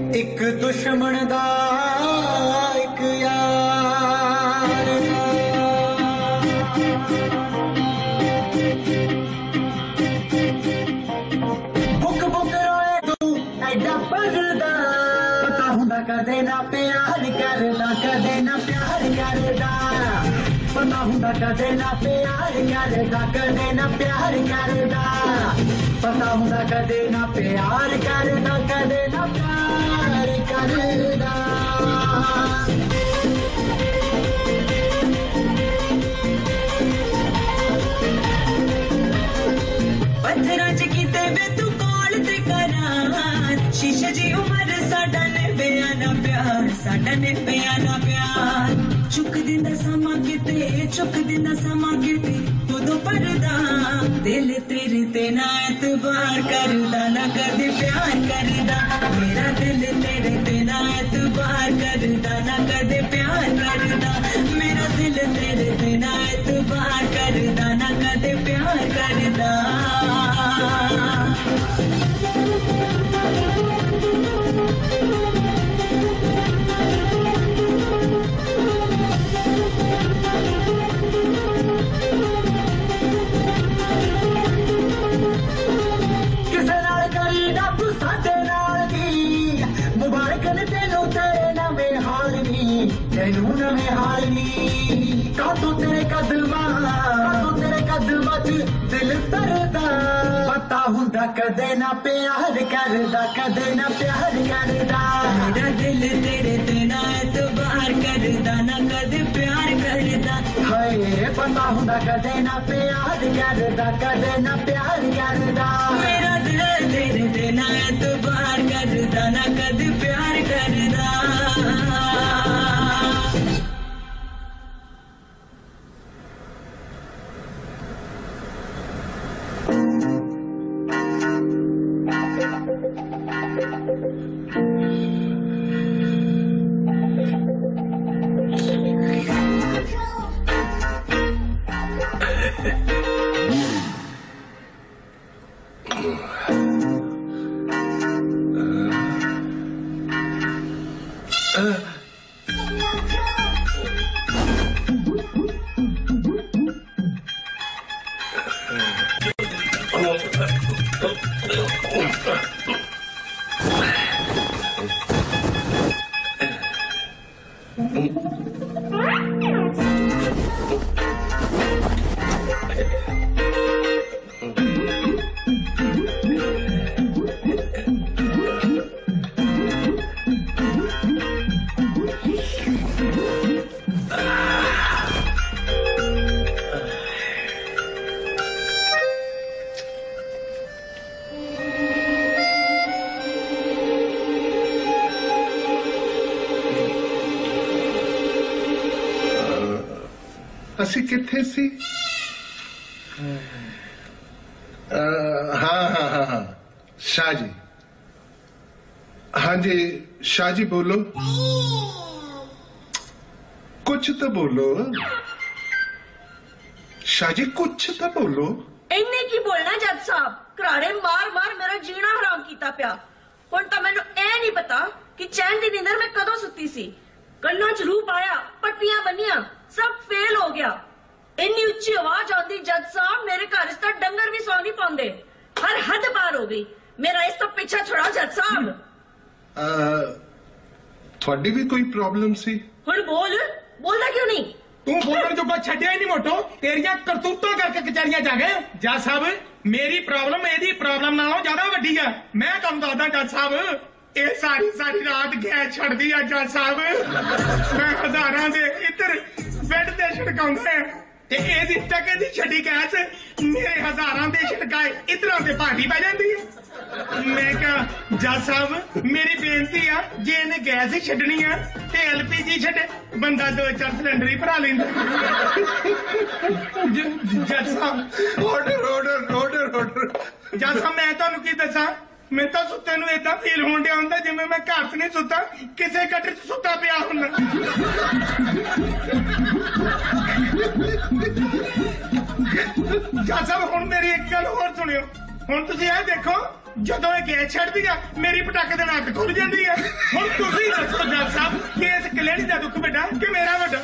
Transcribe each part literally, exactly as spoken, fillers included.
एक दुश्मन दा एक यार बुक बुक रोए तू ऐडा बदलदा पता हुंदा कदे ना प्यार करदा कदे ना प्यार करदा पता हुंदा कदे ना प्यार करदा कदे ना प्यार करदा पता हुंदा कदे ना प्यार करदा कदे ना प्यार करदा पत्थरां च कीते वे तू कौल ते करार शीशे जी उमर साडा ने बेआना प्यार साडा ने बेआना प्यार चुक दिंदा समा किते चुक दिंदा समा किते उदों परदा दिल तेरे ते ना एतबार करदा ना कदे प्यार करदा मेरा दिल तेरे ते ना एतबार करदा ना कदे प्यार करदा मेरा दिल तेरे ते ना एतबार करदा ना कदे प्यार करदा नवे हालनी कातू तेरे कदमा कातू तेरे कदमा च दिल तरदा पता हुंदा कदे ना प्यार करदा कदे ना प्यार करदा मेरा दिल तेरे ते ना एतबार करदा ना कदे प्यार करदा हाय पता हुंदा कदे ना प्यार करदा कदे ना प्यार करदा मेरा दिल तेरे ते ना एतबार करदा ना कदे प्यार करदा ਅਸੀਂ ਕਿੱਥੇ ਸੀ हाँ हाँ हाँ हाँ शाह जी हाँ जी शाह जी बोलो कुछ तो बोलो शाह जी कुछ तो बोलो इन्ने की बोलना जज साहब घराड़े मार मार मेरा जीना हराम कीता पिया हुण तां मैनूं ऐ नहीं पता कि चैन दी नींदर मैं कदों सुत्ती सी कन्नां च रूप आया पट्टियां बनिया सब फेल हो गया इन्नी उच्ची आवाज आती जज साहब मेरे घर च डंगर भी सौ नहीं पाउंदे हर हद पार हो गई मेरा इस तो पीछा छुड़ा जज साहब थोड़ी भी कोई प्रॉब्लम सी हुण बोल बोलदा क्यों नहीं तू बोलण जो कुछ छड्डिया ही नहीं मोटो तेरियां करतूतां करके कचहरियां जा गए जज साहब मेरी प्रॉब्लम एदी प्रॉब्लम नालों ज्यादा वड्डी है मैं तुहानूं दसदा जज साहब ये सारी सारी रात गैस छड़दी है जज साहब मैं हजारां दे इधर बेड ते छिड़काउंदा है ते एदी टके दी छड़ी गैस मेरे हजारां दे छिड़काए इधरों ते भांडी पै जांदी है मैं क्या जज साहब मेरी बेनती है जे इन्हें गैस ही छड्डनी है ते एलपीजी छड्डे बंदा दो चार सिलेंडर ही भरा लेंदा जज साहब ऑर्डर ऑर्डर ऑर्डर ऑर्डर जज साहब मैं तुहानूं की दसां मैं तो सुत्ते नूं इदां फील होण दिया हुंदा जिवें मैं घर च नहीं सुता किसे गटर च सुता पिया हुंदा जज साहब हुण मेरी एक गल होर सुणियो हुण तुसीं इह देखो ਜਦੋਂ ਇਹ ਗੈਸ ਛੱਡਦੀ ਆ ਮੇਰੀ ਪਟਾਕੇ ਦੇ ਨੱਕ ਖੁੱਲ ਜਾਂਦੀ ਆ। ਹੁਣ ਤੁਸੀਂ ਦੱਸੋ ਜੱਜ ਸਾਹਿਬ ਕਿ ਇਸ ਕਲੇੜੀ ਦਾ ਦੁੱਖ ਵੱਡਾ ਕਿ ਮੇਰਾ ਵੱਡਾ?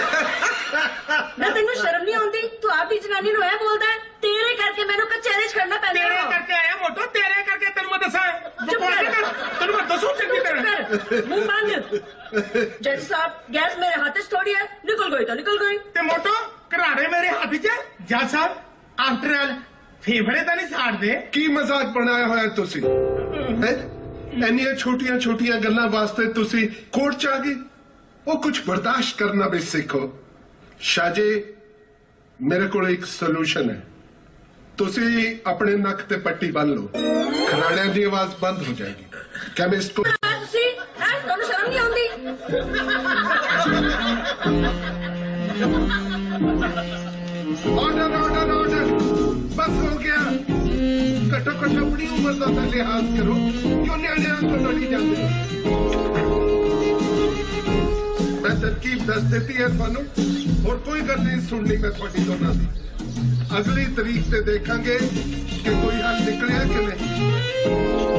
ਨਾ ਤੈਨੂੰ ਸ਼ਰਮ ਨਹੀਂ ਆਉਂਦੀ? ਤੂੰ ਆਪਦੀ ਜਨਾਨੀ ਨੂੰ ਇਹ ਬੋਲਦਾ ਹੈ? ਤੇਰੇ ਕਰਕੇ ਮੈਨੂੰ ਕਚਹਿਰੀ ਚ ਖੜਨਾ ਪੈਂਦਾ ਤੇਰੇ ਹੈ। ਕਰਕੇ ਆਇਆ ਮੋਟੋ, ਤੇਰੇ ਕਰਕੇ ਤੈਨੂੰ ਮੈਂ ਦੱਸਾਂ। ਚੁੱਪ ਕਰ। ਤੈਨੂੰ ਮੈਂ ਦੱਸੂ ਚੰਗੀ ਤਰ੍ਹਾਂ। कर, मुंह बंद। जज साहब गैस मेरे हाथ से थोड़ी है, निकल गई तो निकल गई। ਤੇ ਮੋਟੋ ਘਰਾੜੇ ਮੇਰੇ ਹੱਥ 'ਚ। ਜੱਜ ਸਾਹਿਬ ਆਫਟਰ ਆਲ ਫੇਫੜੇ ਤਾਂ ਨਹੀਂ ਸਾੜਦੇ। ਕੀ ਮਜ਼ਾਕ ਬਣਾਇਆ ਹੋਇਆ ਤੁਸੀਂ ਹੈ? ਇੰਨੀਆਂ ਛੋਟੀਆਂ ਛੋਟੀਆਂ ਗੱਲਾਂ ਵਾਸਤੇ ਤੁਸੀਂ ਕੋਰਟ ਚ ਆ ਗਏ? ਉਹ ਕੁਝ ਬਰਦਾਸ਼ਤ ਕਰਨਾ ਵੀ ਸਿੱਖੋ। ਸ਼ਾਹਜੇ ਮੇਰੇ ਕੋਲ ਇੱਕ ਸੋਲੂਸ਼ਨ ਹੈ। ਤੁਸੀਂ ਆਪਣੇ ਨੱਕ ਤੇ ਪੱਟੀ ਬੰਨ ਲਓ, ਖਰਾੜਿਆਂ ਦੀ ਆਵਾਜ਼ ਬੰਦ ਹੋ ਜਾਏਗੀ। ਕੈਮਿਸਟ को ਤੁਸੀਂ ਐ ਤੁਹਾਨੂੰ ਸ਼ਰਮ ਨਹੀਂ ਆਉਂਦੀ? ऑर्डर ऑर्डर ऑर्डर बस हो गया। घटो घटो अपनी उम्र का तो लिहाज करो, क्यों न्याणियां को लड़ी जाते हो? मैं तरकीब दस देती है थानू, और कोई गल नहीं सुननी मैं थोड़ी दोनों की। अगली तरीक से देखेंगे कि कोई हल निकलिया कि नहीं।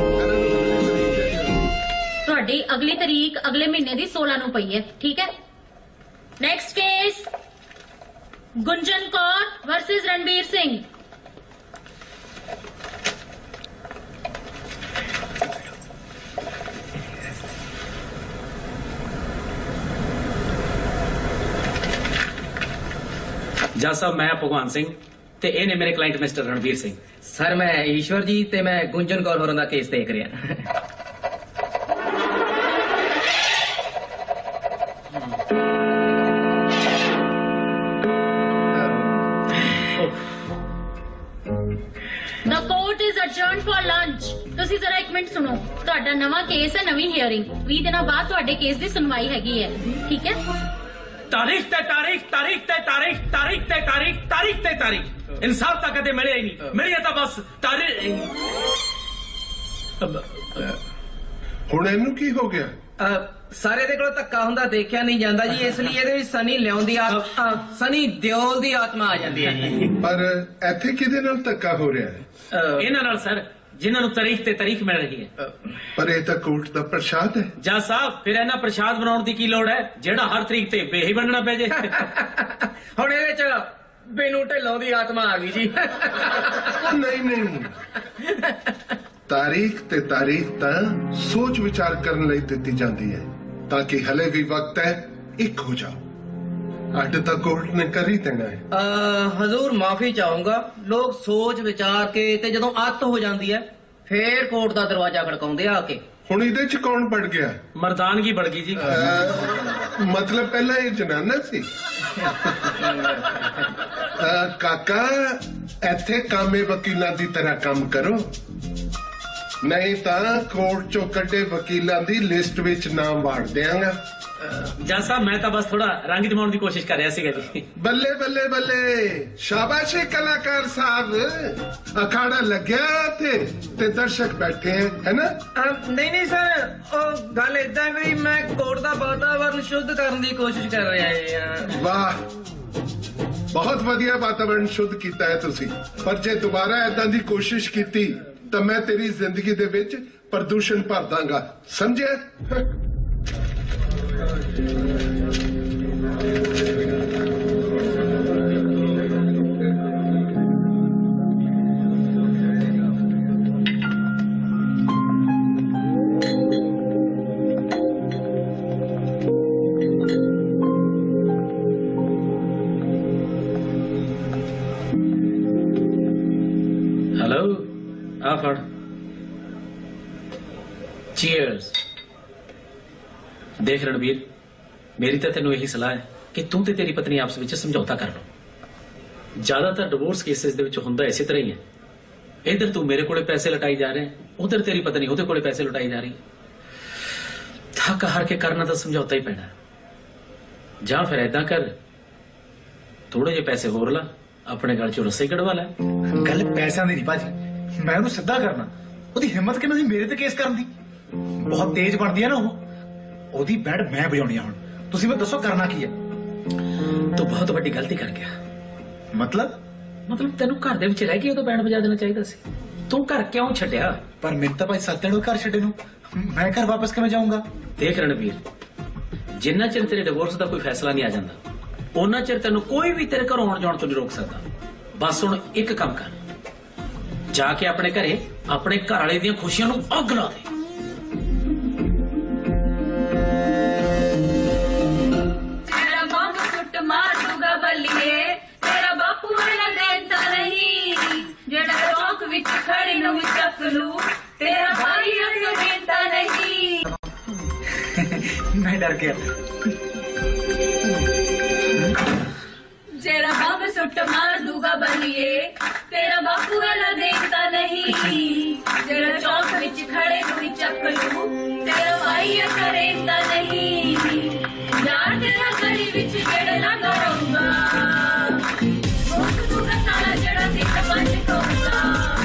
ਤੁਹਾਡੀ ਅਗਲੀ ਤਰੀਕ ਅਗਲੇ ਮਹੀਨੇ ਦੀ सोलह ਨੂੰ ਪਈ ਹੈ, ਠੀਕ ਹੈ? Next case Gunjan Kaur versus Ranveer Singh. ਜੱਜ ਸਾਹਿਬ ਮੈਂ ਭਗਵਾਨ ਸਿੰਘ ਤੇ ਇਹ ਨੇ ਮੇਰੇ client mister Ranveer Singh. Sir ਮੈਂ ਈਸ਼ਵਰ ਜੀ ਤੇ ਮੈਂ ਗੁੰਜਨ ਕੌਰ ਹੋਰਾਂ ਦਾ ਕੇਸ ਦੇਖ ਰਿਹਾ। The court is adjourned for lunch. ਤੁਸੀਂ ਜ਼ਰਾ ਇੱਕ ਮਿੰਟ ਸੁਣੋ। ਤੁਹਾਡਾ ਨਵਾਂ ਕੇਸ ਹੈ, ਨਵੀਂ ਹੀਅਰਿੰਗ। ਵੀਹ ਦਿਨਾਂ ਬਾਅਦ ਤੁਹਾਡੇ ਕੇਸ ਦੀ ਸੁਣਵਾਈ ਹੈਗੀ ਹੈ, ਠੀਕ ਹੈ? ਤਾਰੀਖ ਤੇ ਤਾਰੀਖ ਤਾਰੀਖ ਤੇ ਤਾਰੀਖ ਤਾਰੀਖ ਤੇ ਤਾਰੀਖ ਤਾਰੀਖ ਤੇ ਤਾਰੀਖ ਇਨਸਾਫ ਤਾਂ ਕਦੇ ਮਿਲਿਆ ਹੀ ਨਹੀਂ। ਮਿਲਿਆ ਤਾਂ ਬਸ ਤਾਰੀਖ। ਹੁਣ ਇਹਨੂੰ ਕੀ ਹੋ ਗਿਆ? ਸਾਰੇ ਦੇ ਕੋਲ ਧੱਕਾ ਹੁੰਦਾ ਦੇਖਿਆ ਨਹੀਂ ਜਾਂਦਾ ਜੀ, ਇਸ ਲਈ ਇਹਦੇ ਵਿੱਚ ਸਨੀ ਲਿਆਉਣ ਦੀ ਆਤਮਾ, ਸਨੀ ਦਿਓਲ ਦੀ ਆਤਮਾ ਆ ਜਾਂਦੀ ਹੈ ਜੀ। ਪਰ ਇੱਥੇ ਕਿਹਦੇ ਨਾਲ ਧੱਕਾ ਹੋ ਰਿਹਾ ਹੈ? ਇਹਨਾਂ ਨਾਲ ਸਰ, ਜਿਨ੍ਹਾਂ ਨੂੰ ਤਾਰੀਖ ਤੇ ਤਾਰੀਖ ਮਿਲ ਰਹੀ ਹੈ। ਪਰ ਇਹ ਤਾਂ ਕੋਰਟ ਦਾ ਪ੍ਰਸ਼ਾਦ ਹੈ। ਜੱਜ ਸਾਹਿਬ ਫਿਰ ਇਹਨਾਂ ਪ੍ਰਸ਼ਾਦ ਬਣਾਉਣ ਦੀ ਕੀ ਲੋੜ ਹੈ ਜਿਹੜਾ ਹਰ ਤਰੀਕ ਤੇ ਬੇਹੀ ਬਣਨਾ ਪੈ ਜੇ। ਹੁਣ ਇਹਦੇ ਚ ਬੇਨੂ ਢਿੱਲੋਂ ਦੀ ਆਤਮਾ ਆ ਗਈ ਜੀ। ਉਹ ਨਹੀਂ ਨਹੀਂ, ਤਾਰੀਖ ਤੇ ਤਾਰੀਖ ਤਾਂ ਸੋਚ ਵਿਚਾਰ ਕਰਨ ਲਈ ਦਿੱਤੀ ਜਾਂਦੀ ਹੈ ਤਾਂ ਕਿ ਹਲੇ ਵੀ ਵਕਤ ਹੈ ਇੱਕ ਹੋ ਜਾਓ। ਅੱਡ ਤਾਂ ਕੋਰਟ ਨੇ ਕਰ ਹੀ ਦੇਣਾ ਹੈ। ਹਜ਼ੂਰ ਮਾਫੀ ਚਾਹੂੰਗਾ, ਲੋਕ ਸੋਚ ਵਿਚਾਰ ਕੇ ਤੇ ਜਦੋਂ ਅੱਤ ਹੋ ਜਾਂਦੀ ਹੈ ਫੇਰ ਕੋਰਟ ਦਾ ਦਰਵਾਜ਼ਾ ਖੜਕਾਉਂਦੇ ਆ ਕੇ। ਹੁਣ ਇਹਦੇ ਚ ਕੌਣ ਪੜ ਗਿਆ? ਮਰਦਾਨਗੀ ਬੜ ਗਈ ਜੀ। ਅਹ, ਮਤਲਬ ਪਹਿਲਾਂ ਇਹ ਜਨਾਨਾ ਸੀ। ਅਹ, ਕਾਕਾ ਇੱਥੇ ਕਾਮੇ ਵਕੀਲਾਂ ਦੀ ਤਰ੍ਹਾਂ ਕੰਮ ਕਰੋ, ਨਹੀਂ ਤਾਂ ਕੋਰਟ ਚੋਂ ਕੱਢੇ ਵਕੀਲਾਂ ਦੀ ਲਿਸਟ ਵਿੱਚ ਨਾਮ ਵਾੜ ਦਿਆਂਗਾ। ਜੱਜ ਸਾਹਿਬ ਮੈਂ ਤਾਂ ਬਸ ਥੋੜਾ ਰੰਗ ਜਮਾਉਣ ਦੀ ਕੋਸ਼ਿਸ਼ ਕਰ ਰਿਹਾ ਸੀਗਾ ਜੀ। ਬੱਲੇ ਬੱਲੇ ਬੱਲੇ, ਸ਼ਾਬਾਸ਼ੇ ਕਲਾਕਾਰ ਸਾਹਿਬ। ਅਖਾੜਾ ਲੱਗਿਆ ਤੇ ਤੇ ਦਰਸ਼ਕ ਬੈਠੇ ਹੈ, ਹੈ ਨਾ? ਨਹੀਂ ਨਹੀਂ ਸਰ, ਉਹ ਗੱਲ ਏਦਾਂ ਵੀ ਮੈਂ ਕੋਰਟ ਦਾ ਵਾਤਾਵਰਨ ਸ਼ੁੱਧ ਕਰਨ ਦੀ ਕੋਸ਼ਿਸ਼ ਕਰ ਰਿਹਾ ਹਾਂ। ਵਾਹ, ਬਹੁਤ ਵਧੀਆ ਵਾਤਾਵਰਨ ਸ਼ੁੱਧ ਕੀਤਾ ਹੈ ਤੁਸੀਂ। ਪਰ ਜੇ ਦੁਬਾਰਾ ਏਦਾਂ ਦੀ ਕੋਸ਼ਿਸ਼ ਕੀਤੀ ਤਾਂ ਮੈਂ ਤੇਰੀ ਜ਼ਿੰਦਗੀ ਦੇ ਵਿੱਚ ਪ੍ਰਦੂਸ਼ਣ ਭਰ ਦਾਂਗਾ, ਸਮਝਿਆ? ਹੈਲੋ, ਆ ਫੜ। ਚੀਅਰਸ। ਦੇਖ ਰਣਵੀਰ, ਮੇਰੀ ਤਾਂ ਤੈਨੂੰ ਇਹੀ ਸਲਾਹ ਹੈ ਕਿ ਤੂੰ ਤੇ ਤੇਰੀ ਪਤਨੀ ਆਪਸ ਵਿੱਚ ਸਮਝੌਤਾ ਕਰ ਲਓ। ਜ਼ਿਆਦਾਤਰ ਡਿਵੋਰਸ ਕੇਸਿਸ ਦੇ ਵਿੱਚ ਹੁੰਦਾ ਇਸੇ ਤਰ੍ਹਾਂ ਹੀ ਹੈ। ਇਧਰ ਤੂੰ ਮੇਰੇ ਕੋਲੇ ਪੈਸੇ ਲਟਾਈ ਜਾ ਰਿਹਾ, ਉਧਰ ਤੇਰੀ ਪਤਨੀ ਉਹਦੇ ਕੋਲੇ ਪੈਸੇ ਲਟਾਈ ਜਾ ਰਹੀ। ਥੱਕ ਹਾਰ ਕੇ ਕਰਨਾ ਤਾਂ ਸਮਝੌਤਾ ਹੀ ਪੈਣਾ। ਜਾਂ ਫਿਰ ਏਦਾਂ ਕਰ, ਥੋੜੇ ਜਿਹੇ ਪੈਸੇ ਹੋਰ ਲਾ, ਆਪਣੇ ਗਲ ਚੋਂ ਰੱਸੇ ਕਢਵਾ ਲੈ। ਗੱਲ ਪੈਸਿਆਂ ਦੀ ਨਹੀਂ ਭਾਜੀ, ਮੈਂ ਉਹਨੂੰ ਸਿੱਧਾ ਕਰਨਾ। ਉਹਦੀ ਹਿੰਮਤ ਕਿਵੇਂ ਸੀ ਮੇਰੇ ਤੇ ਕੇਸ ਕਰਨ ਦੀ? ਬਹੁਤ ਤੇਜ਼ ਬਣਦੀ ਹੈ ਨਾ ਉਹ। ਉਹਦੀ ਬੈਂਡ ਮੈਂ ਵਜਾਉਣੀ ਆ। ਹੁਣ ਤੁਸੀਂ ਮੈਨੂੰ ਦੱਸੋ ਕਰਨਾ ਕੀ ਹੈ? ਤੂੰ ਬਹੁਤ ਵੱਡੀ ਗਲਤੀ ਕਰ ਗਿਆ। ਮਤਲਬ ਮਤਲਬ ਤੈਨੂੰ ਘਰ ਦੇ ਵਿੱਚ ਰਹਿ ਕੇ ਉਦੋਂ ਬੈਂਡ ਵਜਾ ਦੇਣਾ ਚਾਹੀਦਾ ਸੀ। ਤੂੰ ਘਰ ਕਿਉਂ ਛੱਡਿਆ? ਪਰ ਮੈਨੂੰ ਤਾਂ ਭਾਈ ਸੱਤ ਦਿਨ ਘਰ ਛੱਡੇ ਨੂੰ, ਮੈਂ ਘਰ ਵਾਪਸ ਕਿਵੇਂ ਜਾਊਂਗਾ? ਦੇਖ ਰਣਵੀਰ, ਜਿੰਨਾ ਚਿਰ ਤੇਰੇ ਡਿਵੋਰਸ ਦਾ ਕੋਈ ਫੈਸਲਾ ਨਹੀਂ ਆ ਜਾਂਦਾ ਉਹਨਾਂ ਚਿਰ ਤੈਨੂੰ ਕੋਈ ਵੀ ਤੇਰੇ ਘਰੋਂ ਆਉਣ ਜਾਣ ਤੋਂ ਨਹੀਂ ਰੋਕ ਸਕਦਾ। ਬਸ ਹੁਣ ਇੱਕ ਕੰਮ ਕਰ, ਜਾ ਕੇ ਆਪਣੇ ਘਰੇ ਆਪਣੇ ਘਰ ਵਾਲੇ ਦੀਆਂ ਖੁਸ਼ੀਆਂ ਨੂੰ ਅੱਗ ਲਾ ਦੇ। तेरा बाप सुट मार दूंगा बल्लिए, तेरा बापू वाला देता नहीं, जेड़ा चौक विच खड़ी नु चक लू, तेरा भाई अनु देता नहीं। मैं डर गया। जेड़ा बाप सुट मार दूंगा बल्लिए, तेरा बापू वाला देता नहीं, जेड़ा चौक विच खड़े नु चक लू, तेरा भाई अनु देता नहीं। यार तेरा गली विच जेड़ा ना करूंगा, तू का साला जेड़ा सिख पंज कहूंगा।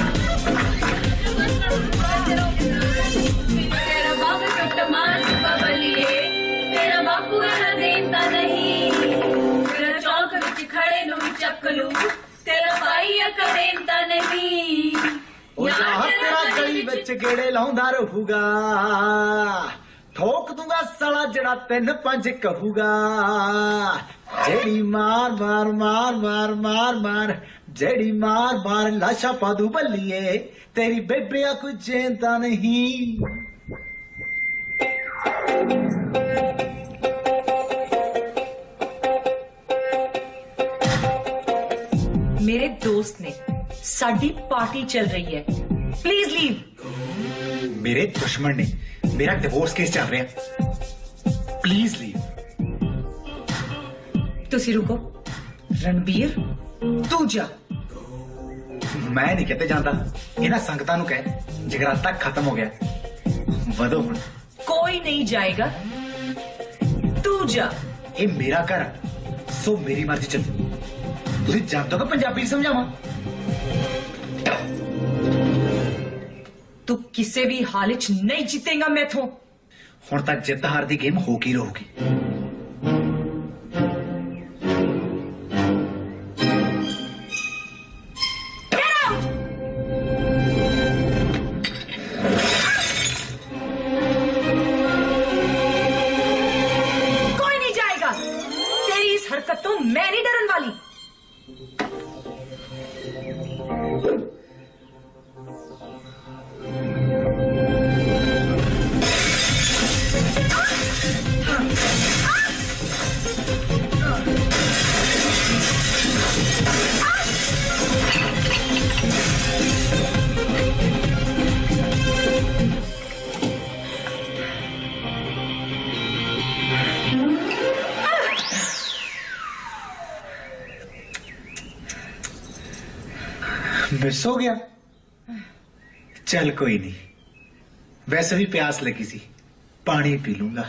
तेरा बाप सुट मार दूंगा बल्लिए, तेरा बापू वाला देता नहीं, तेरा चौक विच खड़े नु चक लू, तेरा भाई अनु देता नहीं। ਉਹ ਯਾਰ ਤੇਰਾ ਗਲੀ ਵਿੱਚ ਗੇੜੇ ਲਾਉਂਦਾ ਰਹੂਗਾ, ਠੋਕ ਦੂੰਗਾ ਸਾਲਾ ਜਿਹੜਾ ਤਿੰਨ ਪੰਜ ਕਹੂਗਾ। ਜਿਹੜੀ ਮਾਰ ਮਾਰ ਮਾਰ ਮਾਰ ਮਾਰ ਮਾਰ ਜਿਹੜੀ ਮਾਰ ਮਾਰ ਲਾਸ਼ਾ ਪਾ ਦੂ ਬੱਲੀਏ, ਤੇਰੀ ਬੇਬਿਆ ਕੁਝ ਜੇਂਦਾ ਨਹੀਂ। मेरे दोस्त ने साडी पार्टी चल रही है, प्लीज लीव। मेरे दुश्मन ने मेरा डिवोर्स केस चल रहा, प्लीज लीव। तुसी रुको रणबीर, तू जा। मैं नहीं कहते जाता, इन्हां संगतां नूं कह जगराता खत्म हो गया, वधो हुण। कोई नहीं जाएगा, तू जा। ये मेरा घर सो मेरी मर्जी चलू। तुसी जानते हो कि पंजाबी समझावा? तू किसी भी हालत नहीं जीतेगा मैथों। हुण तक जित हार दी गेम हो की रहूगी। कोई नहीं जाएगा, तेरी इस हरकत तो मैं नहीं डरन वाली। मिस हो गया? चल कोई नहीं, वैसे भी प्यास लगी सी, पानी पी लूंगा।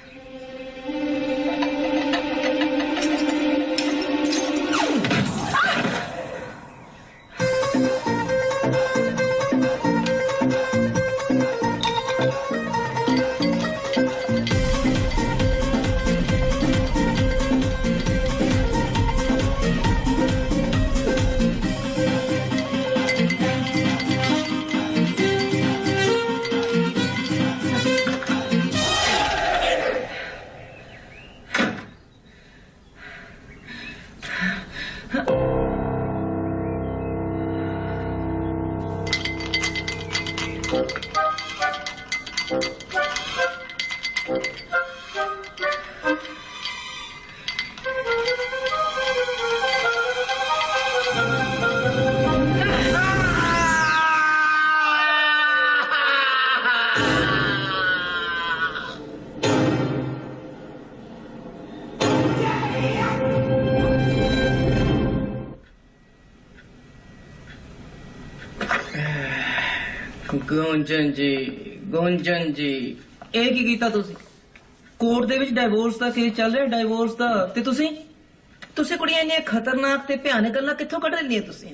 ਗੁੰਜਨ ਜੀ, ਗੁੰਜਨ ਜੀ, ਇਹ ਕੀ ਕੀਤਾ ਤੁਸੀਂ? ਕੋਰਟ ਦੇ ਵਿੱਚ ਡਾਈਵੋਰਸ ਦਾ ਕੇਸ ਚੱਲ ਰਿਹਾ, ਡਾਈਵੋਰਸ ਦਾ, ਤੇ ਤੁਸੀਂ ਤੁਸੀਂ ਕੁੜੀਆਂ ਇੰਨੀਆਂ ਖਤਰਨਾਕ ਤੇ ਭਿਆਨਕ ਗੱਲਾਂ ਕਿੱਥੋਂ ਕੱਢ ਲੈਂਦੀਆਂ ਤੁਸੀਂ?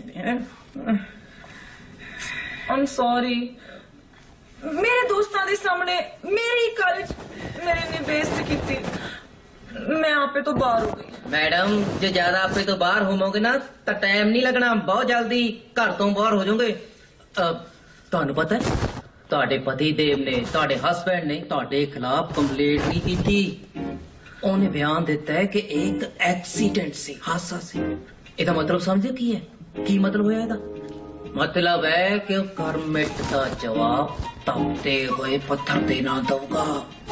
I'm sorry, मेरे दोस्तों के सामने मेरी कॉलेज मेरी ने बेइज्जती की थी, मैं आपे तो बाहर हो गई। मैडम जे ज्यादा आपे तो बाहर होवोगे ना तो टाइम नहीं लगना, बहुत जल्दी घर तो बाहर हो जाओगे। ਤੁਹਾਨੂੰ ਪਤਾ ਹੈ ਤੁਹਾਡੇ ਪਤੀ ਦੇਵ ਨੇ ਤੁਹਾਡੇ ਹਸਬੈਂਡ ਨੇ ਤੁਹਾਡੇ ਖਿਲਾਫ ਕੰਪਲੇਂਟ ਨਹੀਂ ਕੀਤੀ। ਉਹਨੇ ਬਿਆਨ ਦਿੱਤਾ ਹੈ ਕਿ ਇਹ ਇੱਕ ਐਕਸੀਡੈਂਟ ਸੀ, ਹਾਦਸਾ ਸੀ। ਇਹਦਾ ਮਤਲਬ ਸਮਝੇ ਕੀ ਹੈ? ਕੀ ਮਤਲਬ ਹੋਇਆ ਇਹਦਾ? ਮਤਲਬ ਹੈ ਕਿ ਉਹ ਕਰਮਿਟ ਦਾ ਜਵਾਬ ਤਪਤੇ ਹੋਏ ਪੱਥਰ ਦੇ ਨਾ ਦਊਗਾ।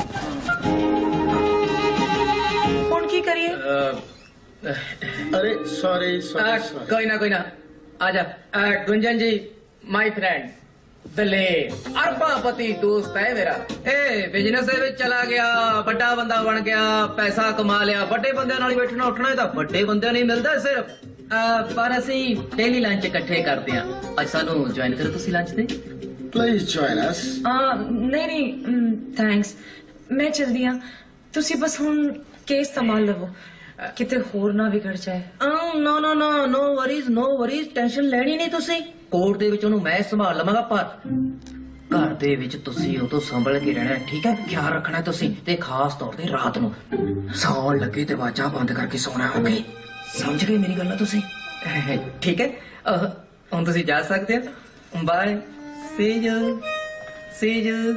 ਹੁਣ ਕੀ ਕਰੀਏ? अरे सॉरी सॉरी कोई ना कोई ना आजा। गुंजन जी माय फ्रेंड दलेर अरबापति दोस्त है मेरा। ए बिजनेस ਦੇ ਵਿੱਚ ਚਲਾ ਗਿਆ, ਵੱਡਾ ਬੰਦਾ ਬਣ ਗਿਆ, ਪੈਸਾ ਕਮਾ ਲਿਆ। ਵੱਡੇ ਬੰਦਿਆਂ ਨਾਲ ਹੀ ਬੈਠਣਾ ਉੱਠਣਾ ਤਾਂ ਵੱਡੇ ਬੰਦਿਆਂ ਨਹੀਂ ਮਿਲਦਾ ਸਿਰਫ। ਪਰ ਅਸੀਂ ਡੇਲੀ ਲੰਚ ਇਕੱਠੇ ਕਰਦੇ ਆ। ਅੱਜ ਸਾਨੂੰ ਜੁਆਇਨ ਕਰੋ ਤੁਸੀਂ ਲੰਚ ਤੇ। Please join us. ਨਹੀਂ ਨਹੀਂ ਥੈਂਕਸ, ਮੈਂ ਚਲਦੀ ਆ। ਤੁਸੀਂ ਬਸ ਹੁਣ ਕੇਸ ਸੰਭਾਲ ਲਵੋ, ਕਿਤੇ ਹੋਰ ਨਾ ਵਿਗੜ ਜਾਏ। No no no no worries no worries, tension ਲੈਣੀ ਨਹੀਂ ਤੁਸੀਂ। ਕੋਰਟ ਦੇ ਵਿੱਚ ਉਹਨੂੰ ਮੈਂ ਸੰਭਾਲ ਲਵਾਂਗਾ, ਪਰ ਘਰ ਦੇ ਵਿੱਚ ਤੁਸੀਂ ਉਹ ਤੋਂ ਸੰਭਲ ਕੇ ਰਹਿਣਾ, ਠੀਕ ਹੈ? ਖਿਆਲ ਰੱਖਣਾ ਤੁਸੀਂ, ਤੇ ਖਾਸ ਤੌਰ ਤੇ ਰਾਤ ਨੂੰ ਸੌਣ ਲੱਗੇ ਦਰਵਾਜ਼ਾ ਬੰਦ ਕਰਕੇ ਸੌਣਾ। ਓਕੇ, ਸਮਝ ਗਏ ਮੇਰੀ ਗੱਲ ਨਾ ਤੁਸੀਂ? ਠੀਕ ਹੈ, ਹੁਣ ਤੁਸੀਂ ਜਾ ਸਕਦੇ ਹੋ। Bye, see you see you.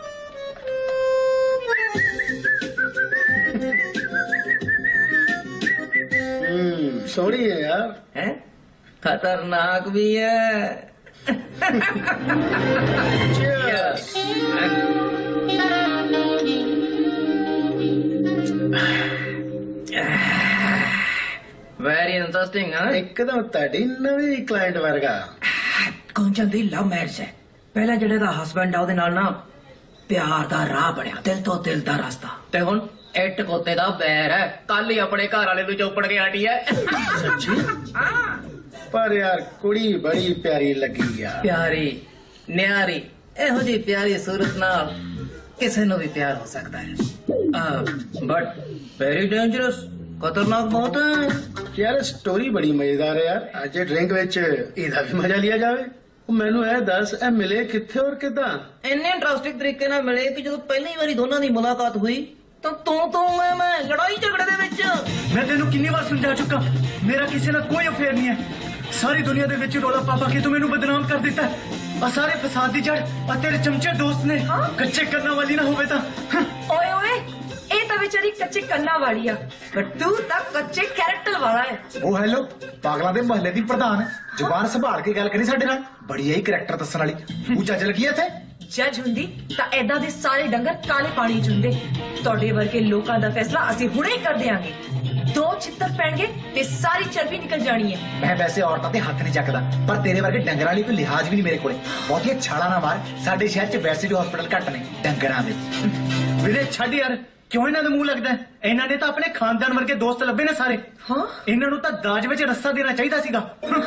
Sorry है यार। है खतरनाक भी है। Very interesting. एकदम ताड़ी नवी क्लाइंट वर्गा। गुंजन दी लव मैरिज है। पहला जेड़ा दा हस्बैंड आ ओदे नाल ना प्यार दा राह बनया, दिल तो दिल दा रास्ता। ते हुन इट कोते दा बैर है, कल ही अपने घर वाले नूं चौपड़ के हटी है। सच्ची? पर यार कुड़ी बड़ी प्यारी लगी यार। प्यारी न्यारी एहो जी प्यारी सूरत नाल किसे नूं भी प्यार हो सकता है, बट वेरी डेंजरस, खतरनाक बहुत है। यार स्टोरी बड़ी मजेदार है यार। आज ड्रिंक विच इहदा भी मजा लिया जावे। मैनू ए दस ए मिले किथे और किदां? इन्ने इंटरेस्टिंग तरीके नाल मिले कि जदों पहली बारी दोनों दी मुलाकात हुई तो तू तू मैं मैं लड़ाई झगड़े दे विच। मैं तेनू कितनी बार समझा चुका, मेरा किसी नाल कोई अफेयर नहीं है। सारी दुनिया दे विच रौला पापा के तू मैनू बदनाम कर दिता है। और सारे फसाद दी जड़ और तेरे चमचे दोस्त ने। हाँ? कच्चे करना वाली ना होवे तां। ओए ओए, ਇਹ ਤਾਂ ਵਿਚਾਰੀ ਕੱਚੇ ਕੰਨਾਂ ਵਾਲੀ ਆ, ਪਰ ਤੂੰ ਤਾਂ ਕੱਚੇ ਕੈਰੈਕਟਰ ਵਾਲਾ ਹੈ। ਉਹ ਹੈਲੋ, ਪਾਗਲਾਂ ਦੇ ਮਹੱਲੇ ਦੀ ਪ੍ਰਧਾਨ, ਜ਼ੁਬਾਨ ਸੰਭਾਲ ਕੇ ਗੱਲ ਕਰੀ ਸਾਡੇ ਨਾਲ। ਬੜੀ ਆਈ ਕੈਰੈਕਟਰ ਦੱਸਣ ਵਾਲੀ। ਤੂੰ ਜੱਜ ਲੱਗੀ ਇੱਥੇ? ਜੱਜ ਹੁੰਦੀ ਤਾਂ ਏਦਾਂ ਦੇ ਸਾਰੇ ਡੰਗਰ ਕਾਲੇ ਪਾਣੀ ਚ ਹੁੰਦੇ। ਤੁਹਾਡੇ ਵਰਗੇ ਲੋਕਾਂ ਦਾ ਫੈਸਲਾ ਅਸੀਂ ਹੁਣੇ ਕਰ ਦਿਆਂਗੇ। ਦੋ ਛਿੱਤਰ ਪੈਣਗੇ ਤੇ ਸਾਰੀ ਚਰਬੀ ਨਿਕਲ ਜਾਣੀ ਹੈ। ਮੈਂ ਵੈਸੇ ਔਰਤਾਂ ਤੇ ਹੱਥ ਨਹੀਂ ਚੱਕਦਾ, ਪਰ ਤੇਰੇ ਵਰਗੇ ਡੰਗਰਾਂ ਲਈ ਕੋਈ ਲਿਹਾਜ਼ ਵੀ ਨਹੀਂ ਮੇਰੇ ਕੋਲੇ। ਬਹੁਤੀਆਂ ਛਾਲਾਂ ਨਾ ਮਾਰ, ਸਾਡੇ ਸ਼ਹਿਰ 'ਚ ਵੈਸੇ ਵੀ ਹਸਪੀਟਲ ਘੱਟ ਨੇ ਡੰਗਰਾਂ ਦੇ। ਵੀਰੇ ਛੱਡ ਯਾਰ, ਕਿਉਂ ਇਹਨਾਂ ਦੇ ਮੂੰਹ ਲੱਗਦਾ? ਇਹਨਾਂ ਨੇ ਤਾਂ ਆਪਣੇ ਖਾਨਦਾਨ ਵਰਗੇ ਦੋਸਤ ਲੱਭੇ ਨੇ ਸਾਰੇ। ਹਾਂ, ਇਹਨਾਂ ਨੂੰ ਤਾਂ ਦਾਜ ਵਿੱਚ ਰੱਸਾ ਦੇਣਾ ਚਾਹੀਦਾ ਸੀਗਾ।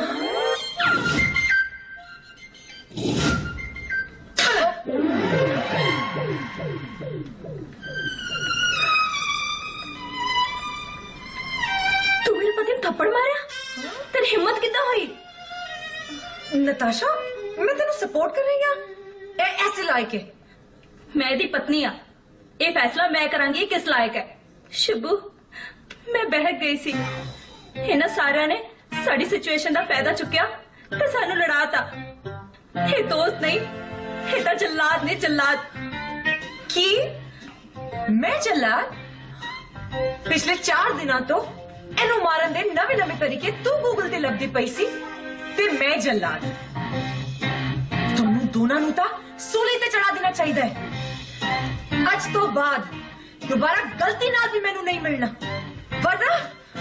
ਤੂੰ ਮੇਰੇ ਪਤੀ ਨੂੰ ਥੱਪੜ ਮਾਰਿਆ? ਤੇਰੀ ਹਿੰਮਤ ਕਿੱਦਾਂ ਹੋਈ? ਨਤਾਸ਼ਾ, ਮੈਂ ਤੈਨੂੰ ਸਪੋਰਟ ਕਰ ਰਹੀ ਹਾਂ। ਇਹ ਐਸੇ ਲਾਇਕ ਹੈ। ਮੈਂ ਇਹਦੀ ਪਤਨੀ ਆ, ਇਹ ਫੈਸਲਾ ਮੈਂ ਕਰਾਂਗੀ ਕਿਸ ਲਾਇਕ ਹੈ। ਸ਼ਿਬੂ, ਮੈਂ ਬਹਿਕ ਗਈ ਸੀ। ਇਹਨਾਂ ਸਾਰਿਆਂ ਨੇ ਸਾਡੀ ਸਿਚੁਏਸ਼ਨ ਦਾ ਫਾਇਦਾ ਚੁੱਕਿਆ ਤੇ ਸਾਨੂੰ ਲੜਾਤਾ। ਇਹ ਦੋਸਤ ਨਹੀਂ, ਇਹ ਤਾਂ ਜੱਲਾਦ ਨੇ, ਜੱਲਾਦ। ਕੀ ਮੈਂ ਜੱਲਾਦ? ਪਿਛਲੇ ਚਾਰ ਦਿਨਾਂ ਤੋਂ ਇਹਨੂੰ ਮਾਰਨ ਦੇ ਨਵੇਂ ਨਵੇਂ ਤਰੀਕੇ ਤੂੰ ਗੂਗਲ ਤੇ ਲੱਭਦੀ ਪਈ ਸੀ, ਤੇ ਮੈਂ ਜੱਲਾਦ। ਤੁਹਾਨੂੰ ਦੋਨਾਂ ਨੂੰ ਤਾਂ ਸੂਲੀ ਤੇ ਚੜਾ ਦੇਣਾ ਚਾਹੀਦਾ ਹੈ। ਅੱਜ ਤੋਂ ਬਾਅਦ ਦੁਬਾਰਾ ਗਲਤੀ ਨਾਲ ਵੀ ਮੈਨੂੰ ਨਹੀਂ ਮਿਲਣਾ, ਵਰਨਾ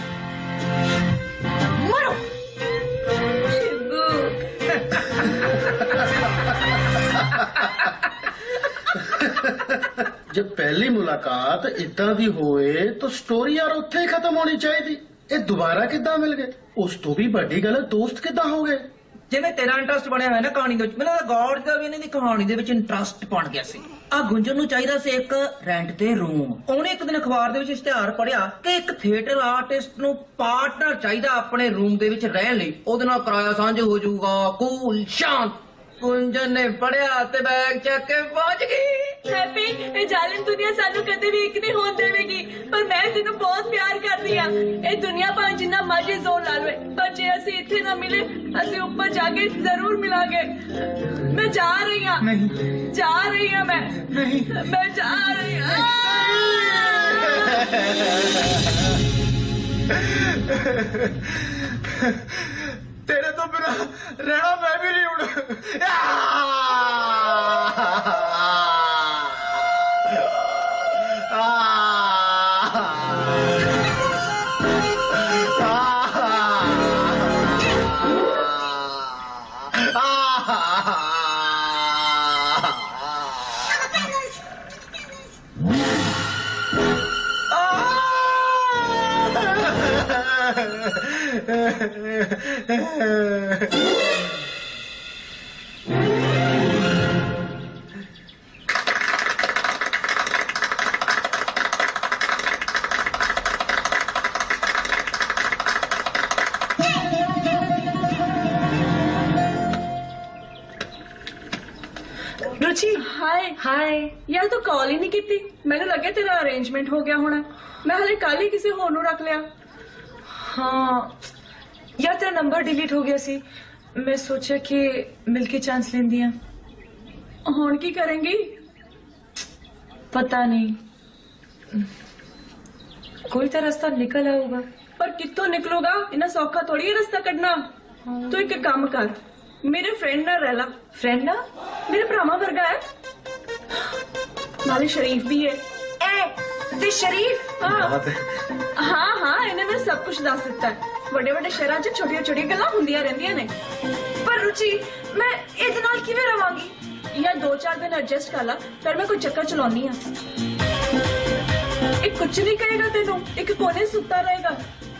ਮਰੋ। जब पहली मुलाकात इतना दी होए तो स्टोरी यार उत्थे ही खत्म होनी चाहिए। ये दोबारा किद्दां मिल गए? उस तो भी बड़ी गल दोस्त किद्दां हो गए? ਜਿਵੇਂ ਤੇਰਾ ਇੰਟਰਸਟ ਬਣਿਆ ਹੋਇਆ ਨਾ ਕਹਾਣੀ ਦੇ ਵਿੱਚ, ਮੈਨੂੰ ਤਾਂ ਗੌਡ ਦਾ ਵੀ ਇਹਨਾਂ ਦੀ ਕਹਾਣੀ ਦੇ ਵਿੱਚ ਇੰਟਰਸਟ ਬਣ ਗਿਆ ਸੀ। ਆ ਗੁੰਜਨ ਨੂੰ ਚਾਹੀਦਾ ਸੀ ਇੱਕ ਰੈਂਟ ਤੇ ਰੂਮ। ਉਹਨੇ ਇੱਕ ਦਿਨ ਅਖਬਾਰ ਦੇ ਵਿੱਚ ਇਸ਼ਤਿਹਾਰ ਪੜਿਆ ਕਿ ਇੱਕ ਥੀਏਟਰ ਆਰਟਿਸਟ ਨੂੰ ਪਾਰਟਨਰ ਚਾਹੀਦਾ ਆਪਣੇ ਰੂਮ ਦੇ ਵਿੱਚ ਰਹਿਣ ਲਈ। ਉਹਦੇ ਨਾਲ ਕਿਰਾਇਆ ਸਾਂਝ ਹੋ ਜਾਊਗਾ, ਕੂਲ ਸ਼ਾਂਤ। ਗੁੰਜਨ ਨੇ ਪੜਿਆ ਤੇ ਬੈਗ ਚੱਕ ਕੇ ਪਹੁੰਚ ਗਈ। हैप्पी ये जालिम दुनिया सानू कदे भी एक नहीं होन देवेगी पर मैं तेनू बहुत प्यार करदी हां ये दुनिया भाਵੇਂ जिन्ना मर्जी जोर ला लवे पर जे ਅਸੀਂ ਇੱਥੇ ਨਾ ਮਿਲੇ ਅਸੀਂ ਉੱਪਰ ਜਾ ਕੇ ਜ਼ਰੂਰ ਮਿਲਾਂਗੇ मैं जा रही हूं नहीं जा रही हूं मैं नहीं मैं जा रही हूं तेरे तो बिना रहना मैं भी नहीं उड़ रुचि हाय हाय यार तू कॉल ही नहीं की मैंने लगे तेरा अरेंजमेंट हो गया होना मैं हले कल ही किसी होर नूं रख लिया हाँ यार तेरा नंबर डिलीट हो गया सी मैं सोचा कि मिलके चांस लेंदी हां हुण की करेंगी पता नहीं कोई तो रास्ता निकल आऊगा पर कित्थों निकलूगा इन्ना सौखा थोड़ी है रास्ता कढना तू एक काम कर मेरे फ्रेंड ना रहला फ्रेंड ना मेरे भरावां वर्गा है नाले शरीफ भी है ए ते शरीफ हाँ हाँ हाँ इन्हें मैं सब कुछ दस दिता है बड़े बड़े शहरां च छोटिया छोटिया गल्लां हुंदियां रहंदियां ने पर रुचि मैं इहदे नाल किवें रवांगी या दो चार दिन एडजस्ट कर ला फिर मैं कोई चक्कर चलानी हां एक कुछ नहीं कहेगा तेनू एक कोने सुता रहेगा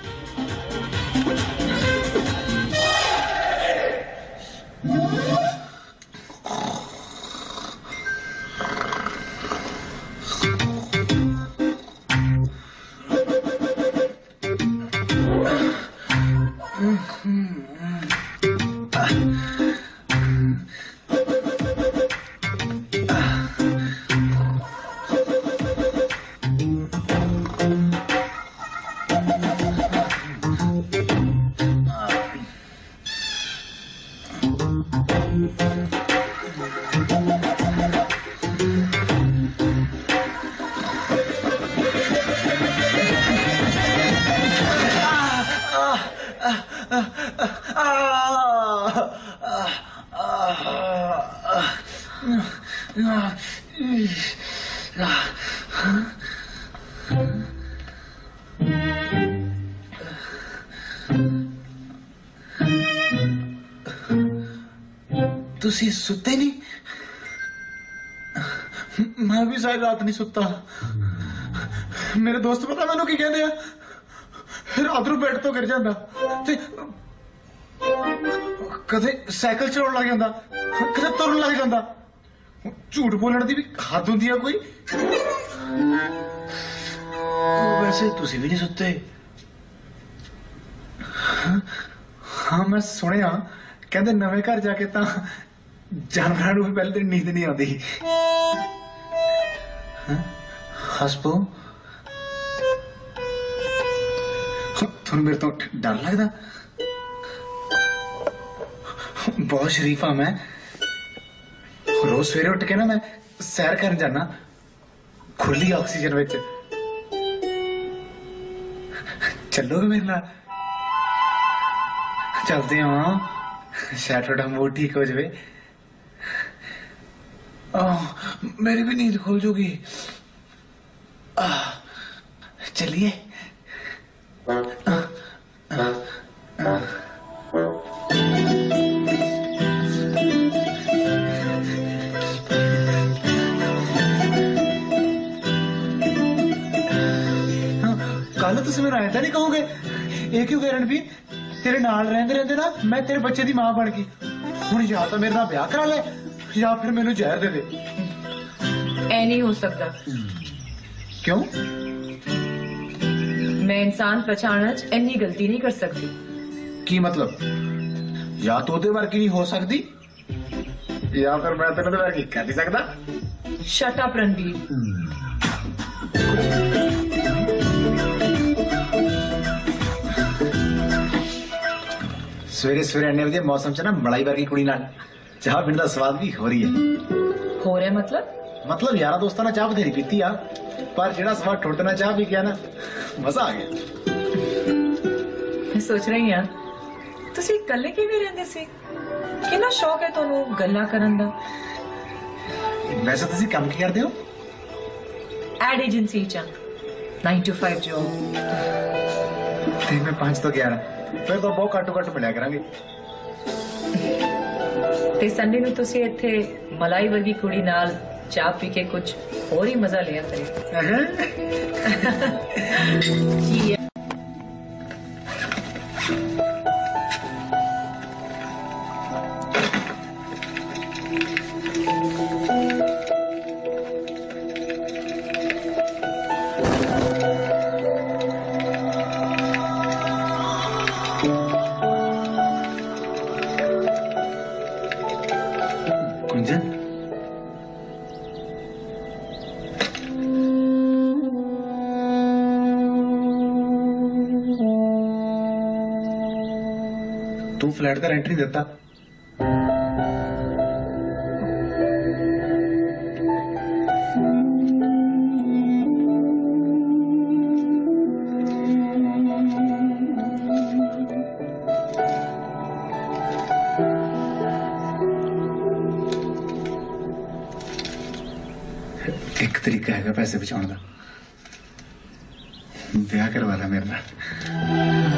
तुसी सुते नहीं मैं भी सारी रात नहीं सुता मेरे दोस्त पता मैनू की कहते हैं रात नूं बेड तो गिर जांदा ते कदे साइकिल चलाउण लग जांदा कदे तुरन लग जांदा झूठ बोलण दी भी हद हुंदी है कोई वैसे तुसी भी नहीं सुते हाँ मैं सुनिया कहते नवे घर जाके ता जानवरां नूं भी पहले दिन नींद नहीं आती हसपो तुम मेरे तो डर लगता बहुत शरीफ हाँ मैं रोज सवेरे उठ के ना मैं सैर करन जाना खुली ऑक्सीजन विच चलोगे मेरे नाल चलते हाँ शायद थोड़ा मूड ठीक हो जाए मेरी भी नींद खुल जाएगी चलिए कल तुम मेरा ऐसा नहीं कहोगे ये क्यों कारण भी तेरे नाल रहंदे रहंदे ना मैं तेरे बच्चे दी मां बन गई हुण या तो मेरे नाल ब्याह करा ले या फिर मैनू जहर दे दे ऐ नहीं हो सकता क्यों मैं इंसान पहचानने च इन्नी गलती नहीं कर सकती की मतलब या तो ओदे वर्गी नहीं हो सकती या फिर मैं तेरे वर्गी कर नहीं सकता शट अप रणबीर। सवेरे सवेरे इन्ने वधिया मौसम च ना मलाई वर्गी कुड़ी नाल चाह पीने का स्वाद भी हो रही है। हो रहा है मतलब मतलब यारा दोस्तों ने चाह बथेरी पीती आ, पर जेड़ा स्वाद ठोटे ना चाह पी गया ना, मजा आ गया। मैं सोच रही हां ਤੁਸੀਂ ਇਕੱਲੇ ਕਿਵੇਂ ਰਹਿੰਦੇ ਸੀ? ਕਿੰਨਾ ਸ਼ੌਕ ਹੈ ਤੁਹਾਨੂੰ ਗੱਲਾਂ ਕਰਨ ਦਾ? वैसे तुसी काम की करते हो? एड एजेंसी च नाइन टू फाइव जॉब। ते मैं पांच तो ग्यारह, फिर तो बहुत घट्टो घट्ट मिलिया करांगे। ਤੇ ਸੰਡੇ ਨੂੰ ਤੁਸੀਂ ਇੱਥੇ ਮਲਾਈ ਵਰਗੀ ਕੁੜੀ ਨਾਲ ਚਾਹ ਪੀ ਕੇ ਕੁਝ ਹੋਰ ਹੀ ਮਜ਼ਾ ਲਿਆ ਕਰੇ। ਕੀ ਹੈ? कुंजन तू फ्लैट का रेंट नहीं देता? एक तरीका है पैसे बचाने का, ब्याह करवा रहा मेरे नाल।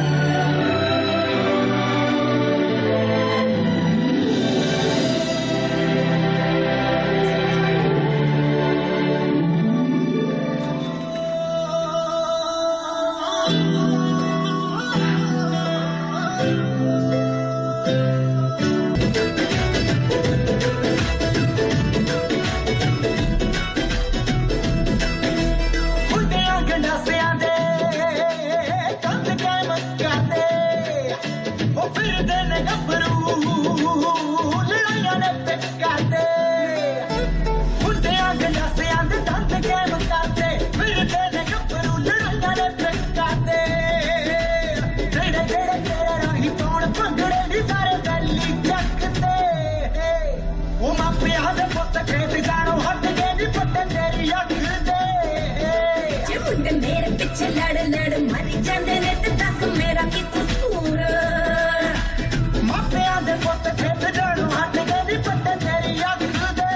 मेरे पीछे लड़ लड़ मरी जाते ने ते दस मेरा की कसूर। मापिया दे पुत खेत जाणू हट गई पत्ते तेरी अख दे।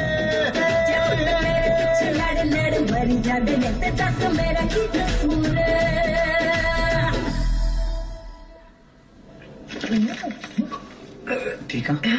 मेरे पीछे लड़ लड़ मरी जाते ने ते दस मेरा की कसूर। ठीक है।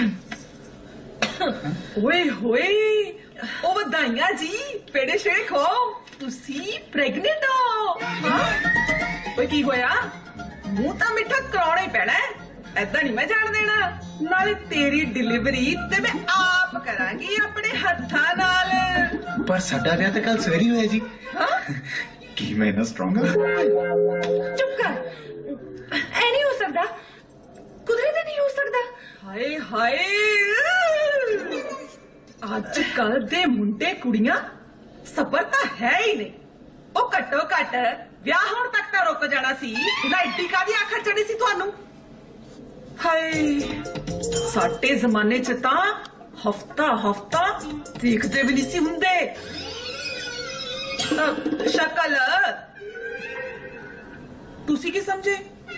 ओए होए ओ ਵਧਾਈਆਂ ਜੀ, ਪੇੜੇ ਛੇੜੇ ਖੋ। ਤੁਸੀਂ ਪ੍ਰੈਗਨੈਂਟ ਹੋ? ਹਾਂ। ਓਏ ਕੀ ਹੋਇਆ? ਮੂੰਹ ਤਾਂ ਮਿੱਠਾ ਕਰਾਉਣਾ ਹੀ ਪੈਣਾ, ਐਦਾਂ ਨਹੀਂ ਮੈਂ ਜਾਣ ਦੇਣਾ। ਨਾਲੇ ਤੇਰੀ ਡਿਲੀਵਰੀ ਤੇ ਮੈਂ ਆਪ ਕਰਾਂਗੀ ਆਪਣੇ ਹੱਥਾਂ ਨਾਲ। पर साडा ब्याह तो कल सवेरे होया जी। हाँ? की मैं इतना स्ट्रांग हूं? चुप कर, ऐ नहीं हो सकता, कुदरत नहीं हो सकता। हाय हाय, ਅੱਜ ਕੱਲ ਦੇ ਮੁੰਡੇ ਕੁੜੀਆਂ ਸਬਰ ਤਾਂ ਹੈ ਹੀ ਨਹੀਂ। ਉਹ ਘੱਟੋ ਘੱਟ ਵਿਆਹ ਹੋਣ ਤੱਕ ਤਾਂ ਰੁਕ ਜਾਣਾ ਸੀ, ਲਾਈਟੀ ਕਾਦੀ ਆਖਰ ਚੜੀ ਸੀ ਤੁਹਾਨੂੰ? ਹਾਏ, ਸਾਡੇ ਜ਼ਮਾਨੇ 'ਚ ਤਾਂ ਹਫਤਾ ਹਫਤਾ ਦੇਖਦੇ ਵੀ ਨਹੀਂ ਸੀ ਹੁੰਦੇ। ਸ਼ਕਲ ਤੁਸੀਂ ਕੀ ਸਮਝੇ?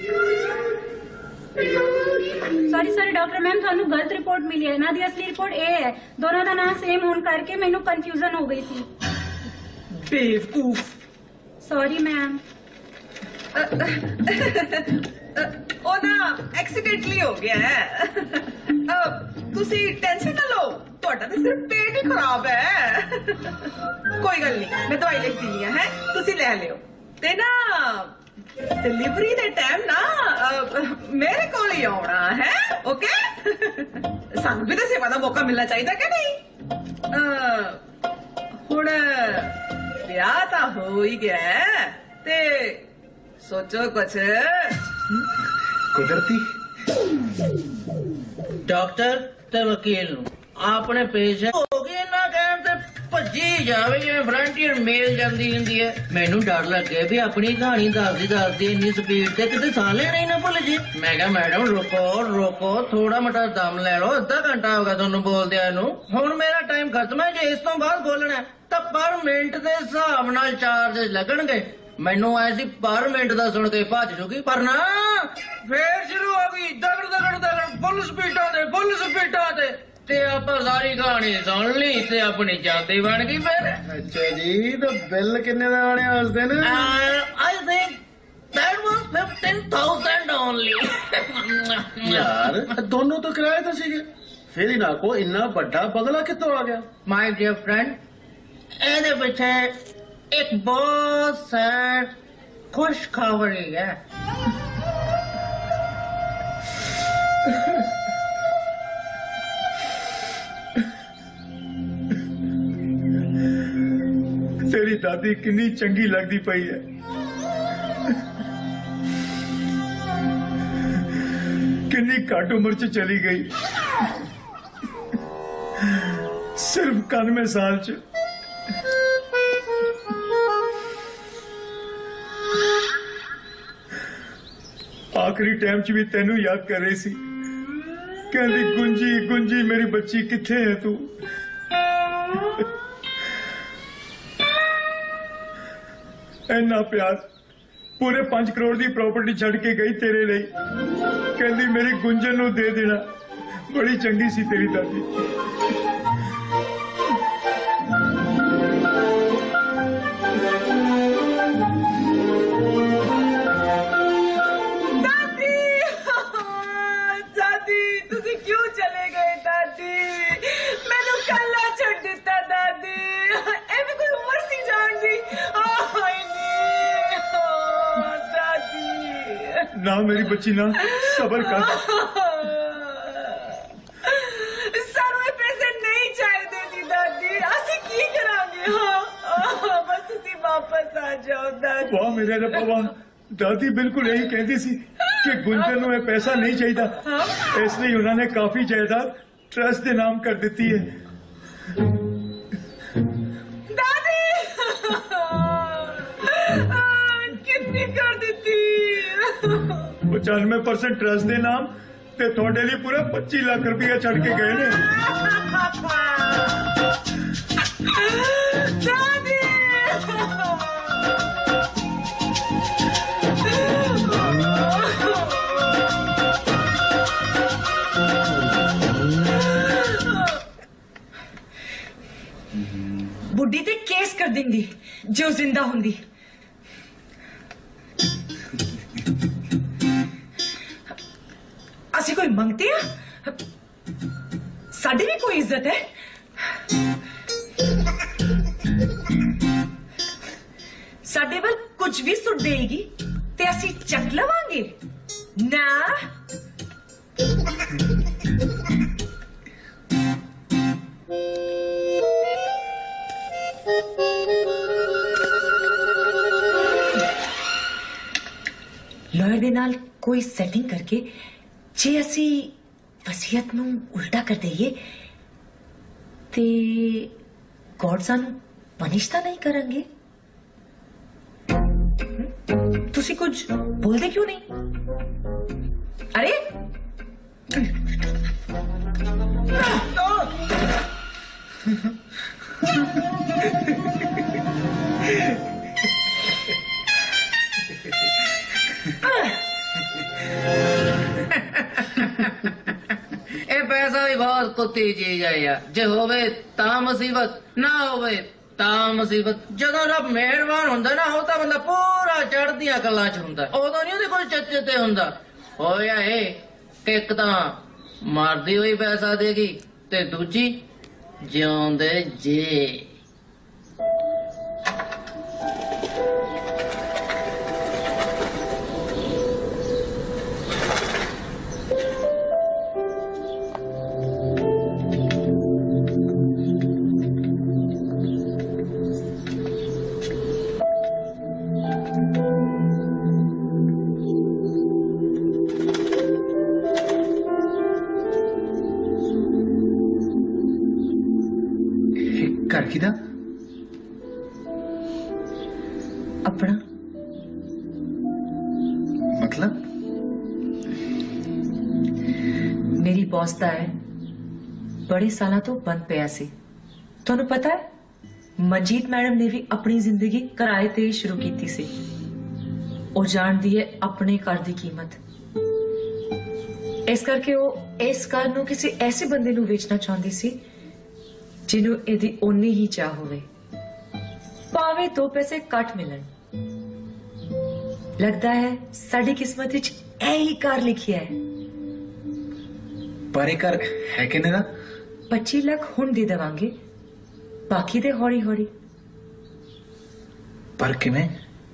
सॉरी सॉरी डॉक्टर मैम, थानू गलत रिपोर्ट मिली है। इन्हां दी असली रिपोर्ट ए है, दोनों दा नाम सेम होने करके मैनू कंफ्यूजन हो गई सी। बेवकूफ। Sorry ma'am. ओ ना एक्सीडेंटली हो गया है। तुसी टेंशन ना लो, ਤੁਹਾਡਾ ਤਾਂ ਸਿਰਫ ਪੇਟ ਹੀ ਖਰਾਬ ਹੈ। ਕੋਈ ਗੱਲ ਨਹੀਂ, ਮੈਂ ਦਵਾਈ ਲਿਖ ਦਿੰਦੀ ਆ, ਹੈ ਤੁਸੀਂ ਲੈ ਲਿਓ। ਤੇ ਨਾ डिलीवरी दे टाइम ना मेरे को ही आना है, ओके? सानू भी तो सेवा का मौका मिलना चाहिए कि नहीं? हुण ब्याह तो हो ही गया है, ते सोचो कुछ। कुदरती डॉक्टर ते वकील आपने पेश हो गए ना कहते ਜਾਵੇ ਜਿਵੇਂ ਫਰੰਟੀਅਰ ਮੇਲ ਜਾਂਦੀ ਹੁੰਦੀ ਹੈ। ਮੈਨੂੰ ਡਰ ਲੱਗੇ ਵੀ ਆਪਣੀ ਕਹਾਣੀ ਦੱਸਦੀ ਦੱਸਦੀ ਇੰਨੀ ਸਪੀਡ ਤੇ ਕਿਤੇ ਸਾਹ ਲੈਣਾ ਹੀ ਨਾ ਭੁੱਲ ਜੇ। ਮੈਂ ਕਿਹਾ ਮੈਡਮ ਰੁਕੋ ਰੁਕੋ, ਥੋੜਾ ਮੋਟਾ ਦਮ ਲੈ ਲਓ, ਅੱਧਾ ਘੰਟਾ ਹੋ ਗਿਆ ਤੁਹਾਨੂੰ ਬੋਲਦਿਆਂ ਨੂੰ, ਹੁਣ ਮੇਰਾ ਟਾਈਮ ਖਤਮ ਹੈ, ਜੇ ਇਸ ਤੋਂ ਬਾਅਦ ਬੋਲਣਾ ਤਾਂ ਪਰ ਮਿੰਟ ਦੇ ਹਿਸਾਬ ਨਾਲ ਚਾਰਜ ਲੱਗਣਗੇ। ਮੈਨੂੰ ਐ ਸੀ ਪਰ ਮਿੰਟ ਦਾ ਸੁਣ ਕੇ ਭੱਜ ਜੂਗੀ, ਪਰ ਨਾ ਫੇਰ ਸ਼ੁਰੂ ਹੋ ਗਈ ਦਗੜ ਦਗੜ ਦਗੜ, ਫੁੱਲ ਸਪੀਡਾਂ ਤੇ ਫੁੱਲ ਸਪੀਡਾਂ ਤੇ ਤੇ ਆਪਾਂ ਸਾਰੀ ਕਹਾਣੀ ਸੁਣ ਲਈ ਤੇ ਆਪਣੀ ਚਾਂਦੀ ਬਣ ਗਈ। ਫਿਰ ਅੱਛਾ ਜੀ, ਤਾਂ ਬਿੱਲ ਕਿੰਨੇ ਦਾ ਬਣਿਆ ਉਸ ਦਿਨ? I think that was fifteen thousand only। ਯਾਰ ਦੋਨੋਂ ਤਾਂ ਕਿਰਾਏ ਤੇ ਸੀਗੇ, ਫਿਰ ਹੀ ਨਾ ਕੋ ਇੰਨਾ ਵੱਡਾ ਬਗਲਾ ਕਿੱਥੋਂ ਆ ਗਿਆ? ਮਾਈ ਡੀਅਰ ਫਰੈਂਡ, ਇਹਦੇ ਪਿੱਛੇ ਇੱਕ ਬਹੁਤ ਸੈਡ ਖੁਸ਼ਖਬਰੀ ਹੈ। ਤੇਰੀ ਦਾਦੀ ਕਿੰਨੀ ਚੰਗੀ ਲੱਗਦੀ ਪਈ ਹੈ, ਕਿੰਨੀ ਘੱਟ ਉਮਰ ਚ ਚਲੀ ਗਈ, ਸਿਰਫ ਇਕਾਨਵੇਂ ਸਾਲ ਚ। ਆਖਰੀ ਟਾਈਮ ਚ ਵੀ ਤੈਨੂੰ ਯਾਦ ਕਰ ਰਹੀ ਸੀ, ਕਹਿੰਦੀ ਗੁੰਜੀ ਗੁੰਜੀ ਮੇਰੀ ਬੱਚੀ ਕਿੱਥੇ ਹੈ ਤੂੰ। ਇੰਨਾ ਪਿਆਰ, ਪੂਰੇ ਪੰਜ ਕਰੋੜ ਦੀ ਪ੍ਰਾਪਰਟੀ ਛੱਡ ਕੇ ਗਈ ਤੇਰੇ ਲਈ, ਕਹਿੰਦੀ ਮੇਰੀ ਗੁੰਜਨ ਨੂੰ ਦੇ ਦੇਣਾ। ਬੜੀ ਚੰਗੀ ਸੀ ਤੇਰੀ ਦਾਦੀ। ना मेरी बच्ची ना, सबर कर। सानू ये पैसे नहीं चाहिए सी दादी, असि की करांगे। हाँ बस तुसी वापस आ जाओ दादी। वाह मेरे रब्बा वाह, दादी बिल्कुल यही कहती सी कि गुंजन नूं ये पैसा नहीं चाहिए, इसलिए उन्होंने काफी जायदाद ट्रस्ट के नाम कर दी है। दादी कितनी कर दी? पचानवे परसेंट ट्रस्ट के नाम ते थोड़े लिए पूरा पच्चीस लाख रुपया छड़ के गए ने। बुढ़ी ते केस कर देंगी जो जिंदा होंगी। ਅਸੀਂ ਕੋਈ ਮੰਗਤੇ ਆ? ਸਾਡੀ ਵੀ ਕੋਈ ਇੱਜ਼ਤ ਹੈ। ਸਾਡੇ ਵੱਲ ਕੁਝ ਵੀ ਸੁੱਟ ਦੇਗੀ ਤੇ ਅਸੀਂ ਚੱਕ ਲਵਾਂਗੇ ਨਾ। ਲਾਇਰ ਦੇ ਨਾਲ ਕੋਈ ਸੈਟਿੰਗ ਕਰਕੇ ਜੇ ਅਸੀਂ ਵਸੀਅਤ ਨੂੰ ਉਲਟਾ ਕਰ ਦਈਏ ਤੇ ਗॉड ਸਾਨੂੰ ਪਨਿਸ਼ ਤਾਂ ਨਹੀਂ ਕਰਨਗੇ। ਤੁਸੀਂ ਕੁਝ ਬੋਲਦੇ ਕਿਉਂ ਨਹੀਂ? ਅਰੇ ਇਹ ਪੈਸਾ ਵੀ ਬਹੁਤ ਕੁੱਤੀ ਚੀਜ਼ ਹੈ ਯਾਰ, ਜੇ ਹੋਵੇ ਤਾਂ ਮੁਸੀਬਤ, ਨਾ ਹੋਵੇ ਤਾਂ ਮੁਸੀਬਤ। ਜਦੋਂ ਰੱਬ ਮਿਹਰਬਾਨ ਹੁੰਦਾ ਨਾ, ਉਹ ਤਾਂ ਬੰਦਾ ਪੂਰਾ ਚੜ੍ਹਦੀਆਂ ਕਲਾਂ ਚ ਹੁੰਦਾ, ਉਦੋਂ ਨਹੀਂ ਉਹਦੇ ਕੋਲ ਚੱਚੇ ਤੇ ਹੁੰਦਾ। ਹੋਇਆ ਇਹ ਕਿ ਇੱਕ ਤਾਂ ਮਾਰਦੀ ਹੋਈ ਪੈਸਾ ਦੇਗੀ ਤੇ ਦੂਜੀ ਜਿਉਂਦੇ ਜੇ। ਘਰ ਕਿਦਾ? अपना मतलब मेरी बॉस दा है बड़े सालों तो बंद पिया सी। तुहानू पता है मनजीत मैडम ने भी अपनी जिंदगी किराए ते शुरू की सी। वो जानती है अपने घर की कीमत, इस करके वो इस घर नू किसी ऐसे बंदे नू बेचना चाहती सी जिन्हों एदी ओनी ही चाह होवे, भावे दो पैसे कट मिलन। लगता है साडी किस्मत विच यही घर लिखिया है। पर कर है किन्ने दा? पच्ची लाख हुण दे देवांगे, बाकी दे हौली हौली। पर किवें?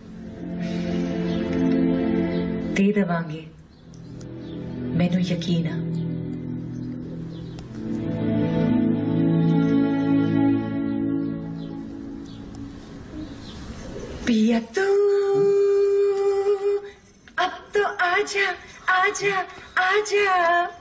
दे देवांगे, मैनू यकीन आ। पिया तू अब तो आजा आजा आजा।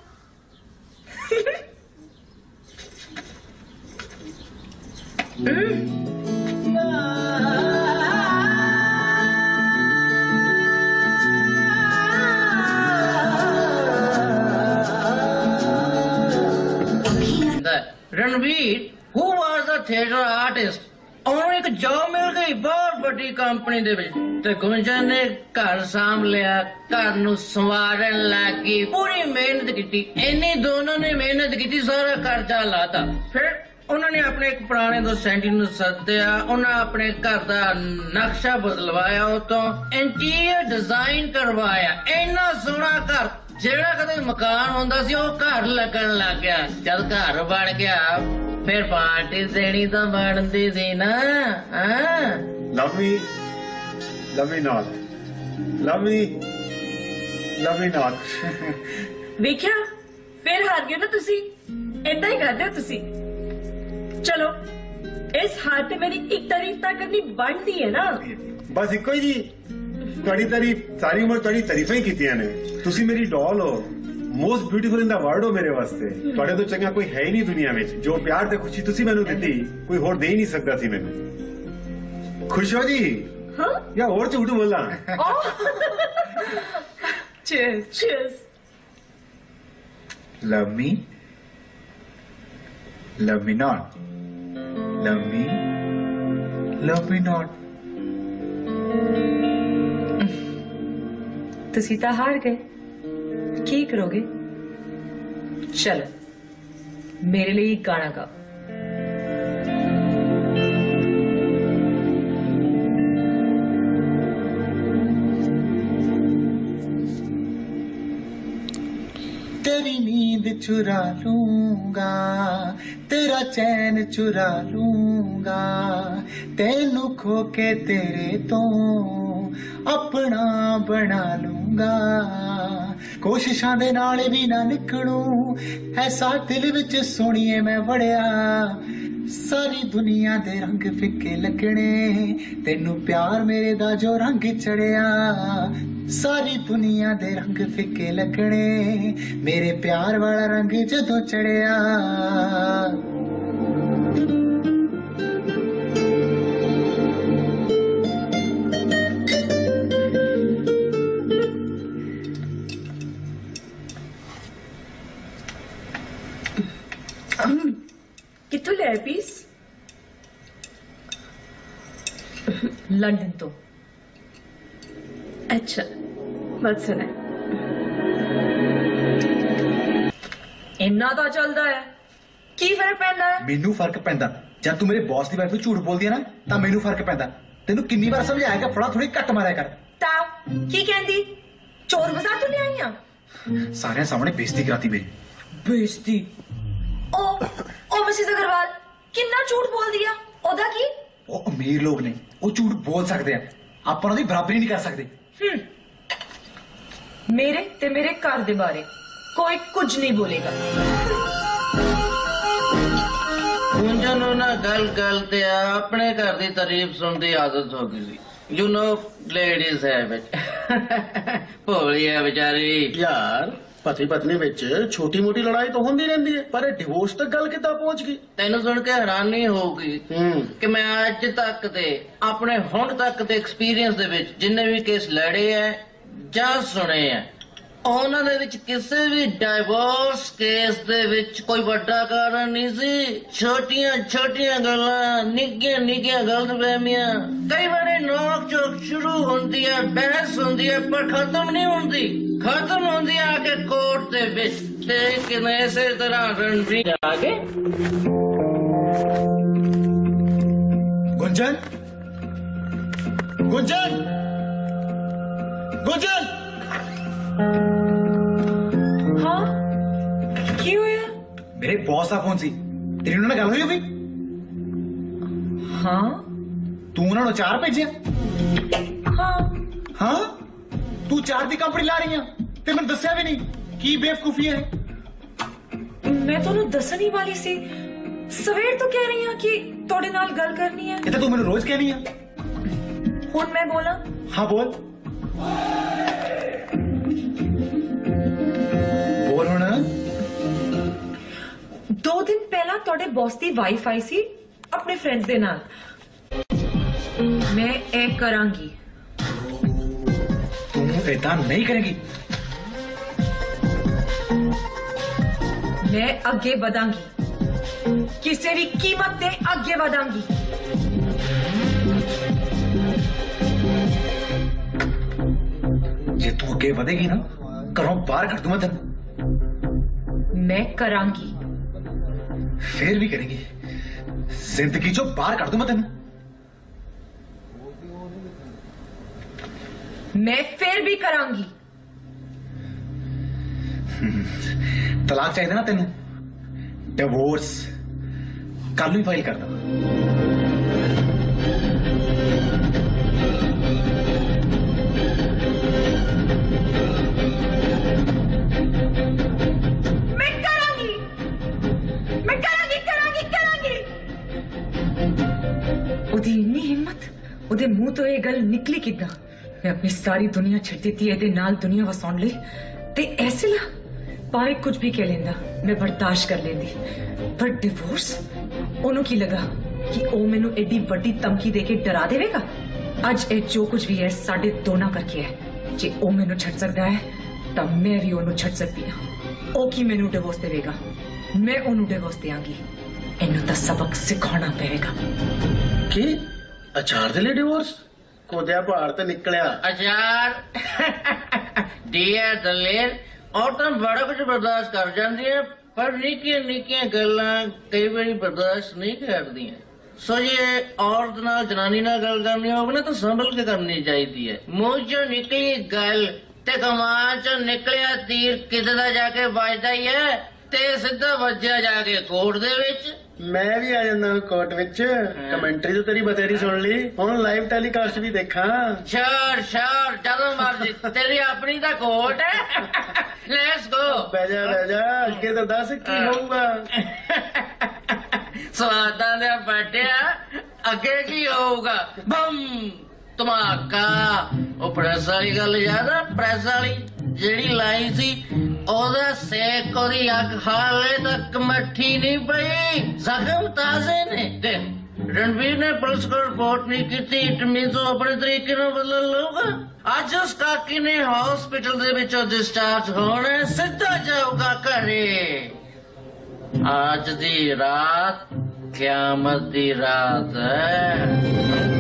Ranveer, who was the theatre artist? ਉਹਨੂੰ ਇੱਕ ਜੌਬ ਮਿਲ ਗਈ ਬਹੁਤ ਵੱਡੀ ਕੰਪਨੀ ਦੇ ਵਿੱਚ ਤੇ ਗੁੰਜਨ ਨੇ ਘਰ ਸਾਂਭ ਲਿਆ, ਘਰ ਨੂੰ ਸੰਵਾਰਨ ਲੱਗੀ, ਪੂਰੀ ਮਿਹਨਤ ਕੀਤੀ। ਇੰਨੀ ਦੋਨੋਂ ਨੇ ਮਿਹਨਤ ਕੀਤੀ, ਸਾਰਾ ਕਰਜ਼ਾ ਲਾਤਾ। ਫਿਰ ਉਹਨਾਂ ਨੇ ਆਪਣੇ ਇੱਕ ਪੁਰਾਣੇ ਦੋਸਤ ਨੂੰ ਸੱਦਿਆ, ਉਹਨਾਂ ਆਪਣੇ ਘਰ ਦਾ ਨਕਸ਼ਾ ਬਦਲਵਾਇਆ, ਉਹ ਤੋਂ ਇੰਟੀਰੀਅਰ ਡਿਜ਼ਾਈਨ ਕਰਵਾਇਆ। ਇੰਨਾ ਸੋਹਣਾ ਘਰ ਜਿਹੜਾ ਕਦੇ ਮਕਾਨ ਹੁੰਦਾ ਸੀ ਉਹ ਘਰ ਲੱਗਣ ਲੱਗ ਗਿਆ। ਜਦ ਘਰ ਬਣ ਗਿਆ फिर पार्टी देनी तो बनती थी ना। Love me love me not love me love me not. वेख्या फिर हार गए ना तुसी, ऐदा ही करदे हो तुसी। चलो इस हार ते मेरी एक तारीफ ता करनी बनती है ना। बस इको ही जी, तुहाडी तारीफ सारी उम्र तुहाडी तारीफां ही कीतियां ने। तुसी मेरी डॉल हो, most beautiful in the world हो मेरे वास्ते। तुहाडे तो चंगा कोई है ही नहीं दुनिया में। जो प्यार ते खुशी तुसी मैनू दित्ती कोई होर दे ही नहीं सकदा सी मैनू। खुश हो जी? हाँ? या और झूठ बोला? Cheers, cheers. Love me, love me not, love me, love me not. तुसी तो हार गए, की करोगे? चलो मेरे लिए गाना गाओ। तेरी नींद चुरा लूंगा, तेरा चैन चुरा लूंगा, तेनू खो के तेरे तो अपना बना लूंगा। कोशिशां दे नाल भी ना निकलू, ऐसा दिल विच सोनिए मैं वड़िया। सारी दुनिया दे रंग फिक्के लगने, तेनू प्यार मेरे दा जो रंग चढ़िया। सारी दुनिया दे रंग फिक्के लगने, मेरे प्यार वाला रंग जदों चढ़िया। कित्थों ले आए पीस? लंदन तो। अच्छा मत सुना। इन्ना तो चलता है, की फर्क पैंदा है? मैनू फर्क पैंदा जब तू मेरे बॉस की वाइफ नू झूठ बोलदी है ना, तां मैनू फर्क पैंदा। तेनू कितनी बार समझाया कि फड़ा थोड़ी घट मारिया कर। ता की कहंदी? चोर बाजार तो ले आई हां। सारे सामने बेइज्जती कराती मेरी। बेइज्जती? ओ ओ मिसेस अग्रवाल कितना झूठ बोल दिया। ओदा की? ओ अमीर लोग ने, वो झूठ बोल सकते हैं, आप उन्हां दी बराबरी नहीं कर सकते। हम्म मेरे ते मेरे घर दे बारे कोई कुछ नहीं बोलेगा। गुंजन ना गल गल ते अपने घर दी तारीफ सुनदी आदत हो गई। यू नो लेडीज है भोली है बेचारी। यार पति पत्नी विच छोटी मोटी लड़ाई तो होंदी रहंदी है, पर डिवोर्स तक गल किद्दां पहुंच गई? तेन सुन के हैरानी होगी कि मैं अज तक दे अपने हुण तक दे एक्सपीरियंस दे विच जिन्ने भी केस लड़े है जां सुने है, ਉਹਨਾਂ ਦੇ ਵਿੱਚ ਕਿਸੇ ਵੀ ਡਾਈਵੋਰਸ ਕੇਸ ਦੇ ਵਿੱਚ ਕੋਈ ਵੱਡਾ ਕਾਰਨ ਨਹੀਂ ਸੀ। ਛੋਟੀਆਂ ਛੋਟੀਆਂ ਗੱਲਾਂ, ਨਿੱਕੀਆਂ ਨਿੱਕੀਆਂ ਗਲਤਫਹਿਮੀਆਂ, ਕਈ ਵਾਰੀ ਨੋਕ ਝੋਕ ਸ਼ੁਰੂ ਹੁੰਦੀ ਹੈ, ਬਹਿਸ ਹੁੰਦੀ ਹੈ, ਪਰ ਖਤਮ ਨਹੀਂ ਹੁੰਦੀ। ਖਤਮ ਹੁੰਦੀ ਆ ਕੇ ਕੋਰਟ ਦੇ ਵਿੱਚ ਤੇ ਕਿਵੇਂ ਇਸੇ ਤਰ੍ਹਾਂ ਰਣਵੀਰ ਆ ਕੇ गुंजन गुंजन गुंजन हाँ की होया? मेरे बॉस का फोन सी, तेरी उन्होंने गल हुई होगी? हाँ तू उन्होंने चार भेजे? हाँ हाँ तू चार दी कंपनी ला रही है ते मैंने दस्या भी नहीं, की बेवकूफी है? मैं तो दसन ही वाली सी, सवेर तो कह रही हूँ कि तोड़े नाल गल करनी है। ये तो तू मैंने रोज कहनी है। हुण मैं बोला? हाँ बोल बोल हुण। दो दिन पहला तोड़े बॉस दी वाइफ आई सी अपने फ्रेंड्स दे नाल। मैं ए करांगी। तू ऐसा नहीं करेगी। मैं आगे बढ़ांगी, किसी भी कीमत पे आगे बढ़ांगी। जे तू आगे बढ़ेगी ना, घरों बाहर कर दूंगा तेन। मैं करांगी। फिर भी करेगी, जिंदगी चो बाहर कर दूंगा तेन। मैं फिर भी करांगी। तलाक चाहिए ना तेन? डिवोर्स कल ही फाइल कर दो। मैं करांगी, मैं करांगी करांगी करांगी। ओदी इन्नी हिम्मत, ओदे मुंह तो ये गल निकली किदा? मैं अपनी सारी दुनिया छड़ दी, एदे नाल दुनिया वसाउण लई ते ऐसे ला भावे कुछ भी कह लेंदा, मैं बर्दाश्त कर लेंदी। पर डिवोर्स ओनू की लगा कि ओ मैनू एडी बड़ी धमकी देके डरा देवेगा? अज ए जो कुछ भी है साडे दोना करके है। जे ओ मैनू छड़ सकदा है तां मैं भी ओनू छड़ सकदी हां। ओ की मैनू डिवोर्स देवेगा, मैं ओनू डिवोर्स देंगी। इन्नू तां सबक सिखाना पड़ेगा। की अचार दे लिए डिवोर्स? कोदिया पहाड़ ते निकलिया अचार डियर दलेर औरतां बड़ा कुछ बर्दाश्त कर जाती है, पर निक्कियां निक्कियां गल्लां कई बारी बर्दाश्त नहीं करदियां। सो ये औरत नाल जनानी नाल गल करनी होवे ना तो संभल के करनी चाहिए है। मुंह चो निकली गल ते कमान चो निकलिया तीर किते दा जाके वजदा ही है ते सीधा वज्जिया जाके कोर्ट दे विच। मैं भी आ जाना कोर्ट विच। कमेंटरी तो तेरी बतेरी सुन ली, हुण लाइव टेलीकास्ट भी देखा। श्योर श्योर जदों मर्जी, तेरी अपनी दा कोर्ट है। Let's go. बैजा बैजा अगे तो दस की होऊगा। स्वादां दे बड्डिया अगे की होऊगा? बम धमाका। ओ प्रेस वाली गल याद आ? प्रेस वाली जेड़ी लाई सी ओदा सेक ओदी अग हाले तक मट्ठी नहीं पई, जख्म ताजे ने। देख रणवीर ने पुलिस को रिपोर्ट नहीं की, इट मींस वो अपने तरीके नाल बदल लूगा। अज उस काकी ने हॉस्पिटल दे विचों डिस्चार्ज होना, सीधा जाऊगा घरे। आज दी रात क़यामत दी रात है।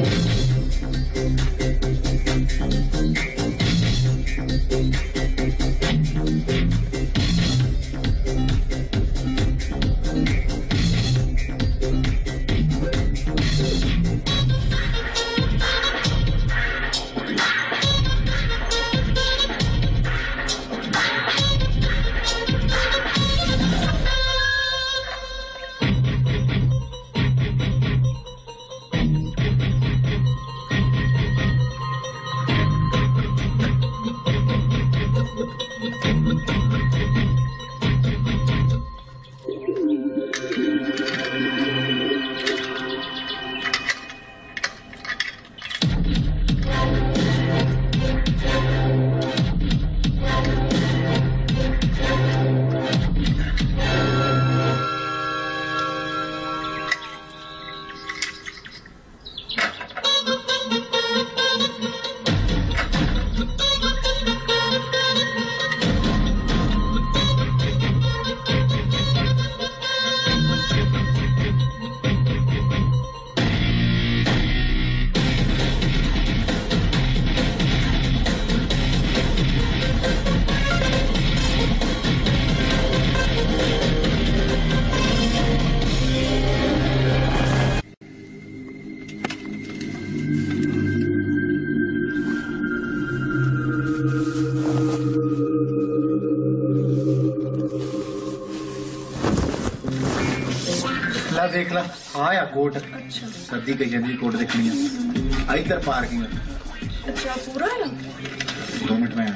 ला देख ला आया कोट सर्दी कही जाती कोट देखनी है आई इधर पार्किंग अच्छा पूरा है दो मिनट में आया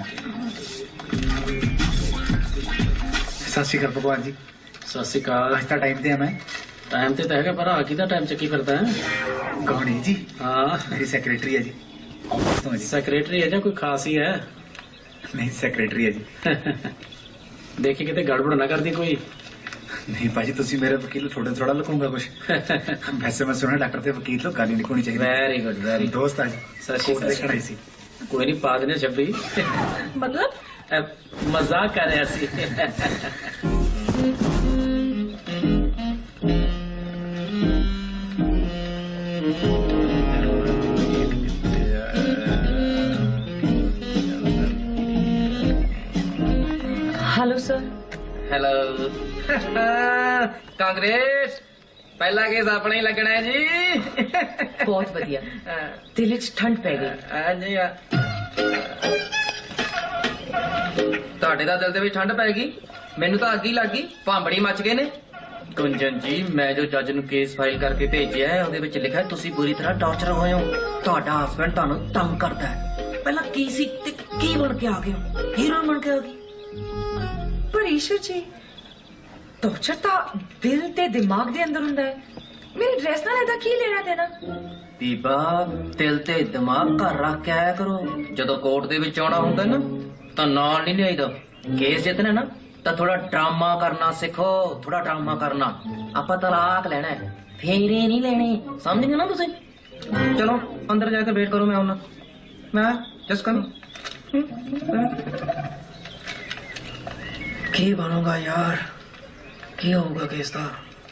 सत श्री अकाल भगवान जी सत श्री अकाल आज का टाइम दिया मैं टाइम ते तो है पर आकी दा टाइम चक्की फिरदा है कौन है जी हाँ मेरी सेक्रेटरी है जी ऑफिस तो है जी सेक्रेटरी है या कोई खास ही है नहीं सेक्रेटरी है जी देखी किते गड़बड़ ना कर दी कोई नहीं भाजी तुसी मेरे वकील थोड़े थोड़ा लिखूंगा कुछ वैसे मैं सुना डॉक्टर ते वकील लो गाली लिखनी चाहिए वेरी गुड वेरी दोस्त आज सच्ची देखना ही सी कोई नहीं पा देने छब्बी मतलब मजाक कर रहे सी हेलो सर हेलो कांग्रेस पहला केस अपना ही लगना है जी बहुत बढ़िया दिल च ठंड पै गई हाँ जी ਤੁਹਾਡੇ ਦਾ ਦਿਲ ਦੇ ਵਿੱਚ ਠੰਡ ਪੈ ਗਈ ਮੈਨੂੰ ਤਾਂ ਅੱਗ ਹੀ ਲੱਗ ਗਈ ਭਾਂਬੜੀ ਮੱਚ ਗਏ ਨੇ ਗੁੰਜਨ ਜੀ ਮੈਂ ਜੋ ਜੱਜ ਨੂੰ ਕੇਸ ਫਾਈਲ ਕਰਕੇ ਭੇਜਿਆ ਹੈ ਉਹਦੇ ਵਿੱਚ ਲਿਖਿਆ ਤੁਸੀਂ ਬੁਰੀ ਤਰ੍ਹਾਂ ਟਾਰਚਰ ਹੋਏ ਹੋ ਤੁਹਾਡਾ ਹਸਬੰਡ ਤੁਹਾਨੂੰ ਤੰਗ ਕਰਦਾ ਹੈ ਪਹਿਲਾਂ ਕੀ ਸੀ ਤੇ ਕੀ ਬਣ ਕੇ ਆ ਗਏ ਹੋ ਹੀਰੋਇਨ ਬਣ ਕੇ ਆ ਗਈ पर ईश्वर जी टॉर्चर तो दिल ते दिमाग दे अंदर हुंदा है मेरी ड्रेस नाल एदा की लेना देना ਬੀਬਾ ਦਿਲ ਤੇ ਦਿਮਾਗ ਘਰ ਰੱਖ ਕੇ ਆਇਆ ਕਰੋ ਜਦੋਂ ਕੋਰਟ ਦੇ ਵਿੱਚ ਆਉਣਾ ਹੁੰਦਾ ਨਾ ਤਾਂ ਨਾਲ ਨਹੀਂ ਲਿਆਈਦਾ ਕੇਸ ਜਿੱਤਣਾ ਨਾ ਤਾਂ ਥੋੜਾ ਡਰਾਮਾ ਕਰਨਾ ਸਿੱਖੋ ਥੋੜਾ ਡਰਾਮਾ ਕਰਨਾ ਆਪਾਂ ਤਲਾਕ ਲੈਣਾ ਹੈ ਫੇਰੇ ਨਹੀਂ ਲੈਣੇ ਸਮਝ ਗਏ ਨਾ ਤੁਸੀਂ ਚਲੋ ਅੰਦਰ ਜਾ ਕੇ ਵੇਟ ਕਰੋ ਮੈਂ ਆਉਣਾ ਮੈਂ ਜਸ ਕਮ ਕੀ ਬਣੂਗਾ ਯਾਰ ਕੀ ਹੋਊਗਾ ਕੇਸ ਦਾ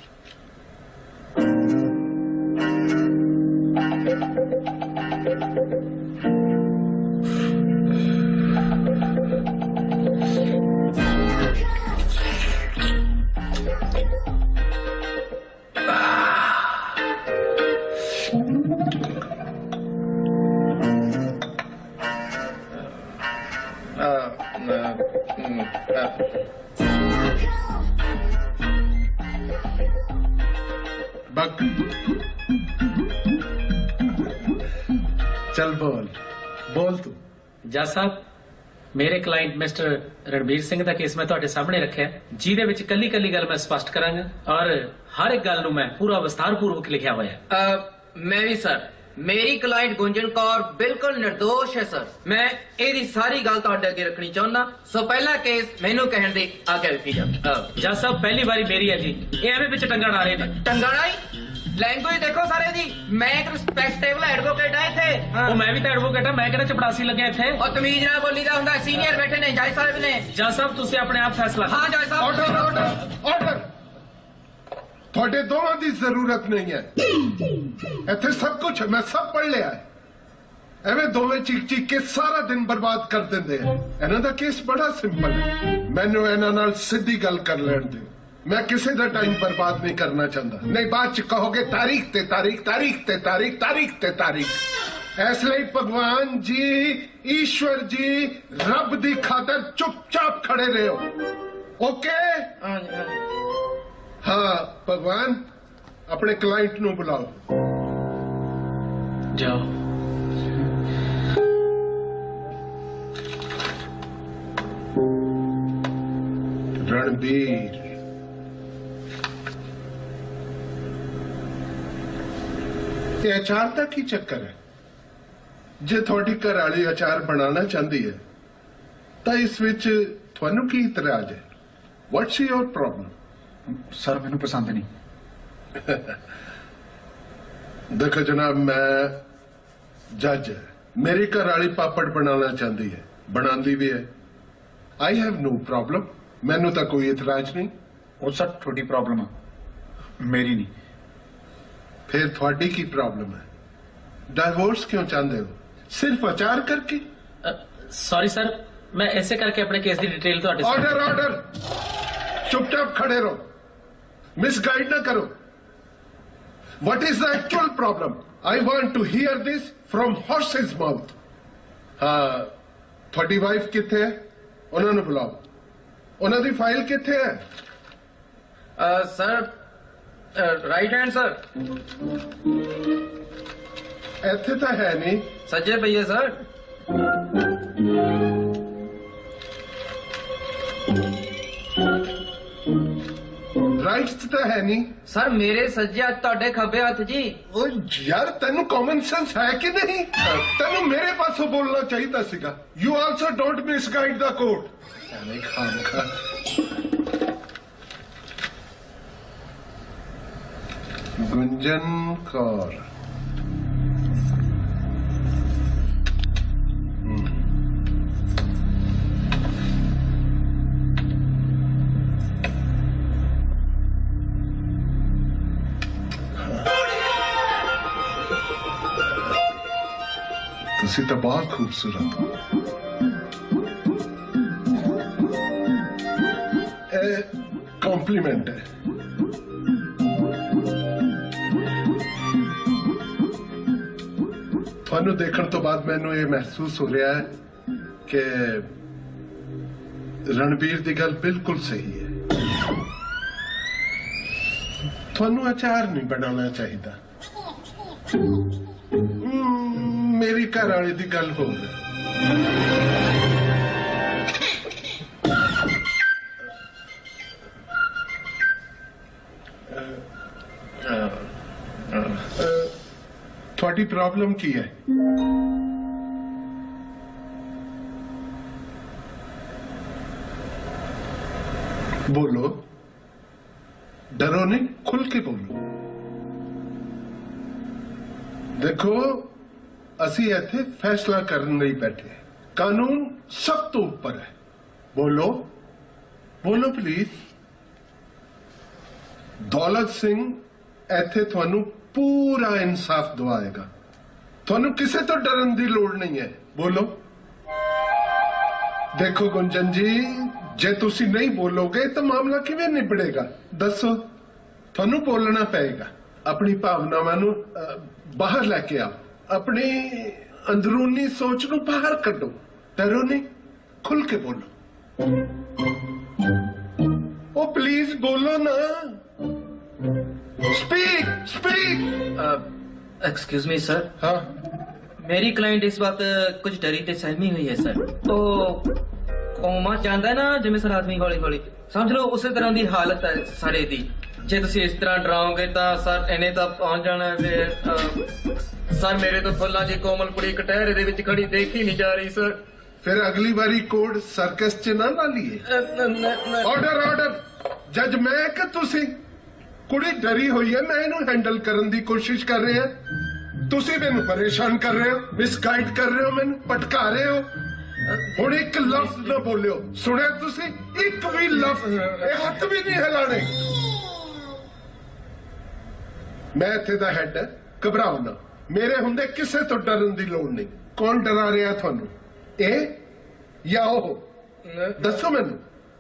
बक चल बोल बोल तू ਜੱਜ ਸਾਹਿਬ ਮੇਰੇ ਕਲਾਇੰਟ ਮਿਸਟਰ ਰਣਬੀਰ ਸਿੰਘ ਦਾ ਕੇਸ ਮੈਂ ਤੁਹਾਡੇ ਸਾਹਮਣੇ ਰੱਖਿਆ ਜਿਹਦੇ ਵਿੱਚ ਕੱਲੀ ਕੱਲੀ ਗੱਲ ਮੈਂ ਸਪਸ਼ਟ ਕਰਾਂਗਾ ਔਰ ਹਰ ਇੱਕ ਗੱਲ ਨੂੰ ਮੈਂ ਪੂਰਾ ਵਿਸਥਾਰਪੂਰਵਕ ਲਿਖਿਆ ਹੋਇਆ ਮੈਂ ਵੀ ਸਰ ਮੇਰੀ ਕਲਾਇੰਟ ਗੁੰਜਨ ਕੌਰ ਬਿਲਕੁਲ ਨਿਰਦੋਸ਼ ਹੈ ਸਰ ਮੈਂ ਇਹਦੀ ਸਾਰੀ ਗੱਲ ਤੁਹਾਡੇ ਅੱਗੇ ਰੱਖਣੀ ਚਾਹੁੰਦਾ ਸੋ ਪਹਿਲਾ ਕੇਸ ਮੈਨੂੰ ਕਹਿਣ ਦੇ ਆਗੇ ਰੱਖੀ ਜਾ ਜੱਜ ਸਾਹਿਬ ਪਹਿਲੀ ਵਾਰੀ ਮੇਰੀ ਹੈ ਜੀ ਇਹ ਐਵੇਂ ਵਿੱਚ ਟੰਗਣ ਆ ਰਹੇ ਨੇ ਟੰਗਣ ਆਈ ਲੈਂਗੁਏਜ ਦੇਖੋ ਸਾਰੇ ਦੀ ਮੈਂ ਇੱਕ ਰਿਸਪੈਕਟੇਬਲ ਐਡਵੋਕੇਟ ਆ ਇੱਥੇ ਉਹ ਮੈਂ ਵੀ ਤਾਂ ਐਡਵੋਕੇਟ ਆ ਮੈਂ ਕਿਹੜਾ ਚਪੜਾਸੀ ਲੱਗਿਆ ਇੱਥੇ ਉਹ ਤਮੀਜ਼ ਨਾਲ ਬੋਲੀਦਾ ਹੁੰਦਾ ਸੀਨੀਅਰ ਬੈਠੇ ਨੇ ਜੱਜ ਸਾਹਿਬ ਨੇ ਜੱਜ ਸਾਹਿਬ ਤੁਸੀਂ ਆਪਣੇ ਆਪ ਫੈਸਲਾ ਹਾਂ ਜੱਜ ਸਾਹਿਬ ਆਰਡਰ ਆਰਡਰ ਆਰਡਰ ਤੁਹਾਡੇ ਦੋਵਾਂ ਦੀ ਜ਼ਰੂਰਤ ਨਹੀਂ ਹੈ ਇੱਥੇ ਸਭ ਕੁਝ ਮੈਂ ਸਭ ਪੜ੍ਹ ਲਿਆ ਹੈ ਐਵੇਂ ਦੋਵੇਂ ਚੀਕ ਚੀਕ ਕੇ ਸਾਰਾ ਦਿਨ ਬਰਬਾਦ ਕਰ ਦਿੰਦੇ ਆ ਇਹਨਾਂ ਦਾ ਕੇਸ ਬੜਾ ਸਿੰਪਲ ਹੈ ਮੈਨੂੰ ਇਹਨਾਂ ਨਾਲ ਸਿੱਧੀ ਗੱਲ ਕਰ ਲੈਣ ਦਿਓ मैं किसी का टाइम बर्बाद नहीं करना चाहता नहीं बाद च कहोगे तारीख ते तारीख तारीख ते तारीख तारीख ते तारीख इसलिए भगवान जी ईश्वर जी रब दी खातर चुपचाप खड़े रहो ओके हाँ भगवान अपने क्लाइंट नू बुलाओ जाओ रणबीर ਤੇ ਅਚਾਰ ਦਾ ਕੀ ਚੱਕਰ ਹੈ ਜੇ ਤੁਹਾਡੀ ਘਰ ਵਾਲੀ ਅਚਾਰ ਬਣਾਉਣਾ ਚਾਹੁੰਦੀ ਹੈ ਤਾਂ ਇਸ ਵਿੱਚ ਤੁਹਾਨੂੰ ਕੀ ਇਤਰਾਜ਼ ਹੈ ਵਾਟਸ ਯੋਰ ਪ੍ਰੋਬਲਮ ਸਰ ਮੈਨੂੰ ਪਸੰਦ ਨਹੀਂ ਦੇਖੋ ਜਨਾਬ ਮੈਂ ਜੱਜ ਮੇਰੀ ਘਰ ਵਾਲੀ ਪਾਪੜ ਬਣਾਉਣਾ ਚਾਹੁੰਦੀ ਹੈ ਬਣਾਉਂਦੀ ਵੀ ਹੈ ਆਈ ਹੈਵ ਨੋ ਪ੍ਰੋਬਲਮ ਮੈਨੂੰ ਤਾਂ ਕੋਈ ਇਤਰਾਜ਼ ਨਹੀਂ ਉਹ ਸਰ ਤੁਹਾਡੀ ਪ੍ਰੋਬਲਮ ਆ ਮੇਰੀ ਨਹੀਂ फिर थोड़ी की प्रॉब्लम है डाइवोर्स क्यों चाहते हो सिर्फ अचार करके सॉरी सर मैं ऐसे करके अपने केस की डिटेल तो ऑर्डर ऑर्डर चुपचाप खड़े रहो मिसगाइड ना करो what is the actual problem I want to hear this from horse's mouth. हाँ, थोड़ी वाइफ किथे है? उन्होंने बुलाओ। उन्होंने दी फाइल किथे है? Sir right hand sir. ਇੱਥੇ ਤਾਂ ਹੈ ਨਹੀਂ। सज्जे पई है सर। ਰਾਈਟਸ ਤਾਂ ਹੈ ਨਹੀਂ। ਸਰ ਮੇਰੇ ਸੱਜੇ ਹੱਥ ਤੁਹਾਡੇ ਖੱਬੇ ਹੱਥ ਜੀ। ਓ ਯਾਰ ਤੈਨੂੰ ਕਾਮਨ ਸੈਂਸ ਹੈ ਕਿ ਨਹੀਂ? ਤੈਨੂੰ ਮੇਰੇ ਪਾਸੋਂ ਬੋਲਣਾ ਚਾਹੀਦਾ ਸੀਗਾ। You also don't misguide the court. ਐਵੇਂ ਖਾਮ ਖਾ। ਗੁੰਜਨ ਕੌਰ। ਤੁਸੀਂ ਤਾਂ ਬਹੁਤ ਖੂਬਸੂਰਤ ਹੋ। ਇਹ ਕੰਪਲੀਮੈਂਟ ਹੈ। ਤੁਹਾਨੂੰ ਦੇਖਣ ਤੋਂ ਬਾਅਦ ਮੈਨੂੰ ਇਹ ਮਹਿਸੂਸ ਹੋ ਰਿਹਾ ਹੈ ਕਿ ਰਣਬੀਰ ਦੀ ਗੱਲ ਬਿਲਕੁਲ ਸਹੀ ਹੈ। ਤੁਹਾਨੂੰ ਅਚਾਰ ਨਹੀਂ ਬਣਾਉਣਾ ਚਾਹੀਦਾ। मेरी घर वाले की गल हो गई। थोड़ी प्रॉब्लम की है? बोलो, डरो नहीं, खुल के बोलो। देखो ਅਸੀਂ ਇੱਥੇ ਫੈਸਲਾ ਕਰਨ ਲਈ ਬੈਠੇ ਹਾਂ। ਕਾਨੂੰਨ ਸਭ ਤੋਂ ਉੱਪਰ ਹੈ। ਬੋਲੋ ਬੋਲੋ ਪਲੀਜ਼। ਦੌਲਤ ਸਿੰਘ ਇੱਥੇ ਤੁਹਾਨੂੰ ਪੂਰਾ ਇਨਸਾਫ ਦਿਵਾਏਗਾ। ਤੁਹਾਨੂੰ ਕਿਸੇ ਤੋਂ ਡਰਨ ਦੀ ਲੋੜ ਨਹੀਂ ਹੈ। ਬੋਲੋ। ਦੇਖੋ ਗੁੰਜਨ ਜੀ, ਜੇ ਤੁਸੀਂ ਨਹੀਂ ਬੋਲੋਗੇ ਤਾਂ ਮਾਮਲਾ ਕਿਵੇਂ ਨਿਬੜੇਗਾ? ਦੱਸੋ। ਤੁਹਾਨੂੰ ਬੋਲਣਾ ਪਏਗਾ। ਆਪਣੀ ਭਾਵਨਾਵਾਂ ਨੂੰ ਬਾਹਰ ਲੈ ਕੇ ਆਓ। अपनी अंदरूनी सोच को बाहर करो। डरो नहीं, खुल के बोलो। ओ प्लीज बोलो ना। Speak speak. Excuse me sir. हाँ, मेरी क्लाइंट इस वक्त कुछ डरी ते सहमी हुई है सर। तो कोमा चाहता है ना जिमें सर आदमी हौली हौली समझ लो उसी तरह की हालत है सारे दी। जे तुसी इस तरह डराओगे तो सर इन्हें तो पहुंच जाना है। सर मेरे तो फुल्ला जी कोमल कुड़ी कटहरे दे विच खड़ी देखी नहीं जा रही सर। फिर अगली बारी कोड सर्कस च ना ला लिए। Order order. जज मैं कि तुसी कुड़ी डरी हुई है, मैं इन्हू हैंडल करने की कोशिश कर रहे हैं। तुसी मैनू परेशान कर रहे हो, मिसगाइड कर रहे हो, मैनू भटका रहे हो। हुण एक लफ्ज ना बोलियो। सुने तुसी? एक भी लफ्ज, एक हाथ भी नहीं हिलाने। मैं इत्थे दा हैड है, घबराओ ना। मेरे हुंदे किसे तो डरन दी लोड़ नहीं। कौन डरा रहा थानू? ए या ओह? दसो मैनू।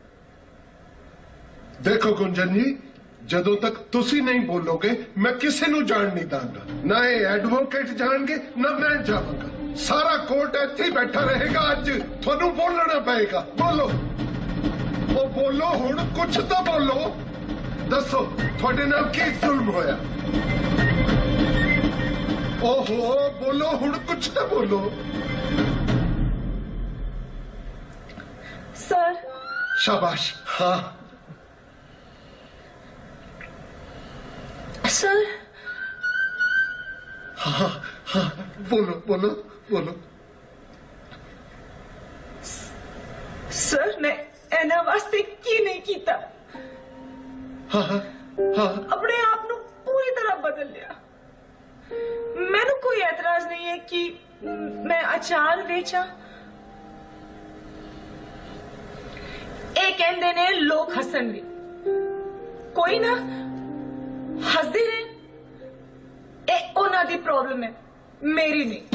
देखो गुंजन जी, जदों तक तुसी नहीं बोलोगे मैं किसी नू जान नहीं दांगा। ना ये एडवोकेट जाणगे ना मैं जावांगा। सारा कोर्ट इत्थे ही बैठा रहेगा। अज थानू बोलना पएगा। बोलो ओ बोलो हुण, कुछ तो बोलो। दसो थोड़े नाल की जुल्म होया? ओहो बोलो हुण, कुछ तो बोलो। सर। शाबाश। हाँ सर। हाँ हाँ बोलो बोलो बोलो। सर मैं एना वास्ते की नहीं कीता। हाँ हाँ हाँ अपने आप नू पूरी तरह बदल लिया। मैनू कोई एतराज नहीं है कि मैं अचार बेचा। ए कहंदे ने लोग हसणगे, कोई ना हसदे रहे। ए उन्हां दी प्रॉब्लम है, मेरी नहीं।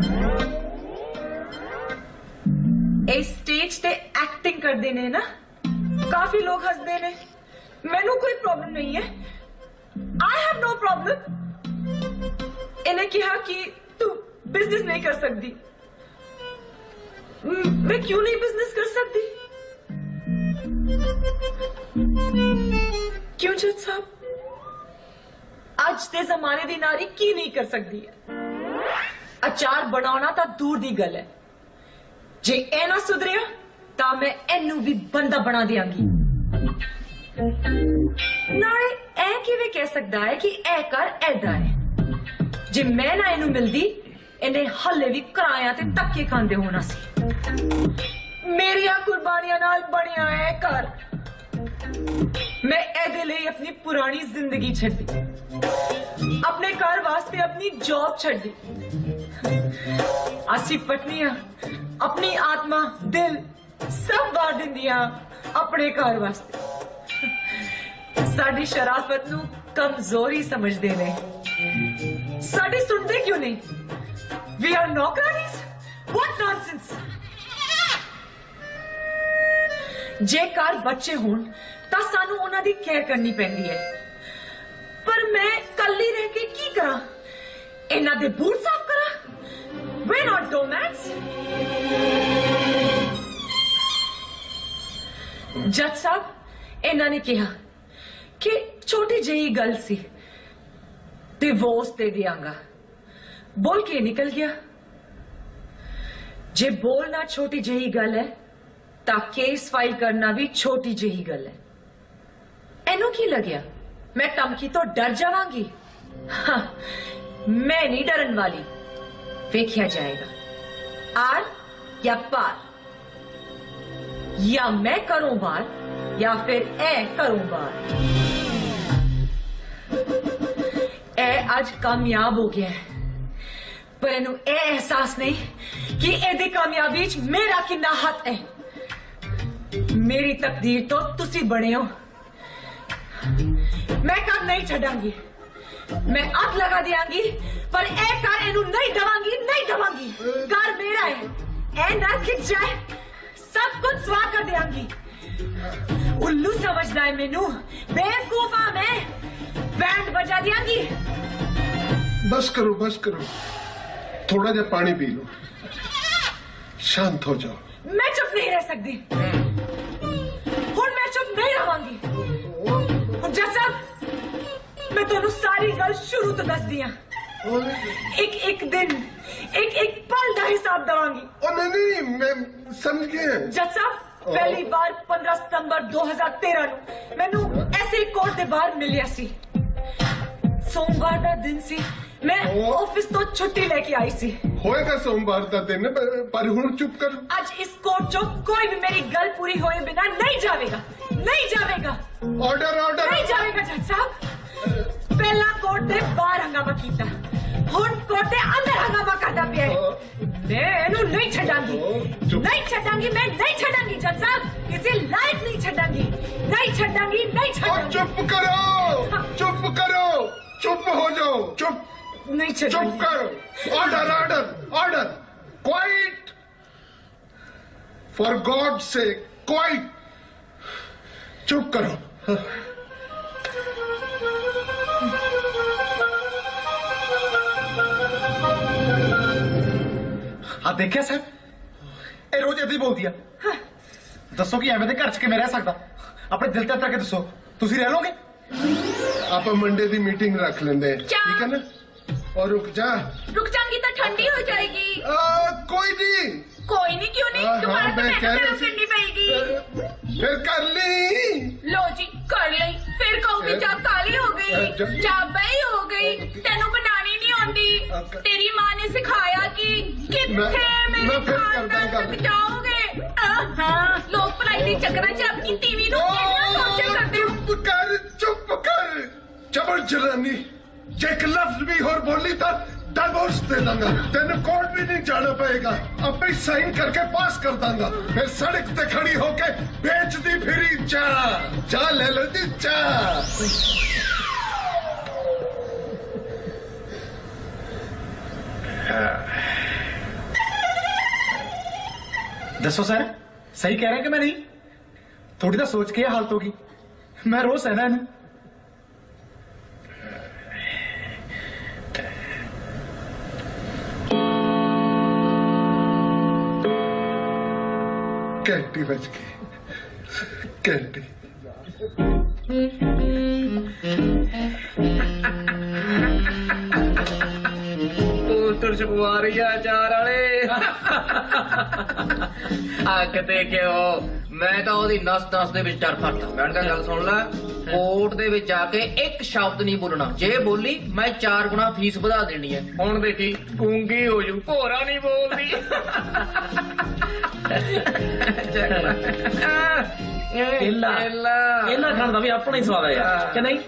ए स्टेज ते एक्टिंग करदे ने ना, काफी लोग हसदे ने। मैनू कोई प्रॉब्लम नहीं है। I have no problem. इन्हें कहा कि तू बिजनेस नहीं कर सकती। मैं क्यों नहीं बिजनेस कर सकती? क्यों जज साहब? ਅੱਜ ਦੇ ਜ਼ਮਾਨੇ ਦੀ ਨਾਰੀ ਕੀ ਨਹੀਂ ਕਰ ਸਕਦੀ ਹੈ? ਅਚਾਰ ਬਣਾਉਣਾ ਤਾਂ ਦੂਰ ਦੀ ਗੱਲ ਹੈ, ਜੇ ਇਹ ਨਾ ਸੁਧਰਿਆ ਤਾਂ ਮੈਂ ਇਹਨੂੰ ਵੀ ਬੰਦਾ ਬਣਾ ਦਿਆਂਗੀ। ਨਾਲੇ ਇਹ ਕਿਵੇਂ ਕਹਿ ਸਕਦਾ ਹੈ ਕਿ ਇਹ ਕਰ ਐਦਾ ਹੈ? ਜੇ ਮੈਂ ਨਾ ਇਹਨੂੰ ਮਿਲਦੀ ਇਹਨੇ ਹੱਲੇ ਵੀ ਕਿਰਾਇਆਂ ਤੇ ਧੱਕੇ ਖਾਂਦੇ ਹੋਣਾ ਸੀ। ਮੇਰੀਆਂ ਕੁਰਬਾਨੀਆਂ ਨਾਲ ਬਣਿਆ ਹੈ ਘਰ। मैं ਇਹਦੇ ਲਈ ਆਪਣੀ ਪੁਰਾਣੀ ਜ਼ਿੰਦਗੀ ਛੱਡੀ, ਆਪਣੇ ਘਰ ਵਾਸਤੇ ਆਪਣੀ ਜੌਬ ਛੱਡੀ। ਅਸੀਂ ਪਤਨੀਆਂ ਆਪਣੀ ਆਤਮਾ ਦਿਲ ਸਭ ਵਾਰ ਦਿੰਦੀਆਂ ਆਪਣੇ ਘਰ ਵਾਸਤੇ। ਸਾਡੀ ਸ਼ਰਾਫਤ ਨੂੰ ਕਮਜ਼ੋਰੀ ਸਮਝਦੇ ਨੇ, ਸਾਡੀ ਸੁਣਦੇ ਕਿਉਂ ਨਹੀਂ? ਵੀ ਆਰ ਨੌਕਰਾਨੀਜ਼? What nonsense. ਜੇ ਘਰ ਬੱਚੇ ਹੋਣ ਤਾਂ ਸਾਨੂੰ ਉਹਨਾਂ ਦੀ ਕੇਅਰ ਕਰਨੀ ਪੈਂਦੀ ਹੈ, ਪਰ ਮੈਂ ਕੱਲੀ ਰਹਿ ਕੇ ਕੀ ਕਰਾਂ? ਇਹਨਾਂ ਦੇ ਬੂਟ ਸਾਫ਼ ਕਰਾਂ? ਵੇ ਨਾਟ ਡੋਮੈਟਸ। ਜੱਜ ਸਾਹਿਬ, ਇਹਨਾਂ ਨੇ ਕਿਹਾ ਕਿ ਛੋਟੀ ਜਿਹੀ ਗੱਲ ਸੀ, ਡਿਵੋਰਸ ਦੇ ਦਿਆਂਗਾ। ਬੋਲ ਕੇ ਨਿਕਲ ਗਿਆ। ਜੇ ਬੋਲਣਾ ਛੋਟੀ ਜਿਹੀ ਗੱਲ ਹੈ ਤਾਂ ਕੇਸ ਫਾਈਲ ਕਰਨਾ ਵੀ ਛੋਟੀ ਜਿਹੀ ਗੱਲ ਹੈ। ਇਹਨੂੰ ਕੀ ਲੱਗਿਆ ਮੈਂ ਧਮਕੀ ਤੋਂ ਡਰ ਜਾਵਾਂਗੀ? ਹਾਂ, ਮੈਂ ਨਹੀਂ ਡਰਨ ਵਾਲੀ। ਵੇਖਿਆ ਜਾਏਗਾ ਆਰ ਜਾਂ ਪਾਰ, ਜਾਂ ਮੈਂ ਕਰੂੰ ਬਾਰ ਜਾਂ ਫਿਰ ਇਹ ਕਰੂੰ ਬਾਰ। ਇਹ ਅੱਜ ਕਾਮਯਾਬ ਹੋ ਗਿਆ ਹੈ, ਪਰ ਇਹਨੂੰ ਇਹ ਅਹਿਸਾਸ ਨਹੀਂ ਕਿ ਇਹਦੀ ਕਾਮਯਾਬੀ 'ਚ ਮੇਰਾ ਕਿੰਨਾ ਹੱਥ ਹੈ। ਮੇਰੀ ਤਕਦੀਰ ਤੋਂ ਤੁਸੀਂ ਬਣੇ ਹੋ। मैं कर नहीं छड़ांगी, मैं आग लगा दियांगी, पर ए कार एनू नहीं दवांगी, नहीं दवांगी। कार मेरा है, ए ना खिंच जाए सब कुछ स्वा कर दियांगी। उल्लू समझदा है मैनू, बेवकूफा मैं। बैंड बजा दियांगी। बस करो बस करो, थोड़ा जा पानी पी लो, शांत हो जाओ। मैं चुप नहीं रह सकती, हुण मैं चुप नहीं रहांगी। जज साहब, मैं ਤੁਹਾਨੂੰ ਸਾਰੀ ਗੱਲ ਸ਼ੁਰੂ ਤੋਂ ਦੱਸਦੀ ਆ। ਇੱਕ ਇੱਕ ਦਿਨ ਇੱਕ ਇੱਕ ਪਲ ਦਾ ਹਿਸਾਬ ਦਵਾਂਗੀ। ਉਹ ਨਹੀਂ ਨਹੀਂ ਮੈਂ ਸਮਝ ਗਿਆ। ਜੱਜ ਸਾਹਿਬ, ਪਹਿਲੀ ਵਾਰ ਪੰਦਰਾਂ ਸਤੰਬਰ ਦੋ ਹਜ਼ਾਰ ਤੇਰਾਂ ਨੂੰ ਮੈਨੂੰ ਐਸੇ ਕੋਰਟ ਦੇ ਬਾਹਰ ਮਿਲਿਆ ਸੀ। ਸੋਮਵਾਰ ਦਾ ਦਿਨ ਸੀ, ਮੈਂ ਆਫਿਸ ਤੋਂ ਛੁੱਟੀ ਲੈ ਕੇ ਆਈ ਸੀ। ਹੋਏਗਾ ਸੋਮਵਾਰ ਦਾ ਦਿਨ, ਪਰ ਹੁਣ ਚੁੱਪ ਕਰ। ਅੱਜ ਇਸ ਕੋਰਟ ਚੋਂ ਕੋਈ ਵੀ ਮੇਰੀ ਗੱਲ ਪੂਰੀ ਹੋਏ ਬਿਨਾ ਨਹੀਂ ਜਾਵੇਗਾ, ਨਹੀਂ ਜਾਵੇਗਾ। ਆਰਡਰ ਆਰਡਰ ਨਹੀਂ ਜਾਵੇਗਾ ਜੱਜ ਸਾਹਿਬ। ਪਹਿਲਾਂ ਕੋਰਟ ਦੇ ਬਾਹਰ ਹੰਗਾਮਾ ਕੀਤਾ, ਹੁਣ ਕੋਰਟ ਦੇ ਅੰਦਰ ਹੰਗਾਮਾ ਕਰਦਾ ਪਿਆ ਹੈ। ਮੈਂ ਇਹਨੂੰ ਨਹੀਂ ਛੱਡਾਂਗੀ, ਨਹੀਂ ਛੱਡਾਂਗੀ, ਮੈਂ ਨਹੀਂ ਛੱਡਾਂਗੀ ਜੱਜ ਸਾਹਿਬ। ਕਿਸੇ ਲਾਇਕ ਨਹੀਂ ਛੱਡਾਂਗੀ, ਨਹੀਂ ਛੱਡਾਂਗੀ, ਨਹੀਂ ਛੱਡਾਂਗੀ। ਚੁੱਪ ਕਰੋ, ਚੁੱਪ ਕਰੋ, ਚੁੱਪ ਹੋ ਜਾਓ, ਚੁੱਪ ਨਹੀਂ ਛੱਡਾਂਗੀ। ਚੁੱਪ ਕਰੋ। Order order order, quiet, for God sake quiet. चुप करो। हाँ देखिया सर, ਇਹ ਰੋਜ਼ ਏਦਾਂ ਹੀ ਬੋਲਦੀ ਆ। ਦੱਸੋ ਕਿ ਐਵੇਂ ਦੇ ਘਰ 'ਚ ਕਿਵੇਂ ਰਹਿ ਸਕਦਾ? ਆਪਣੇ ਦਿਲ ਤੇ ਉਤਰ ਕੇ ਦੱਸੋ, ਤੁਸੀਂ ਰਹਿ ਲੋਗੇ? ਆਪਾਂ मंडे ਦੀ ਮੀਟਿੰਗ ਰੱਖ ਲੈਂਦੇ हैं, ठीक है ना? और रुक जा। रुक जाऊंगी तो ठंडी हो जाएगी। आ, कोई नहीं, कोई नहीं, क्यों नहीं? तुम्हारा तो मेहनत करनी पड़ेगी। फिर कर ली। लो जी कर ली, फिर कहूंगी चाह काली हो गई, चाह बही हो गई, तेनू बनानी नहीं आती। तेरी माँ ने सिखाया कि कितने मेरे खानदान तक जाओगे। लोग भलाई के चक्कर च अपनी टीवी को करते हो। चुप कर, चुप कर, जबर जलानी। जे एक लफ्ज भी और बोली तो डिवोर्स दे दूंगा। तेन कोर्ट भी नहीं जाना पड़ेगा, अपने साइन करके पास कर दूंगा। फिर सड़क पे खड़ी होके बेच दी फिरी चाह, चाह ले लो दी चाह। दसो सर, सही कह रहे हैं कि मैं नहीं? थोड़ी तो सोच के हालत होगी। मैं रोज सहना इन्हें। ਘੰਟੀ ਵੱਜ ਗਈ ਘੰਟੀ। ਪੁੱਤਰ ਛਪਵਾ ਰਹੀ ਆ ਚਾਰ ਵਾਲੇ ਅੱਗ ਤੇ ਕਿਉਂ ਮੈਂ ਤਾਂ ਉਹਦੀ ਨਸ ਨਸ ਦੇ ਵਿੱਚ ਡਰ ਫੜਦਾ। ਮੈਂ ਤਾਂ ਗੱਲ ਸੁਣ ਲੈ, ਕੋਰਟ ਦੇ ਵਿੱਚ ਜਾ ਕੇ ਇੱਕ ਸ਼ਬਦ ਨਹੀਂ ਬੋਲਣਾ, ਜੇ ਬੋਲੀ ਮੈਂ ਚਾਰ ਗੁਣਾ ਫੀਸ ਵਧਾ ਦੇਣੀ ਹੈ। ਹੁਣ ਦੇਖੀ ਗੂੰਗੀ ਹੋ ਜੂ, ਭੋਰਾ ਨਹੀਂ ਬੋਲਦੀ। ਕੇਲਾ ਕੇਲਾ ਖਾਣ ਦਾ ਵੀ ਆਪਣਾ ਹੀ ਸਵਾਦ ਹੈ ਕਿ ਨਹੀਂ?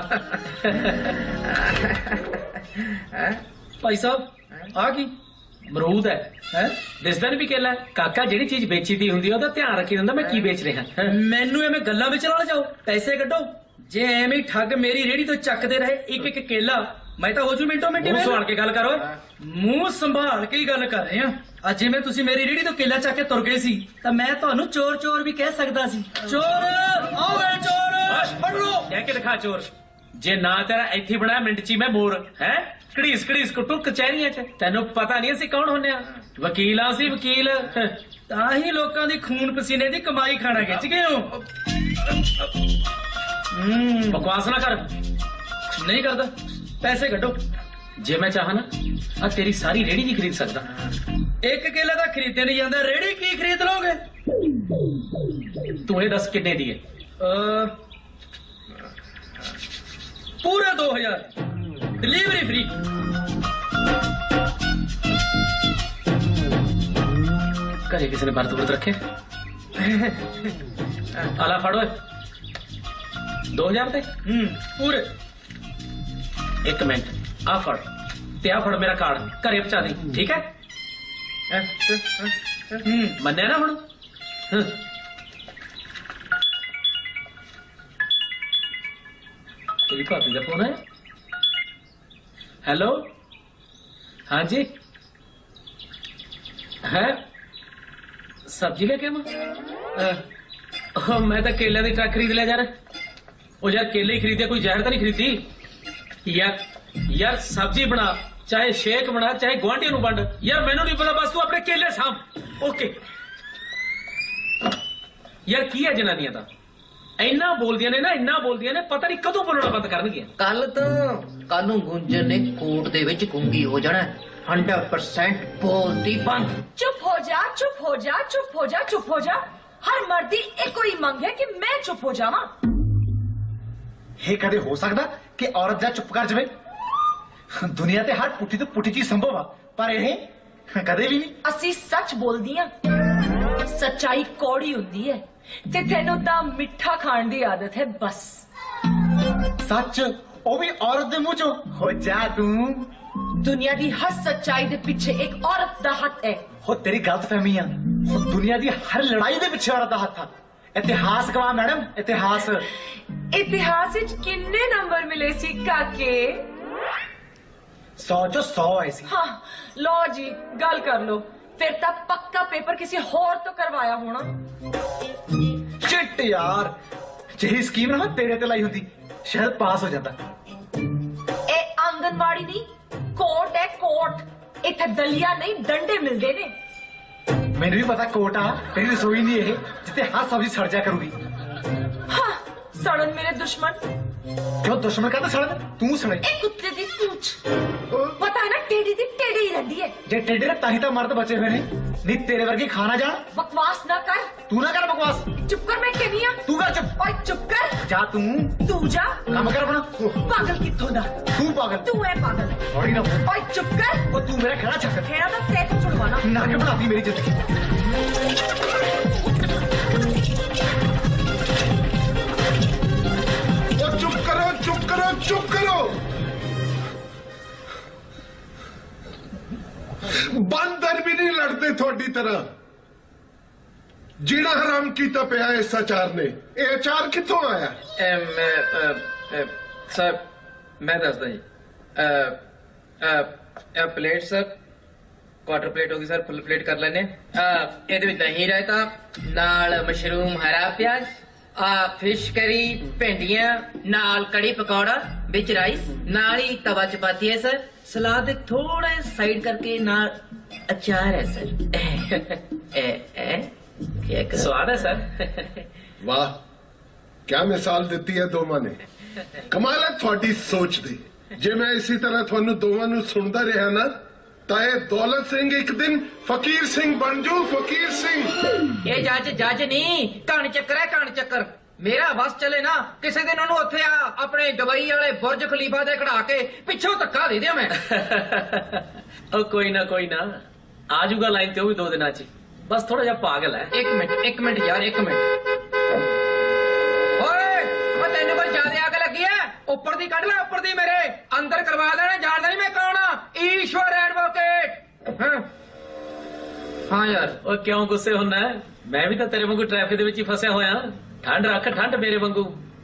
ਭਾਈ ਸਾਹਿਬ ਆ ਕੀ ਮਰੂਦ ਹੈ ਹੈ ਦਿਸਦਾ ਨਹੀਂ ਵੀ ਕੇਲਾ? ਕਾਕਾ ਜਿਹੜੀ ਚੀਜ਼ ਵੇਚੀ ਦੀ ਹੁੰਦੀ ਉਹਦਾ ਧਿਆਨ ਰੱਖੀ ਦਿੰਦਾ ਮੈਂ ਕੀ ਵੇਚ ਰਿਹਾ। ਮੈਨੂੰ ਐਵੇਂ ਗੱਲਾਂ ਵਿੱਚ ਨਾਲ ਜਾਓ, ਪੈਸੇ ਕੱਢੋ। ਜੇ ਐਵੇਂ ਹੀ ਠੱਗ ਮੇਰੀ ਰੇੜੀ ਤੋਂ ਚੱਕਦੇ ਰਹੇ ਇੱਕ ਇੱਕ ਕੇਲਾ, ਮੈਂ ਤਾਂ ਹੋ ਜੂ ਮਿੰਟੋ ਮਿੰਟੀ। ਮੂੰਹ ਸੰਭਾਲ ਕੇ ਗੱਲ ਕਰੋ। ਮੂੰਹ ਸੰਭਾਲ ਕੇ ਹੀ ਗੱਲ ਕਰ ਰਹੇ ਆ। ਅੱਜ ਜਿਵੇਂ ਤੁਸੀਂ ਮੇਰੀ ਰੇੜੀ ਤੋਂ ਕੇਲਾ ਚੱਕ ਕੇ ਤੁਰ ਗਏ ਸੀ ਤਾਂ ਮੈਂ ਤੁਹਾਨੂੰ ਚੋਰ ਚੋਰ ਵੀ ਕਹਿ ਸਕਦਾ ਸੀ। ਚੋਰ ਆਓ ਵੇ ਚੋਰ, ਫੜੋ ਕਹਿ ਕੇ ਦਿਖਾ ਚੋਰ। ਜੇ ਨਾ ਤੇਰਾ ਇੱਥੇ ਬਣਾਇਆ ਮਿੰਟ ਚ ਹੀ ਮੈਂ ਮੋਰ ਹੈ ਘੜੀਸ ਘੜੀਸ ਕੁੱਟੂ ਕਚਹਿਰੀਆਂ ਚ। ਤੈਨੂੰ ਪਤਾ ਨਹੀਂ ਅਸੀਂ ਕੌਣ ਹੁੰਨੇ ਆ? ਵਕੀਲ ਆ ਸੀ ਵਕੀਲ। ਤਾਂ ਹੀ ਲੋਕਾਂ ਦੀ ਖੂਨ ਪਸੀਨੇ ਦੀ ਕਮਾਈ ਖਾਣਾ ਖਿੱਚ ਗਏ ਹੋ। ਬਕਵਾਸ ਨਾ ਕਰ। ਨਹੀਂ ਕਰਦਾ, ਪੈਸੇ ਕੱਢੋ। ਜੇ ਮੈਂ ਚਾਹਾਂ ਨਾ ਆ ਤੇਰੀ ਸਾਰੀ ਰੇੜੀ ਨਹੀਂ ਖਰੀਦ ਸਕਦਾ। ਇੱਕ ਕੇਲਾ ਤਾਂ ਖਰੀਦੇ ਨਹੀਂ ਜਾਂਦਾ, ਰੇੜੀ ਕੀ ਖਰੀਦ ਲੋਗੇ? ਤੂੰ ਇਹ ਦੱਸ ਕਿੰਨੇ ਦੀ ਹੈ? ਪੂਰੇ ਦੋ ਹਜ਼ਾਰ, डिलीवरी फ्री। घरे किसी ने बर्त बुर्त रखे? आला फड़ो दो हजार ते पूरे। एक मिनट आ फड़ ते आ फड़ मेरा कार्ड घरे पहुंचा दी, ठीक है? मन्ने ना हुण? तेरी भाभी का फोन है? हेलो हाँ जी है सब्जी लेके मैं मैं तो केले की ट्रक खरीद लिया यार। ओ यार केले ही खरीदे, कोई जहर तो नहीं खरीदी यार। यार सब्जी बना चाहे शेक बना चाहे गुआंढियों नूं वंड, यार मैनू नहीं पता, बस तू अपने केले साम। ओके यार की है जनानियां दा ਇੰਨਾ ਬੋਲਦੀਆਂ ਨੇ ਨਾ ਇੰਨਾ ਬੋਲਦੀਆਂ ਨੇ, ਪਤਾ ਨਹੀਂ ਕਦੋਂ ਬੋਲਣਾ ਬੰਦ ਕਰਨਗੀਆਂ। ਕੱਲ ਤੋਂ ਕੱਲ ਨੂੰ ਗੁੰਜਰ ਨੇ ਕੋਰਟ ਦੇ ਵਿੱਚ ਗੁੰਗੀ ਹੋ ਜਾਣਾ। हंड्रेड परसेंट बोलती बंद। चुप हो जा, चुप हो जा, चुप हो जा, चुप हो जा। हर मर्दी एको ही मंग है कि मैं चुप हो जावा। हे कदे हो सकदा कि औरत जा चुप कर जावे? दुनिया ते हर पुठी तो पुठी चीज संभव आ, पर यह कदे भी नहीं। असी सच बोलदियां, सच्चाई कौड़ी हुंदी है ते तेनों तां मिठा खाण दी आदत है बस। सच ओ भी औरत दे मुंह चों हो जा तू। दुनिया दी हर सच्चाई दे पीछे एक औरत दा हथ है। हो तेरी गलत फहमी आ, दुनिया दी हर लड़ाई दे पीछे औरत दा हथ आ। इतिहास गवाह मैडम, इतिहास। इतिहास विच किन्ने नंबर मिले सी काके? सौ जो सौ आए सी। हाँ लो जी गल कर लो, फिर तब पक्का पेपर किसी होर तो करवाया होना। चिट यार, यही स्कीम ना तेरे ते लाई होती शायद पास हो जाता। ए आंगनवाड़ी नहीं कोर्ट है, कोर्ट। इथे दलिया नहीं डंडे मिलते ने। मैंने भी पता कोर्ट आ, तेरी रसोई नहीं है जिते हर सब्जी सड़ जा करूगी। हाँ सड़न मेरे दुश्मन। क्यों दुश्मन का तो सड़न तू सड़े। एक कुत्ते दी पूछ, पता है ना टेढ़ी दी टेढ़ी ही रहती है। जे टेढ़े ने ताही तो मर्द बचे हुए ने, नहीं तेरे वर्गी खाना जान। बकवास ना कर। तू ना कर बकवास। चुप कर, मैं कहनी आ। तू कर चुप। ओए चुप कर। जा तू। तू जा। काम कर अपना। पागल कित्थों दा? तू पागल। तू है पागल। थोड़ी ना। ओए चुप कर। वो तू मेरा खेड़ा छक। खेड़ा तो तेरे को छुड़वाना। नाक बनाती मेरी जिंदगी। चुप करो, चुप करो, चुप करो। बंदर भी नहीं लड़ते थोड़ी तरह। जीना हराम कीता पिया इस अचार ने। ये अचार कितों आया? सर मैं दसदा जी। प्लेट सर, क्वार्टर प्लेट होगी सर, फुल प्लेट कर लेने। ਇਹਦੇ ਵਿੱਚ ਦਹੀਂ ਰਾਇਤਾ ਨਾਲ ਮਸ਼ਰੂਮ ਹਰਾ ਪਿਆਜ਼, ਆ ਫਿਸ਼ ਕਰੀ, ਭਿੰਡੀਆਂ ਨਾਲ ਕੜੀ ਪਕੌੜਾ ਵਿੱਚ ਰਾਈਸ ਨਾਲ ਹੀ ਤਵਾ ਚਪਾਤੀ ਹੈ ਸਰ। ਸਲਾਦ ਦੇ ਥੋੜਾ ਜਿਹਾ ਸਾਈਡ ਕਰਕੇ ਨਾਲ ਅਚਾਰ ਹੈ ਸਰ। एक स्वाद है सर। वाह क्या मिसाल दी है दोवां ने। कमाल है थोड़ी सोच दी। जे मैं इसी तरह थानू दोवां नू सुनदा रहा ना तो ये दौलत सिंह एक दिन फकीर सिंह बन जू। फकीर सिंह ये जज जज नहीं कण चक्कर है कण चक्कर। मेरा बस चले ना किसी दिन उन्होंने उत्थे आ अपने दुबई वाले बुर्ज खलीफा दे खड़ा के पिछों धक्का दे दिया मैं। ओ कोई ना कोई ना आजूगा लाइन ते भी दो दिन च। बस थोड़ा जा पागल है। एक मिनट एक मिनट यार एक मिनट। ओए मैं तेन कोई ज्यादा आग लगी है ऊपर दी कढ़ ला ऊपर दी मेरे अंदर करवा देना। जानदा नहीं मैं कौन आ ईश्वर एडवोकेट। हाँ हाँ यार ओ क्यों गुस्से होना है? मैं भी तो तेरे वांगू ट्रैफिक दे विच ही फसिया होया। ठंड रख ठंड मेरे वांगू।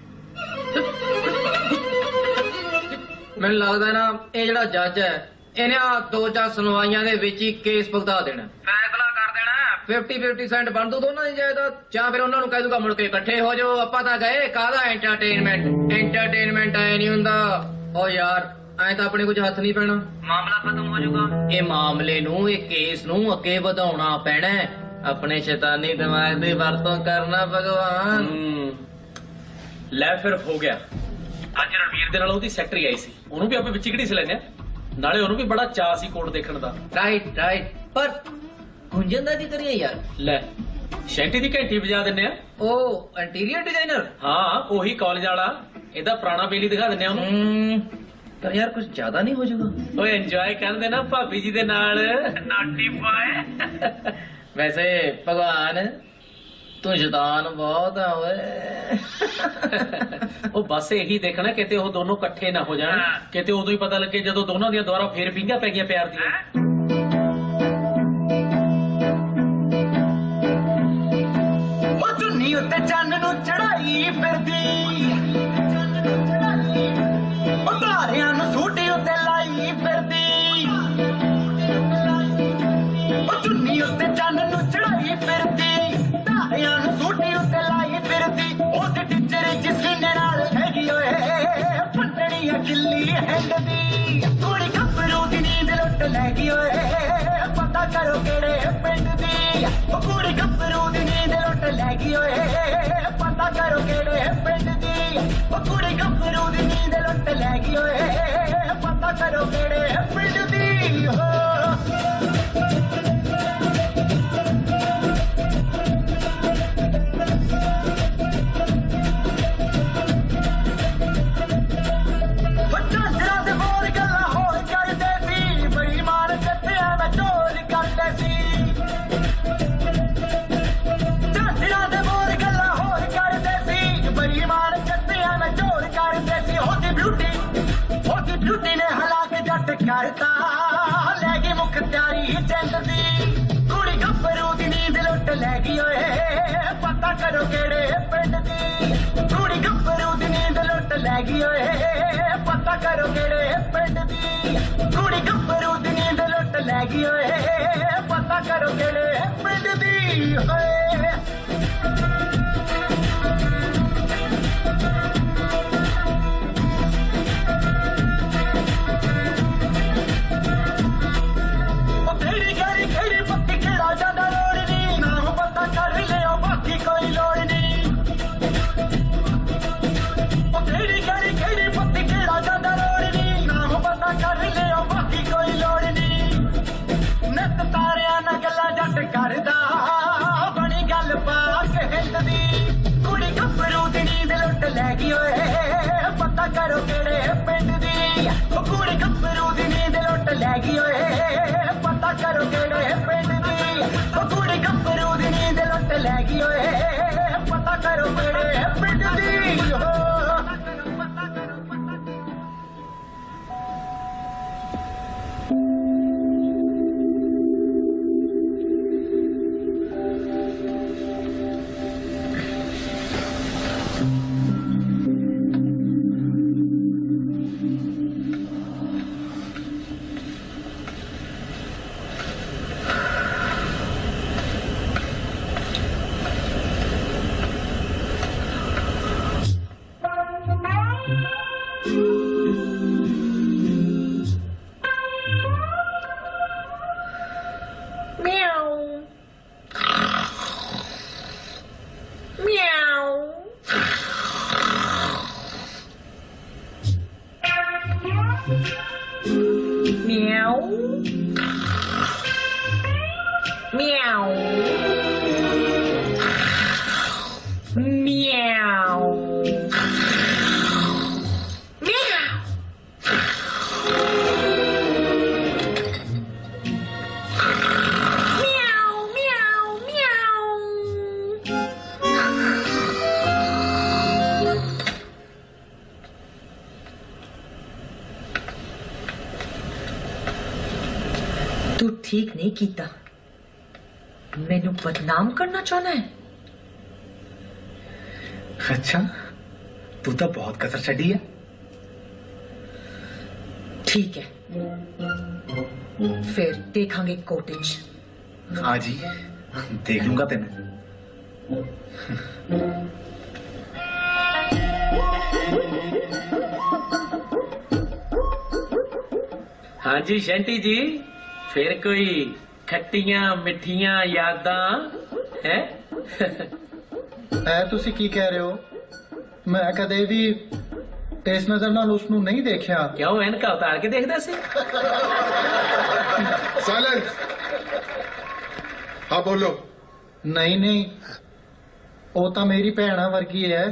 मैनूं लगदा ना ये जिहड़ा जज है इन्हें आ दो चार सुनवाइयां दे विच ही केस भुगता देना। फैसला कर देना फिफ्टी फिफ्टी सेंट बन दू दोनों दी जायदाद या फिर उन्होंने कह दूंगा मुड़ के इकट्ठे हो जाओ। आपां तां गए काहदा एंटरटेनमेंट एंटरटेनमेंट ऐ नहीं हुंदा। ओ यार ऐ तां अपने कुछ हथ नहीं पैना मामला खत्म हो जाऊगा। ये मामले नूं ये केस नूं अगे ਵਧਾਉਣਾ पैना है। अपने शैतानी दिमाग दी वरतों करना भगवान। ਲੈ ਫਿਰ ਹੋ ਗਿਆ। ਅੱਜ ਰਣਵੀਰ ਦੇ ਨਾਲ ਉਹਦੀ ਸੈਕਟਰੀ ਆਈ ਸੀ ਉਹਨੂੰ ਵੀ ਆਪਾਂ ਵਿੱਚ ਘੜੀ ਸ ਲੈਨੇ ਨਾਲੇ ਉਹਨੂੰ ਵੀ ਬੜਾ ਚਾਅ ਸੀ ਕੋਰਟ ਦੇਖਣ ਦਾ। ਰਾਈਟ ਰਾਈਟ ਪਰ ਗੁੰਜਨ ਦਾ ਕੀ ਕਰੀਏ ਯਾਰ। ਲੈ ਸ਼ੈਂਟੀ ਦੀ ਘੰਟੀ ਵਜਾ ਦਿੰਨੇ ਆ। ਉਹ ਇੰਟੀਰੀਅਰ ਡਿਜ਼ਾਈਨਰ ਹਾਂ ਉਹੀ ਕਾਲਜ ਵਾਲਾ। ਇਹਦਾ ਪੁਰਾਣਾ ਬੇਲੀ ਦਿਖਾ ਦਿੰਨੇ ਆ ਉਹਨੂੰ। ਪਰ ਯਾਰ ਕੁਝ ਜ਼ਿਆਦਾ ਨਹੀਂ ਹੋ ਜਾਊਗਾ। ਓਏ ਇੰਜੋਏ ਕਰਦੇ ਨਾ ਭਾਬੀ ਜੀ ਦੇ ਨਾਲ। Naughty boy. ਵੈਸੇ ਭਗਵਾਨ ਤੂੰ ਸ਼ੈਤਾਨ ਬਹੁਤ ਆ ਓਏ। ਉਹ ਬਸ ਇਹੀ ਦੇਖਣਾ ਕਿਤੇ ਉਹ ਦੋਨੋਂ ਇਕੱਠੇ ਨਾ ਹੋ ਜਾਣ। ਕਿਤੇ ਉਦੋਂ ਹੀ ਪਤਾ ਲੱਗੇ ਜਦੋਂ ਦੋਨਾਂ ਦੀਆਂ ਦੁਆਰਾ ਫੇਰ ਪੀਂਘਾਂ ਪੈ ਗਈਆਂ ਪਿਆਰ ਦੀਆਂ। ਉਹ ਚੁੰਨੀ ਉੱਤੇ ਚੰਨ ਨੂੰ ਚੜਾਈ ਫਿਰਦੀ ਉਹ ਤਾਰਿਆਂ ਨੂੰ ਸੂਟੀ ਉੱਤੇ ਲਾਈ ਫਿਰਦੀ। ਉਹ ਚੁੰਨੀ ਉੱਤੇ ਚੰਨ ਨੂੰ ਚੜਾਈ ਫਿਰਦੀ ਤਾਰਿਆਂ ਨੂੰ ਸੂਟੀ ਉੱਤੇ ਲਾਈ ਫਿਰਦੀ। ਉਹਦੇ ਟੀਚਰ ਜਿਸ ਨੇ ਨਾਲ ਹੈਗੀ ਓਏ ਪੰਡਣੀ ਆ ਗਿੱਲੀ ਹੈਂਡਦੀ। ਥੋੜੀ ਗੱਭਰੂ ਦੀ ਨੀਂਦ ਲੁੱਟ ਲੈ ਗਈ ਓਏ ਪਤਾ ਕਰੋ ਕਿਹੜੇ ਪਿੰਡ ਦੀ। ਉਹ ਕੁੜੀ ਗੱਭਰੂ ਦੀ ਨੀਂਦ ਲੁੱਟ ਲੈ ਗਈ ਓਏ ਪਤਾ ਕਰੋ ਕਿਹੜੇ ਪਿੰਡ ਦੀ। ਉਹ ਕੁੜੀ ਗੱਭਰੂ ਦੀ ਨੀਂਦ ਲੁੱਟ ਲੈ ਗਈ ਓਏ ਪਤਾ ਕਰੋ ਕਿਹੜੇ ਪਿੰਡ ਦੀ। ਹੋ ਝਾਂਜਰਾਂ ਦੇ ਹੋਰ ਗੱਲਾਂ ਹੋਰ ਕਰਦੇ ਸੀ ਬੇਈਮਾਨ ਕੱਟਿਆ ਮੈਂ ਢੋਲ ਕਰਦੇ ਸੀ। ਝਾਂਜਰਾਂ ਦੇ ਹੋਰ ਗੱਲਾਂ ਹੋਰ ਕਰਦੇ ਸੀ ਬੇਈਮਾਨ ਕੱਟਿਆ ਮੈਂ ਢੋਲ ਕਰਦੇ ਸੀ। ਉਹਦੀ ਬਿਊਟੀ ਉਹਦੀ ਬਿਊਟੀ ਨੇ ਹਲਾਕ ਜੱਟ ਕਰਤਾ ਲੈ ਗਈ ਮੁਖ ਤਿਆਰੀ ਚੰਦ ਦੀ। ਕੁੜੀ ਗੱਭਰੂ ਦੀ ਨੀਂਦ ਲੁੱਟ ਲੈ ਗਈ ਓਏ ਪਤਾ ਕਰੋ ਕਿਹੜੇ ਪਿੰਡ ਦੀ। ਕੁੜੀ ਗੱਭਰੂ ਦੀ ਨੀਂਦ ਲੁੱਟ ਲੈ ਗਈ ਓਏ ਪਤਾ ਕਰੋ ਕਿਹੜੇ ਪਿੰਡ ਦੀ। ਕੁੜੀ ਗੱਭਰੂ ਦੀ ਨੀਂਦ ਲੁੱਟ ਲੈ ਗਈ ਓਏ ਪਤਾ ਕਰੋ ਕਿਹੜੇ ਪਿੰਡ ਦੀ। ਓਏ ਉਹ ਕਿਹੜੀ ਗਲੀ ਕਿਹੜੀ ਪੱਤੀ ਕਿਹੜਾ ਜਾਂਦਾ ਲੋੜ ਨਹੀਂ। ਨਾਮ ਪਤਾ ਕਰ ਲਿਓ ਬਾਕੀ ਕੋਈ ਲੋੜ ਨਹੀਂ। ਉਹ ਕਿਹੜੀ ਗਲੀ ਕਿਹੜੀ ਪੱਤੀ ਕਿਹੜਾ ਜਾਂਦਾ ਲੋੜ ਨਹੀਂ। ਨਾਮ ਪਤਾ ਕਰ ਲਿਓ ਬਾਕੀ ਕੋਈ ਲੋੜ ਨਹੀਂ। ਨਿੱਤ ਤਾਰਿਆਂ ਨਾਲ ਗੱਲਾਂ ਜੱਟ ਕਰਦਾ ਬਣੀ ਗੱਲ ਪਾਕ ਹਿੰਦ ਦੀ। ਕੁੜੀ ਗੱਭਰੂ ਦੀ ਨੀਂਦ ਲੁੱਟ ਲੈ ਗਈ ਓਏ ਪਤਾ ਕਰੋ ਕਿਹੜੇ ਪਿੰਡ ਦੀ। ਉਹ ਕੁੜੀ ਗੱਭਰੂ ਦੀ ਨੀਂਦ ਲੁੱਟ ਲੈ ਗਈ ਓਏ ਪਤਾ ਕਰੋ ਕਿਹੜੇ ਪਿੰਡ ਦੀ। ਉਹ ਕੁੜੀ ਗੱਭਰੂ ਦੀ ਨੀਂਦ ਲੁੱਟ ਲੈ ਗਈ ਓਏ ਪਤਾ ਕਰੋ ਕਿਹੜੇ ਪਿੰਡ ਦੀ। ਹੋ Meow. Meow. Meow. तू ठीक नहीं कीता मैनू बदनाम करना चाहना है अच्छा तू तो बहुत कसर छड़ी है ठीक है फिर देखांगे कोटेज हाँ जी देख लूंगा तेन हाँ जी शंटी जी फिर कोई खट्टियां मिठियां यादां है ਐ ਤੁਸੀਂ ਕੀ ਕਹਿ ਰਹੇ ਹੋ ਮੈਂ ਕਦੇ ਵੀ ਇਸ ਨਜ਼ਰ ਨਾਲ ਉਸ ਨੂੰ ਨਹੀਂ ਦੇਖਿਆ ਕਿਉਂ ਐਨਕਾਂ ਉਤਾਰ ਕੇ ਦੇਖਦਾ ਸੀ साइलेंस हाँ बोलो ਨਹੀਂ ਨਹੀਂ ਉਹ ਤਾਂ ਮੇਰੀ ਭੈਣਾ ਵਰਗੀ ਹੈ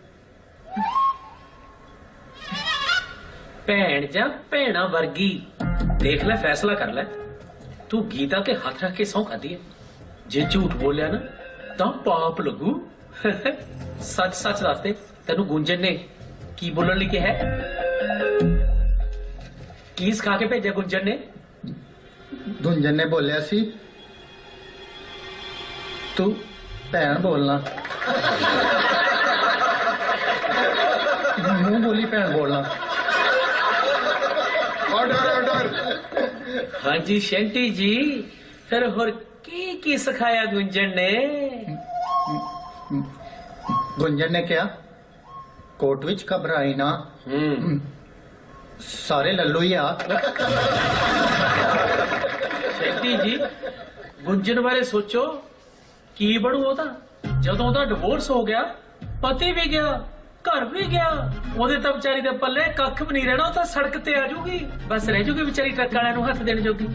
ਭੈਣ ਜਾਂ ਭੈਣਾ ਵਰਗੀ ਦੇਖ ਲੈ ਫੈਸਲਾ ਕਰ ਲੈ ਤੂੰ ਗੀਤਾ ਤੇ ਹੱਥ ਰੱਖ ਕੇ ਸਹੁੰ ਖਾਦੀ ਹੈ ਜੇ ਝੂਠ ਬੋਲਿਆ ਨਾ ਤਾਂ ਪਾਪ ਲੱਗੂ ਸੱਚ ਸੱਚ ਦੱਸ ਦੇ ਤੈਨੂੰ ਗੁੰਜਨ ਨੇ ਕੀ ਬੋਲਣ ਲਈ ਕਿਹਾ ਕੀ ਸਿਖਾ ਕੇ ਭੇਜਿਆ ਗੁੰਜਨ ਨੇ ਗੁੰਜਨ ਨੇ ਬੋਲਿਆ ਸੀ ਤੂੰ ਭੈਣ ਬੋਲਣਾ ਮੂੰਹ ਬੋਲੀ ਭੈਣ ਬੋਲਣਾ ऑर्डर ऑर्डर हाँ जी शेंटी जी फिर होर की की सिखाया गुंजन ने ਗੁੰਜਨ ਨੇ ਕਿਹਾ ਕੋਟ ਵਿੱਚ ਘਬਰਾਈ ਨਾ ਸਾਰੇ ਲੱਲੂ ਹੀ ਆ शेंटी जी गुंजन बारे सोचो की बनू ਉਹਦਾ ਜਦੋਂ ਉਹਦਾ ਡਿਵੋਰਸ ਹੋ ਗਿਆ ਪਤੀ ਵੀ ਗਿਆ ਘਰ ਵੀ ਗਿਆ ਉਹਦੇ ਤਾਂ ਵਿਚਾਰੀ ਦੇ ਪੱਲੇ ਕੱਖ ਵੀ ਨਹੀਂ ਰਹਿਣਾ ਉਹ ਤਾਂ ਸੜਕ ਤੇ ਆ ਜਾਊਗੀ ਬਸ ਰਹਿ ਜੂਗੀ ਵਿਚਾਰੀ ਟਰੱਕ ਵਾਲਿਆਂ ਨੂੰ ਹੱਥ ਦੇਣ ਜੋਗੀ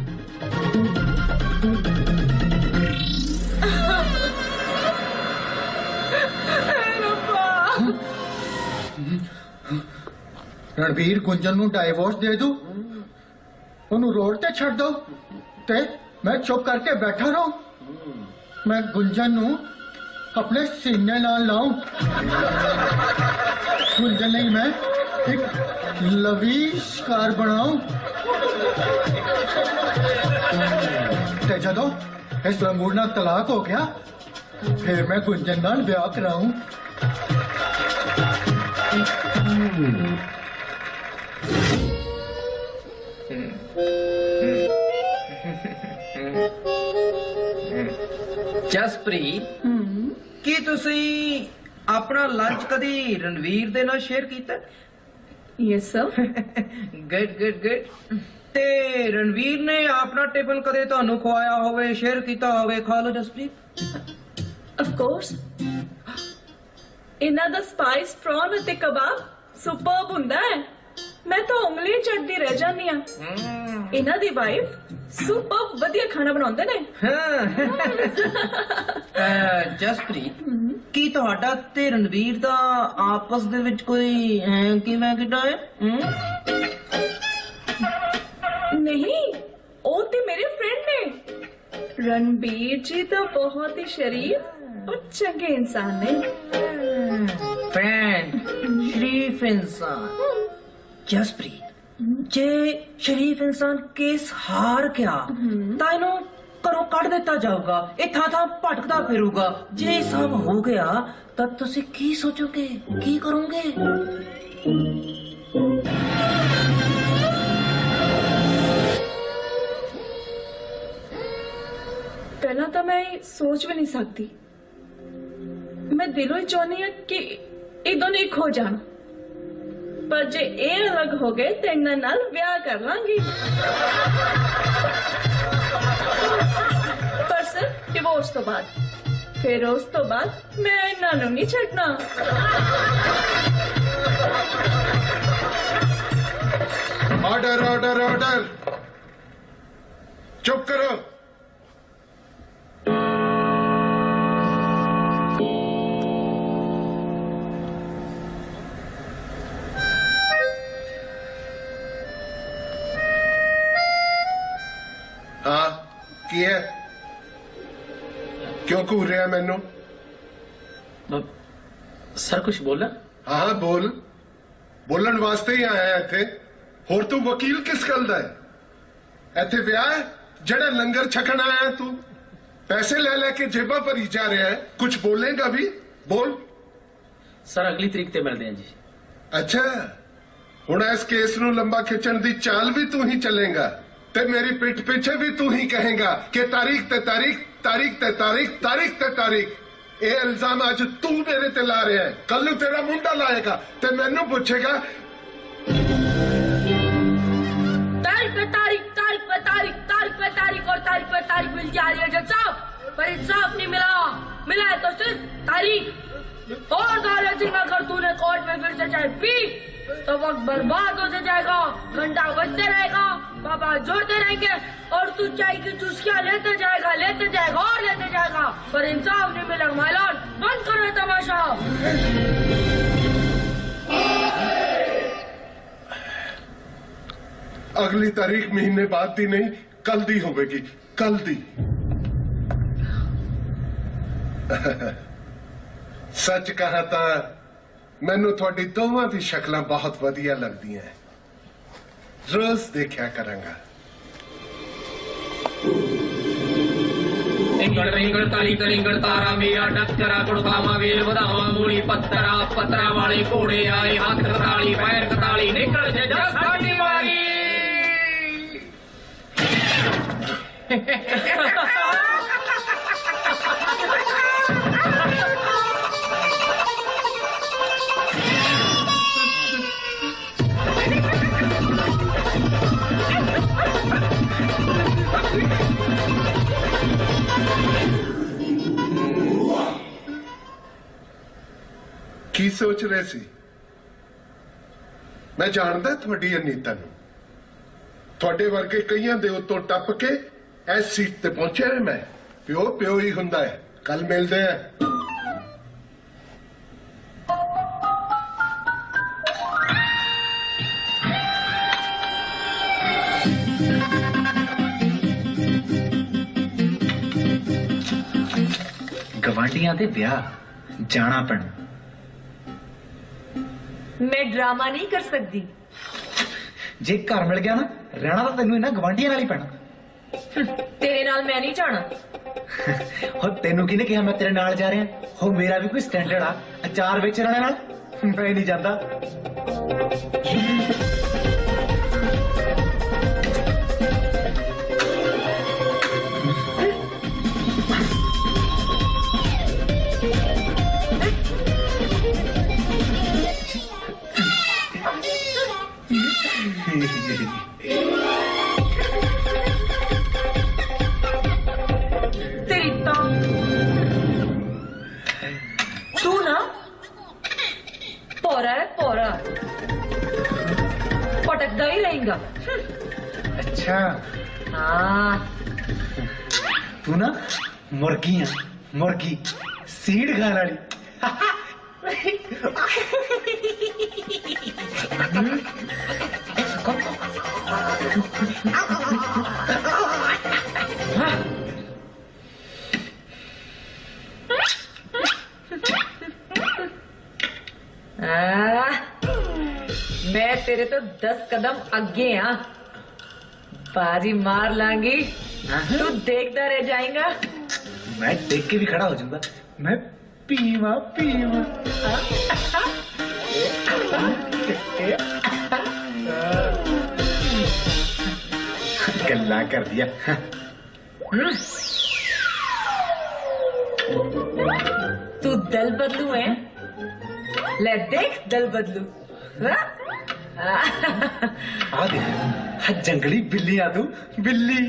ਰਣਵੀਰ ਗੁੰਜਨ ਨੂੰ ਡਾਈਵੋਰਸ ਦੇ ਦੂ ਉਹਨੂੰ ਰੋਡ ਤੇ ਛੱਡ ਦੋ ਤੇ ਮੈਂ ਚੁੱਪ ਕਰਕੇ ਬੈਠਾ ਰਹੂੰ ਮੈਂ ਗੁੰਜਨ ਨੂੰ अपने सीने नाल लाऊं गुंजन नहीं मैं एक लविशकार बनाऊं ते जदों इस रंगूर नाल तलाक हो गया फिर मैं गुंजन नाल ब्याह कराऊं ਜਸਪ੍ਰੀਤ ਕੀ ਤੁਸੀਂ ਆਪਣਾ ਲੰਚ ਕਦੀ ਰਣਵੀਰ ਦੇ ਨਾਲ ਸ਼ੇਅਰ ਕੀਤਾ yes sir good good good ਤੇ ਰਣਵੀਰ ਨੇ ਆਪਣਾ ਟੇਬਲ ਕਦੇ ਤੁਹਾਨੂੰ ਖਵਾਇਆ ਹੋਵੇ ਸ਼ੇਅਰ ਕੀਤਾ ਹੋਵੇ ਖਾ ਲਓ ਜਸਪ੍ਰੀਤ ਆਫ ਕੋਰਸ ਇਹਨਾਂ ਦਾ ਸਪਾਈਸ ਪ੍ਰੌਨ ਅਤੇ ਕਬਾਬ ਸੁਪਰਬ ਹੁੰਦਾ ਹੈ ਮੈਂ ਤਾਂ ਉਂਗਲੀ ਚੱਟਦੀ ਰਹਿ ਜਾਂਦੀ ਆ ਇਹਨਾਂ ਦੀ ਵਾਈਫ ਸੁਪਰ ਵਧੀਆ ਖਾਣਾ ਬਣਾਉਂਦੇ ਨੇ ਜਸਪ੍ਰੀਤ ਕੀ ਤੁਹਾਡਾ ਤੇ ਰਣਵੀਰ ਦਾ ਆਪਸ ਦੇ ਵਿੱਚ ਕੋਈ ਕਿਵੇਂ ਕਿਡਾ ਹੈ ਨਹੀਂ ਉਹ ਤੇ ਮੇਰੇ ਫਰੈਂਡ ਨੇ ਰਣਬੀਰ ਜੀ ਤਾਂ ਬਹੁਤ ਹੀ ਸ਼ਰੀਫ और चंगे इंसान ने फ्रेंड शरीफ इंसान जसप्रीत जे शरीफ इंसान केस हार गया ਤਾਂ ਇਹਨੂੰ ਘਰੋਂ ਕੱਢ ਦਿੱਤਾ ਜਾਊਗਾ ਇਹ ਥਾਂ ਥਾਂ ਭਟਕਦਾ ਫਿਰੂਗਾ ਜੇ ਇਹ ਸਭ ਹੋ ਗਿਆ ਤਾਂ ਤੁਸੀਂ ਕੀ ਸੋਚੋਗੇ ਕੀ ਕਰੋਗੇ ਪਹਿਲਾਂ ਤਾਂ ਮੈਂ ਸੋਚ ਵੀ ਨਹੀਂ ਸਕਦੀ ਮੈਂ ਦਿਲੋਂ ਹੀ ਚਾਹੁੰਦੀ ਹਾਂ ਕਿ ਇਹ ਦੋਨੇ ਇੱਕ ਹੋ ਜਾਣ ਪਰ ਜੇ ਇਹ ਅਲੱਗ ਹੋ ਗਏ ਤਾਂ ਇਹਨਾਂ ਨਾਲ ਵਿਆਹ ਕਰ ਲਾਂਗੀ ਪਰ ਸਿਰਫ ਡਿਵੋਰਸ ਤੋਂ ਬਾਅਦ ਫਿਰ ਉਸ ਤੋਂ ਬਾਅਦ ਮੈਂ ਇਹਨਾਂ ਨੂੰ ਨਹੀਂ ਛੱਡਣਾ ऑर्डर ऑर्डर ऑर्डर चुप करो क्यों घूरिया मैनू? सर कुछ बोला? हाँ बोल, बोलन वास्ते ही आया इथे। होर तू वकील किस गल दा है? इथे ब्याह है जड़ा लंगर छकन आया? तू पैसे ले लेके जेबा भरी जा रहा है, कुछ बोलेगा भी? बोल। सर अगली तरीक ते मिलते हैं जी। अच्छा, हुण इस केस नू लंबा खिंचण दी चाल भी तू ही चलेगा ते मेरी पिठ पीछे भी तू ही कहेगा कि तारीख ते तारीख, तारीख ते तारीख, तारीख ते तारीख। ये इल्जाम अज तू मेरे ते ला रहा है, कल नू तेरा मुंडा लाएगा ते मैनू पूछेगा तारीख पे तारीख, तारीख पे तारीख, तारीख पे तारीख और तारीख पे तारीख मिल जा रही है जज साहब, पर इंसाफ नहीं मिला। मिला है तो सिर्फ तारीख। और दाले सिंह अगर तूने कोर्ट में फिर से चाय पी तो वक्त बर्बाद होते जाएगा, घंटा बजते रहेगा, पापा जोड़ते रहेंगे और तू चाय की चुस्कियां लेते जाएगा, लेते जाएगा और लेते जाएगा, पर इंसाफ नहीं मिलेगा। माय लॉर्ड, बंद करो ये तमाशा। अगली तारीख महीने बाद दी नहीं, कल दी होगी, कल दी। सच कहा था मैनू थोड़ी दोवां दी शक्लां बहुत वधिया लगदियां है, रोज देखा करांगा। इंगड़ इंगड़ ताली तलिंगड़ तारा मेरा डक्करा गुड़गावा वेल ਵਧਾਵਾ मूली पत्तरा पत्तरा वाले घोड़े आए हाथ कताली पैर कताली निकल जे जा साडी वारी। की सोच रहे सी? मैं जानदा थोड़ी अनीता नूं, थोड़े वर्गे कईयां दे उत्तों टप के इस सीट ते पहुंचे है। मैं प्यो प्यो ही हुंदा है। कल मिलते हैं। गवांढियां दे ब्याह जाना पैना। मैं ड्रामा नहीं कर सकती। जे घर मिल गया ना, रहना तो तेनू इन्हां गवांढियां नाल ही पैना। तेरे नाल मैं नहीं जाना। हो तेनू किने कहा मैं तेरे नाल जा रहा? हो मेरा भी कोई स्टैंडर्ड आ, अचार बेच रहने नाल मैं नहीं जाता। तेरी तो तू ना पोरा है, पोरा पटकदा ही रहेगा। अच्छा हाँ, तू ना मुर्गी है, मुर्गी सीड खाने वाली। आ, मैं तेरे तो दस कदम आगे हाँ, बाजी मार लांगी, तू देखता रह जाएगा। मैं देख के भी खड़ा हो जाऊंगा। मैं पीवा पीवा। गल्ला कर दिया। तू दल बदलू है, ले देख दल बदलू। आ देख जंगली बिल्ली आ तू, बिल्ली।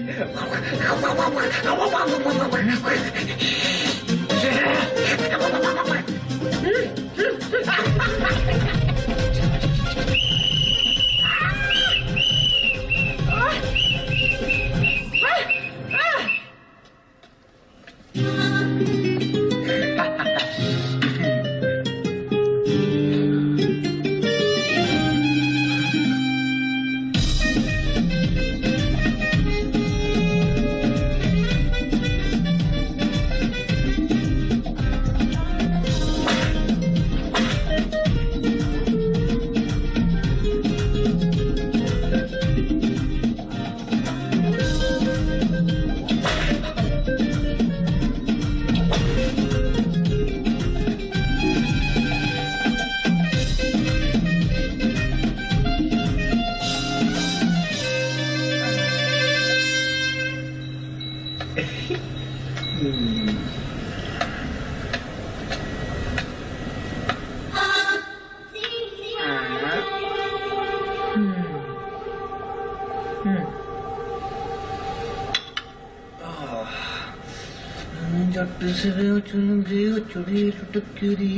जट से चुनरी चुड़ी लुटकरी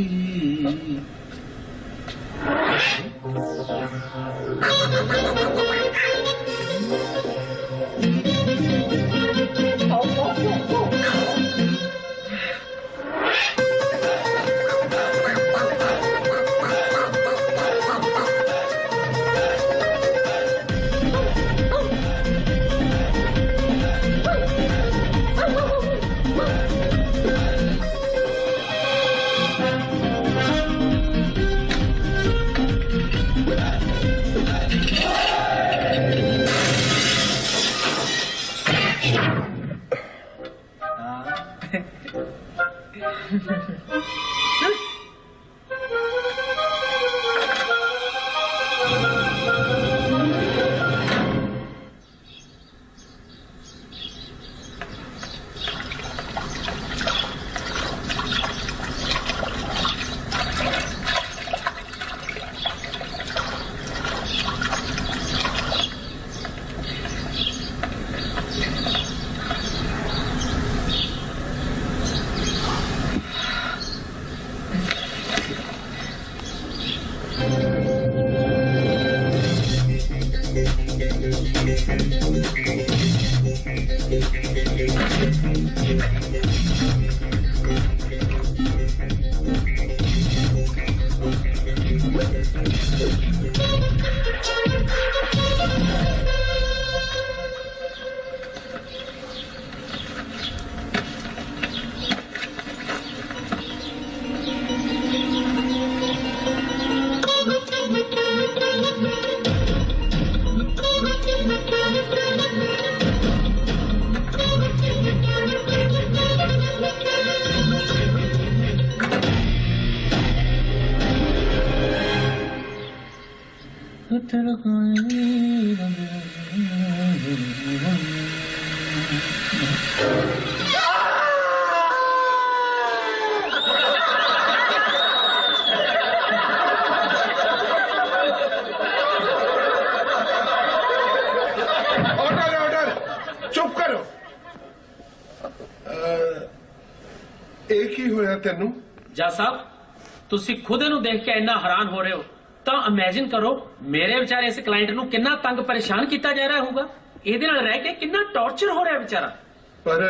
तेनू जा साहब तुसी खुद इहनू देख के इन्ना हैरान हो रहे हो तो इमेजिन करो मेरे बेचारे इस क्लाइंट नू कितना तंग परेशान किया जा रहा होगा इहदे नाल रह के कितना टॉर्चर हो रहा बेचारा पर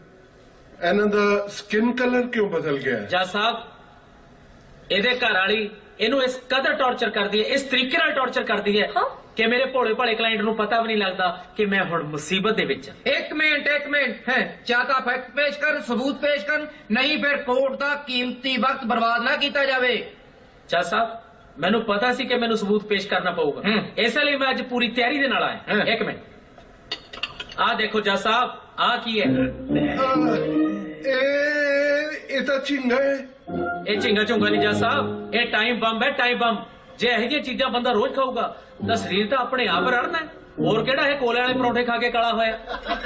इन्हां दा स्किन कलर क्यों बदल गया जा साहब इहदे घर वाली इहनू इस कदर टॉर्चर कर दी है इस तरीके नाल टॉर्चर कर दी है हाँ? कि मेरे भोले भाले क्लाइंट नू पता भी नहीं लगता कि मैं हुण मुसीबत दे विच एक मिनट एक मिनट है चाहता फैक्ट पेश कर सबूत पेश कर नहीं फिर कोर्ट का कीमती वक्त बर्बाद ना किया जाए चा साहब मैनू पता सी कि मैनू सबूत पेश करना पऊगा इसलिए मैं अज पूरी तैयारी दे नाल आया एक मिनट आ देखो जा साहब आ की है ए तो चिंगा है ए चिंगा चुंगा नहीं जा साहब ए टाइम बम है टाइम बम जे यह चीजा बंदा रोज खाऊगा तो शरीर तो अपने आप रड़ना है और केड़ा है कोले वाले परौंठे खा के काला होया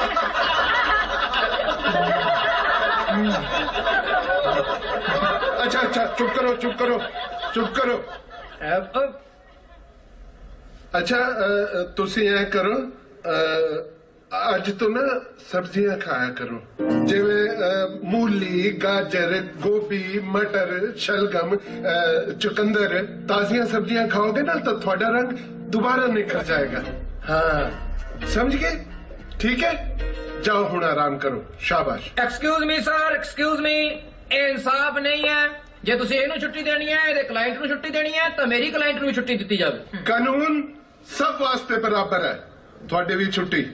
अच्छा अच्छा चुप करो चुप करो चुप करो अच्छा तुसी ऐ करो अज तो ना सब्जियां खाया करो जिवें मूली गाजर गोभी मटर शलगम चुकंदर ताजियां सब्जियां खाओगे ना तो थोड़ा रंग दोबारा निखर जाएगा हाँ समझ गए ठीक है जाओ हुण आराम करो शाबाश excuse me sir excuse me इंसाफ नहीं है जे तुसी इहनू छुट्टी देनी है इहदे क्लाइंट नू छुट्टी देनी है तो मेरी क्लाइंट नू भी छुट्टी दी जाए कानून सब वास्ते बराबर है थोड़े भी छुट्टी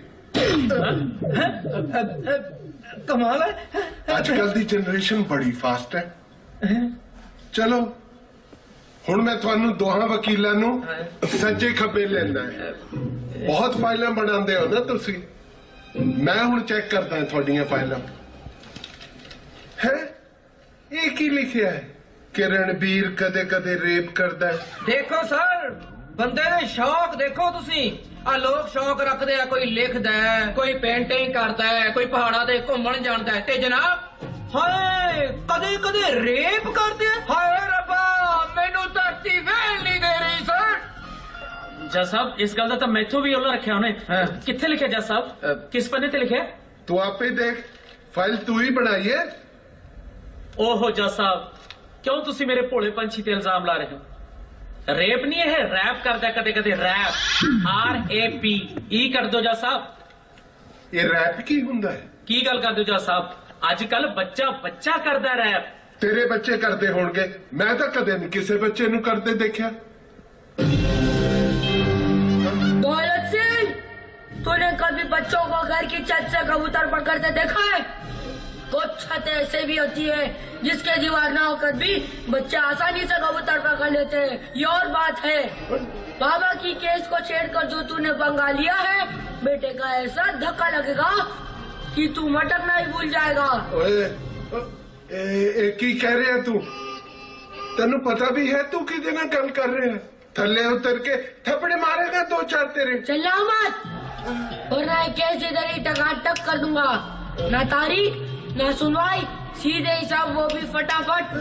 कमाल है आजकल दी जनरेशन बड़ी फास्ट है चलो हुण मैं तुहानू दोहां वकीलां नू सज्जे खब्बे लेना है बहुत फाइलां बनांदे हो ना तुसी मैं हुण चेक करदा हां तुहाडीआं फाइलां है ये की लिखिया है कि रणबीर कदे कदे रेप करदा है देखो सर बंदे दे शौक देखो तुसी ਆ ਲੋਕ ਸ਼ੌਕ ਰੱਖਦੇ ਆ, ਕੋਈ ਲਿਖਦਾ ਹੈ, ਕੋਈ ਪੇਂਟਿੰਗ ਕਰਦਾ ਹੈ, ਕੋਈ ਪਹਾੜਾਂ ਤੇ ਘੁੰਮਣ ਜਾਂਦਾ ਹੈ, ਤੇ ਜਨਾਬ ਹਾਏ ਕਦੇ ਕਦੇ ਰੇਪ ਕਰਦੇ ਆ। ਹਾਏ ਰੱਬਾ ਮੈਨੂੰ ਧਰਤੀ ਵੇਲ ਨਹੀਂ ਦੇ ਰਹੀ ਸਰ। जज साहब इस गल का तो मैथों भी ओला रखा उन्हें। कितने लिखे जज साहब, किस पन्ने ते लिखे? तू आपे देख, फाइल तू ही बनाई है। ओहो जज साहब क्यों तुसी मेरे भोले पंछी ते इल्जाम ला रहे हो? रेप नहीं है, रैप करदा कदे कदे rap, R A P E कर दो जज साहब। ये रैप की हुंदा है? की गल कर दो जज साहब, अजकल बच्चा बच्चा करदा रैप। तेरे बच्चे करते होंगे, मैं तो कदे नहीं किसी बच्चे नु करते देखा। दौलत सिंह, तूने कभी बच्चों को घर की छत से कबूतर पकड़ते देखा है? कुछ छत ऐसे भी होती है जिसके दीवार ना होकर भी बच्चे आसानी से कबूतर पकड़ लेते हैं। ये और बात है, बाबा की केस को छेड़कर जो तूने पंगा लिया है, बेटे का ऐसा धक्का लगेगा कि तू मटकना ही भूल जाएगा। ओए, ए, ए, की कह रहे है तू? तेनू पता भी है तू किदे नाल गल कर रहे हैं? थल्ले उतर के थप्पड़े मारेगा दो चार तेरे। चला मत, वरना केस इधर ही टकाटक कर दूंगा। ना तारीख ना सुनवाई, सीधे हिसाब वो भी फटाफट।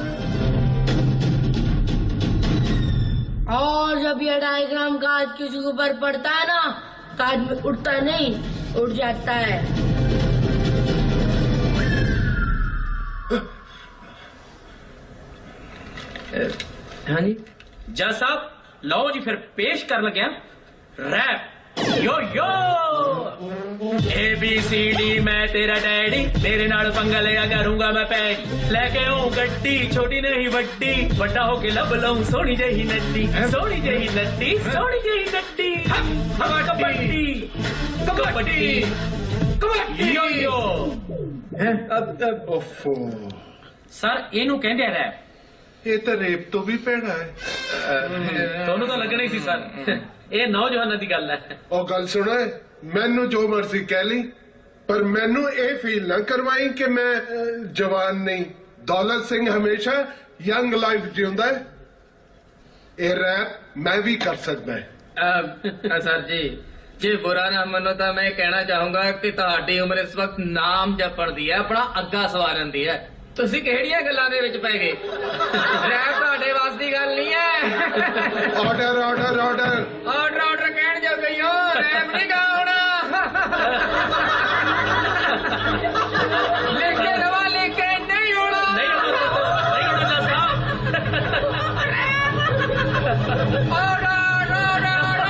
और जब ये डायग्राम का हाथ किसी के ऊपर पड़ता है ना, तो आदमी उठता नहीं, उठ जाता है। हाँ जी जज साहब, लो जी फिर पेश कर लगे rap. Yo yo A B C D मैं तेरा डैडी, तेरे नाल पंगा लिया करूंगा मैं पैडी, लेके आऊं गड्डी छोटी नहीं वड्डी, बड़ा होके लब लऊं सोनी जही नट्टी, सोनी जही नट्टी, सोनी जही naughty. Kabaddi kabaddi kabaddi yo yo. ओफो सर इनू कहंदे आ रैप। ये तो रेप तो भी पैड़ा है। दोनों तो लगना ही सी सर, ये नौजवानों की गल है। और गल सुनो, मैनू जो मर्जी कह ली, पर मैनू ये फील ना करवाई कि मैं जवान नहीं। दौलत सिंह हमेशा यंग लाइफ जिंदा है। ये रैप मैं भी कर सकता है। सर जी जे बुरा ना मनो तो मैं कहना चाहूंगा कि ਤੁਹਾਡੀ उम्र इस वक्त नाम जपण दी है, अपना अग्गा सवारन दी है। ਤੁਸੀਂ ਕਿਹੜੀਆਂ ਗੱਲਾਂ ਦੇ ਵਿੱਚ ਪੈ ਗਏ? ਰੈਪ ਤੁਹਾਡੇ ਵਾਸ ਦੀ ਗੱਲ ਨਹੀਂ ਹੈ। Order order order order order ਕਹਿਣ ਜੋ ਗਈ ਹੋ, ਰੈਪ ਨਹੀਂ ਗਾਉਣਾ। ਲਿਖ ਕੇ ਨਵਾਂ ਲਿਖ ਕੇ ਨਹੀਂ ਹੋਣਾ, ਨਹੀਂ ਹੋਣਾ, ਨਹੀਂ ਹੋਣਾ ਸਾਹਿਬ। ਆਰਡਰ ਆਰਡਰ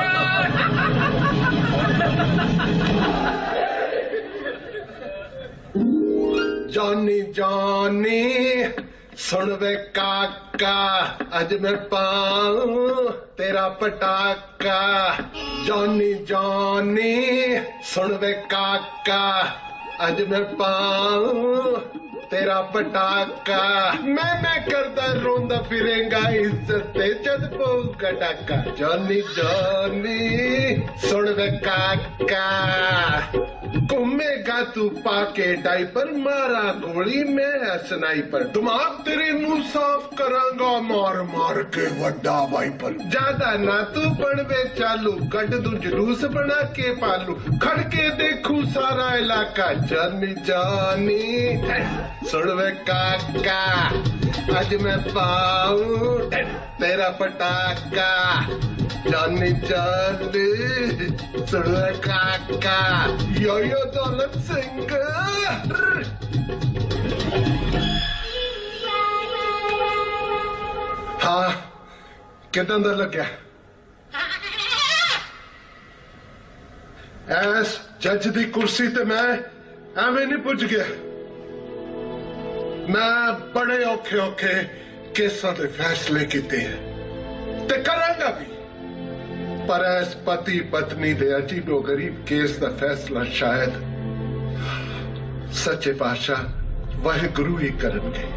जानी जानी सुन वे काका, अज मैं पाऊं तेरा पटाका। जानी जानी सुन वे काका, अज मैं पाऊं तेरा पटाका। मैं मैं करदा रोंदा फिरेंगा इज्जत ते जद पऊगा डाका। जानी जानी सुन वे काका, घूमेगा तू पाके डाइपर, मारा गोली मैं स्नाइपर। दिमाग तेरे मुंह साफ करांगा मार मार के वड्डा वाइपर। ज्यादा ना तू बनवे चालू, गड तू जुलूस बना के पालू, खड़ के देखू सारा इलाका। जानी जानी सुन वे काका, आज मैं पाऊं तेरा पटाका। जानी जानी सुन वे काका, यो यो दौलत सिंह। हाँ कितना दा लग्या? ऐस जज दी कुर्सी ते मैं एवं नहीं पुज गया। मैं बड़े औखे औखे केसां दे फैसले कीते हैं ते करांगा भी, पर इस पति पत्नी दे अजीबो गरीब केस का फैसला शायद सच्चे पातशाह वाहिगुरु ही करनगे।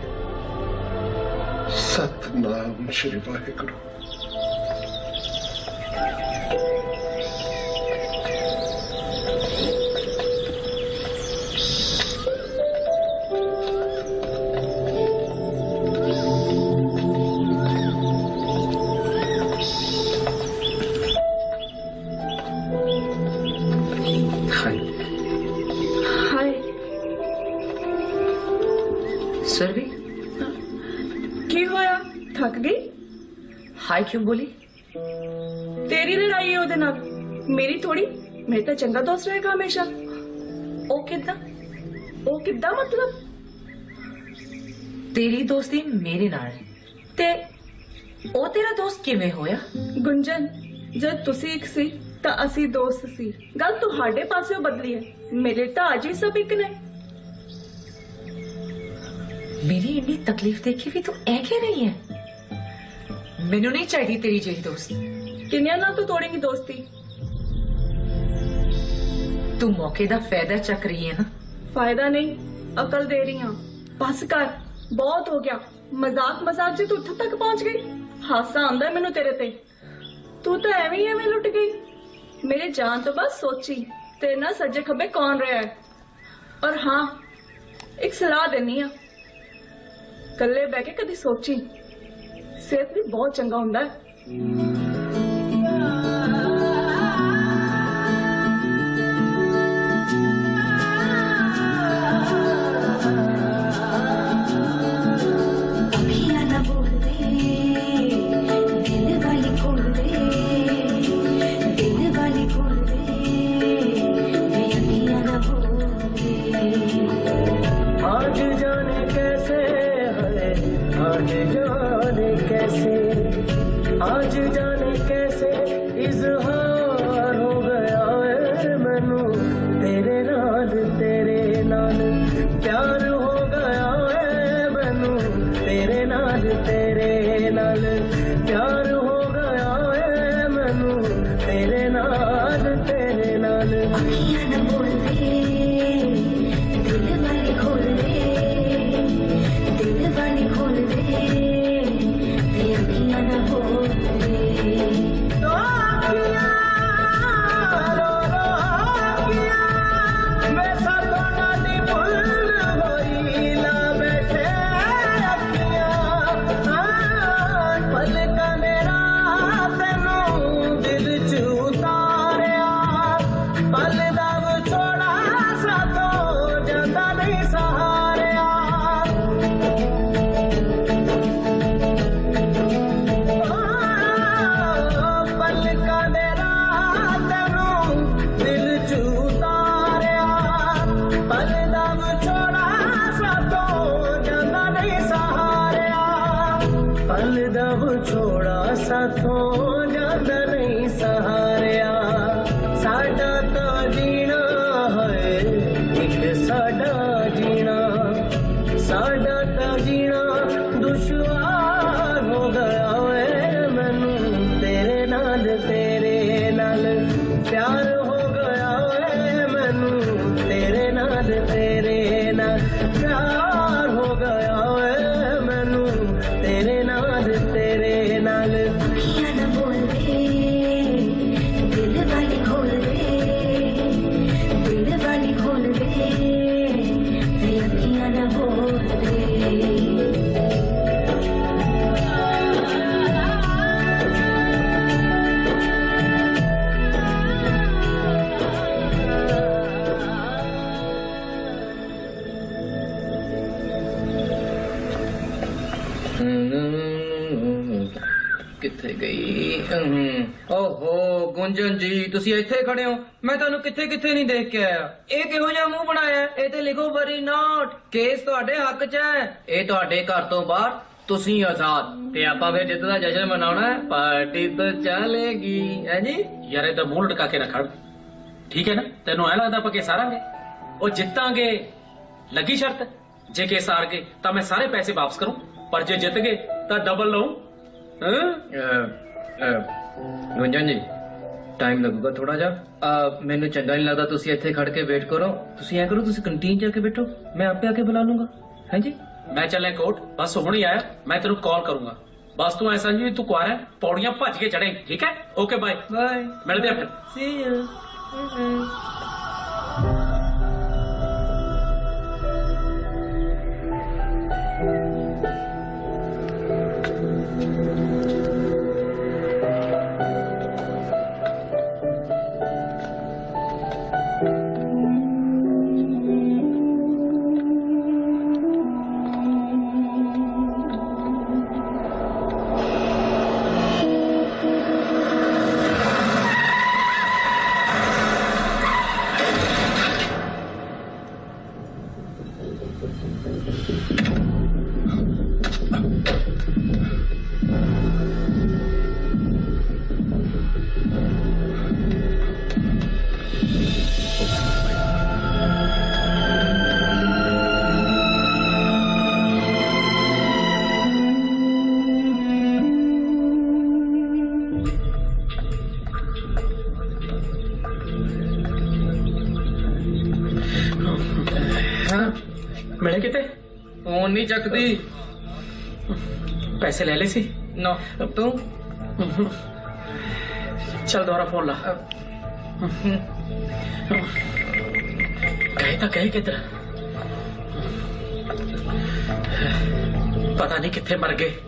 सतनाम श्री वाहिगुरु। सुरभि की होया थक गई हाय क्यों बोली तेरी लड़ाई है ओदे नाल मेरी थोड़ी मेरे तो चंगा दोस्त रहेगा हमेशा ओ किदा ओ किदा मतलब तेरी दोस्ती मेरे नाल ते ओ तेरा दोस्त किवें होया गुंजन जब तुसी एक सी ਤਾਂ ਅਸੀਂ ਦੋਸਤ ਸੀ ਗੱਲ ਤੁਹਾਡੇ ਪਾਸਿਓਂ ਬਦਲੀ ਹੈ ਮੇਰੇ ਤਾਂ ਅੱਜ ਹੀ ਸਭ ਇੱਕ ਨੇ मेरी इतनी तकलीफ देखी भी तू ऐ कह रही है मैनू नहीं चाहिए तेरी जेही दोस्त किन्या ना तो तोड़ेंगी दोस्ती तू मौके दा फायदा चक रही है ना फायदा नहीं अकल दे रही हूँ बस कर बहुत हो गया मजाक मजाक से तू इत्थों तक पहुंच गई हासा आंदा मैनू तेरे ते तू तो एवं ही एवं लुट गई मेरे जान तो बस सोची तेरे ना सज्जे खब्बे कौन रहा है और हाँ एक सलाह देनी है कल्ले बह के कदी सोची सेहत भी बहुत चंगा हुंदा है आज जाने कैसे इजहार हो गया है मैनू तेरे नाल तेरे नाल प्यार हो गया है मैनू तेरे नाल तेरे नाल प्यार हो गया है मैनू तेरे नाल तेरे नाल अखियां न बोल दे दिल वाली खोल दे दिल वाली खोल दे अखियां न बोल छोड़ा साथों जाना नहीं सहारिया साडा तो जीना है एक साडा जीना साडा तो जीना दुश्वार हो गया है मैनू तेरे नाल तेरे नाल प्यार हो गया है मैनू तेरे नाल तेरे नाल प्यार हो गया है मैनू तेरे नाल तेरे नाल अखियां न बोल दे दिल वाली खोल दे दिल वाली खोल दे अखियां न बोल दे किथे गई ओहो गुंजन जी तुसी इत्थे खड़े हो मैं तुहानू किथे किथे नहीं देख के आया ये किहो जिहा मुंह बनाया ए ते लिखो वरी नॉट केस तुहाडे हक च है ए तुहाडे घर तो बाहर तुसी आजाद ते आपां फिर जित दा जश्न मनाउणा है पार्टी तो चलेगी है जी यार इधर मूंह लटका के रख ठीक है ना तेनों ऐ लगदा पक्के सारांगे ओ जितांगे लगी शर्त जे केस हार गए तो मैं सारे पैसे वापस करूं पर जे जित गए तो डबल लऊं गुंजन जी टाइम लगूगा थोड़ा जा मैनू चंगा नहीं लगता तुसी इत्थे खड़ के वेट करो तुसी ऐ करो तुसी कंटीन जाके बैठो मैं आपे आके बुला लूंगा है जी मैं चले कोर्ट बस हुण ही आया मैं तेनू कॉल करूंगा बस तू ऐसा जी तू कुआरा है पौड़ियां भज के चढ़े ठीक है ओके बाय बाय मिलते हैं फिर सी यू मिले किते फोन नहीं चकती पैसे ले ले सी ना तू चल दोबारा फोन ला कहे तो कहे किधर पता नहीं किथे मर गए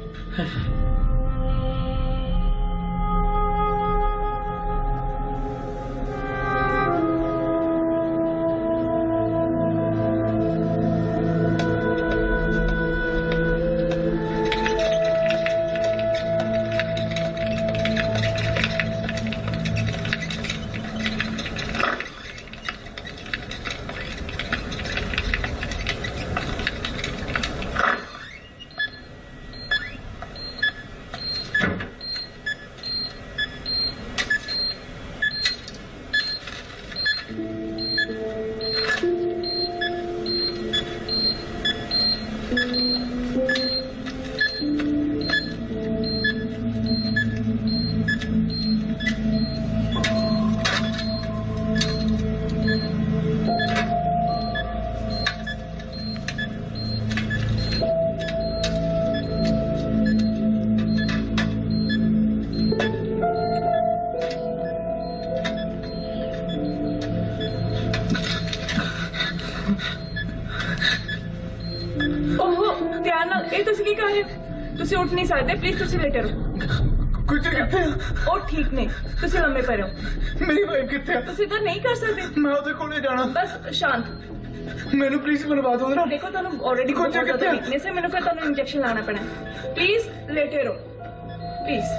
ਤੁਸੀਂ ਉੱਠ ਨਹੀਂ ਸਕਦੇ ਪਲੀਜ਼ ਤੁਸੀਂ ਲੇਟੇ ਰਹੋ ਗੁੱਜਰ ਕਿੱਥੇ ਆ ਉਹ ਠੀਕ ਨੇ ਤੁਸੀਂ ਲੰਮੇ ਪਏ ਰਹੋ ਮੇਰੀ ਵਾਈਫ ਕਿੱਥੇ ਆ ਤੁਸੀਂ ਤਾਂ ਨਹੀਂ ਕਰ ਸਕਦੇ ਮੈਂ ਉਹਦੇ ਕੋਲੇ ਜਾਣਾ ਬਸ ਸ਼ਾਂਤ ਮੈਨੂੰ ਪਲੀਜ਼ ਮਿਲਵਾ ਦਿਓ ਨਾ ਦੇਖੋ ਤੁਹਾਨੂੰ ਆਲਰੇਡੀ ਗੁੱਜਰ ਕਿੱਥੇ ਆ ਵੀਕਨੈਸ ਹੈ ਮੈਨੂੰ ਫਿਰ ਤੁਹਾਨੂੰ ਇੰਜੈਕਸ਼ਨ ਲਾਣਾ ਪੈਣਾ ਪਲੀਜ਼ ਲੇਟੇ ਰਹੋ ਪਲੀਜ਼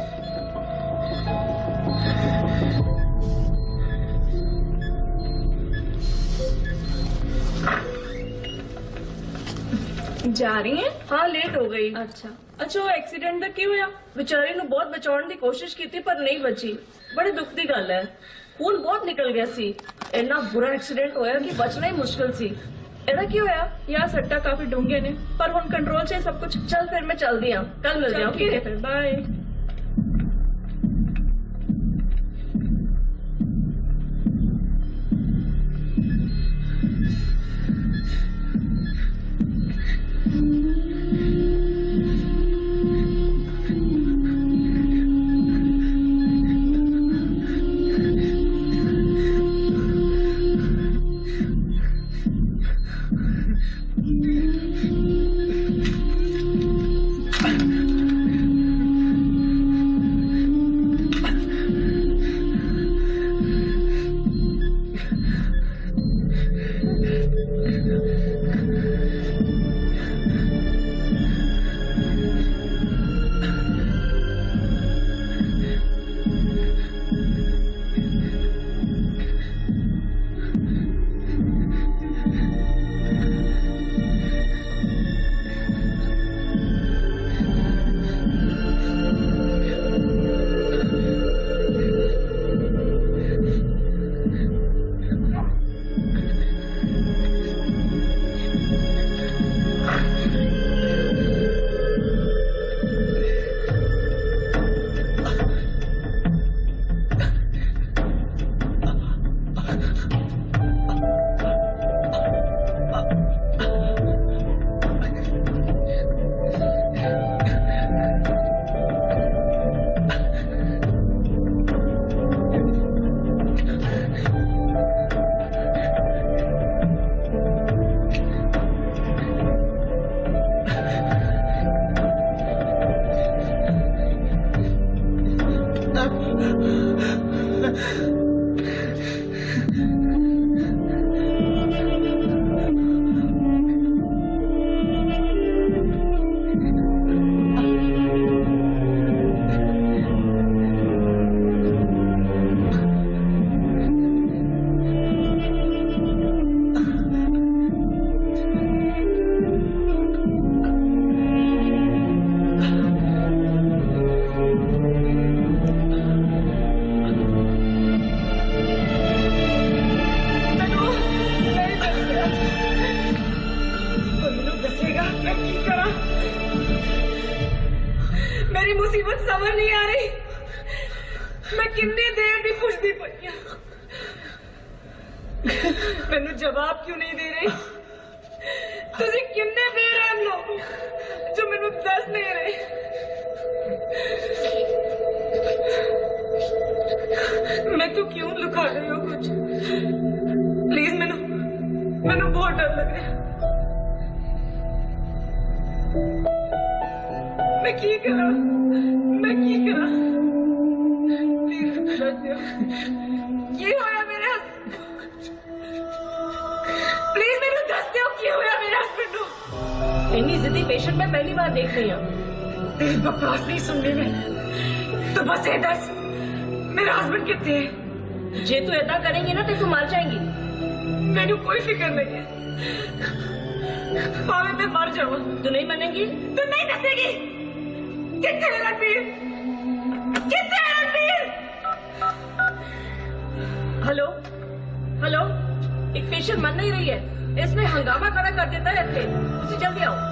ਜਾ ਰਹੀ ਹੈ ਹਾਂ ਲੇਟ ਹੋ ਗਈ ਅੱਛਾ ਅੱਛਾ ਉਹ ਐਕਸੀਡੈਂਟ ਦਾ ਕੀ ਹੋਇਆ ਵਿਚਾਰੀ ਨੂੰ ਬਹੁਤ ਬਚਾਉਣ ਦੀ ਕੋਸ਼ਿਸ਼ ਕੀਤੀ ਪਰ ਨਹੀਂ ਬਚੀ ਬੜੀ ਦੁੱਖ ਦੀ ਗੱਲ ਹੈ ਖੂਨ ਬਹੁਤ ਨਿਕਲ ਗਿਆ ਸੀ ਇੰਨਾ ਬੁਰਾ ਐਕਸੀਡੈਂਟ ਹੋਇਆ ਕਿ ਬਚਣਾ ਹੀ ਮੁਸ਼ਕਲ ਸੀ ਇਹਦਾ ਕੀ ਹੋਇਆ ਯਾਰ ਸੱਟਾਂ ਕਾਫੀ ਡੂੰਘੇ ਨੇ ਪਰ ਹੁਣ ਕੰਟਰੋਲ 'ਚ ਸਭ ਕੁਝ ਚੱਲ ਫਿਰ ਮੈਂ ਚੱਲਦੀ ਹਾਂ ਕੱਲ ਮਿਲਦੇ ਹਾਂ ਠੀਕ ਹੈ ਫਿਰ ਬਾਏ मैं की करा? मेरी मुसीबत समझ नहीं आ रही। मैं कितनी देर दी पुछदी पई हां, मैनू जवाब क्यों नहीं दे रही? तुझे कितने बेरहम लोग जो मैनू दस नहीं रहे। मैं तो क्यों लुका रही हो कुछ? प्लीज मैनू मैनू बहुत डर लग रहा है। मैं की करा? मैं की करा? प्लीज दस दो की होया मेरे हस्बैंड? प्लीज मैनू दस दो की होया मेरे हस्बैंड को? इतनी जिद्दी पेशेंट मैं पहली बार देख रही हूँ। तेरी बकवास नहीं सुननी मैं, तो बस ये दस मेरा हस्बैंड कितने है? जे तू ऐसा करेंगी ना तो तू मर जाएंगी। मैनू कोई फिक्र नहीं है, भावे मैं मर जाऊं। तू नहीं मानेगी? तू नहीं दसेगी? कितने है रणबीर? कितने है रणबीर? हेलो हेलो, एक पेशेंट मन नहीं रही है, इसमें हंगामा खड़ा कर देता है। इतने उसे जल्दी आओ।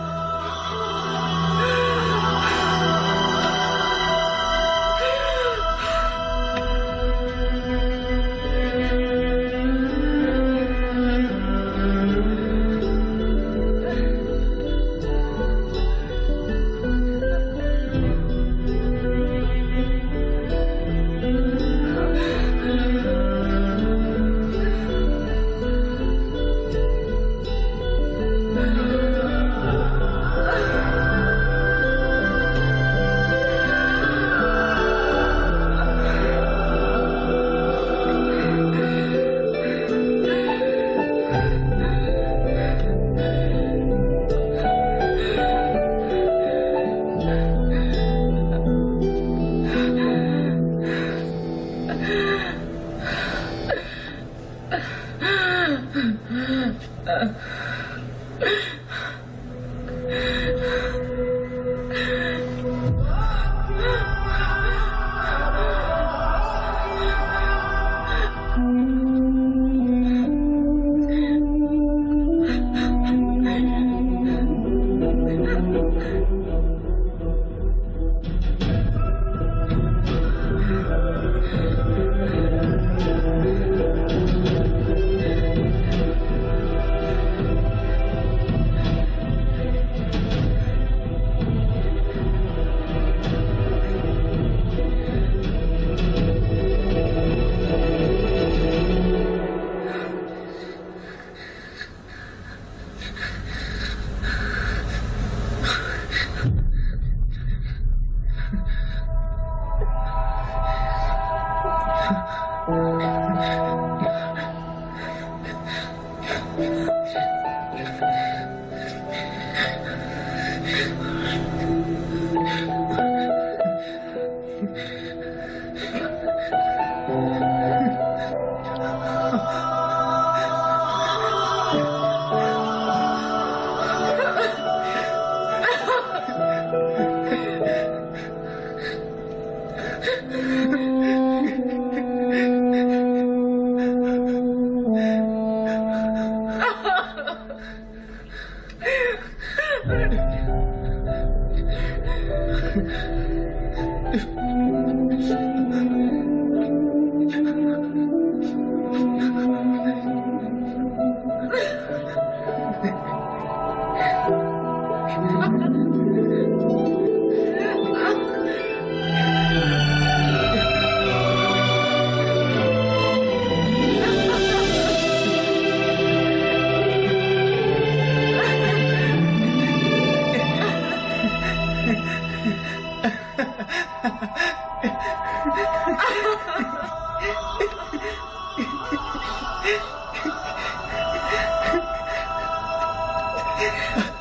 Ha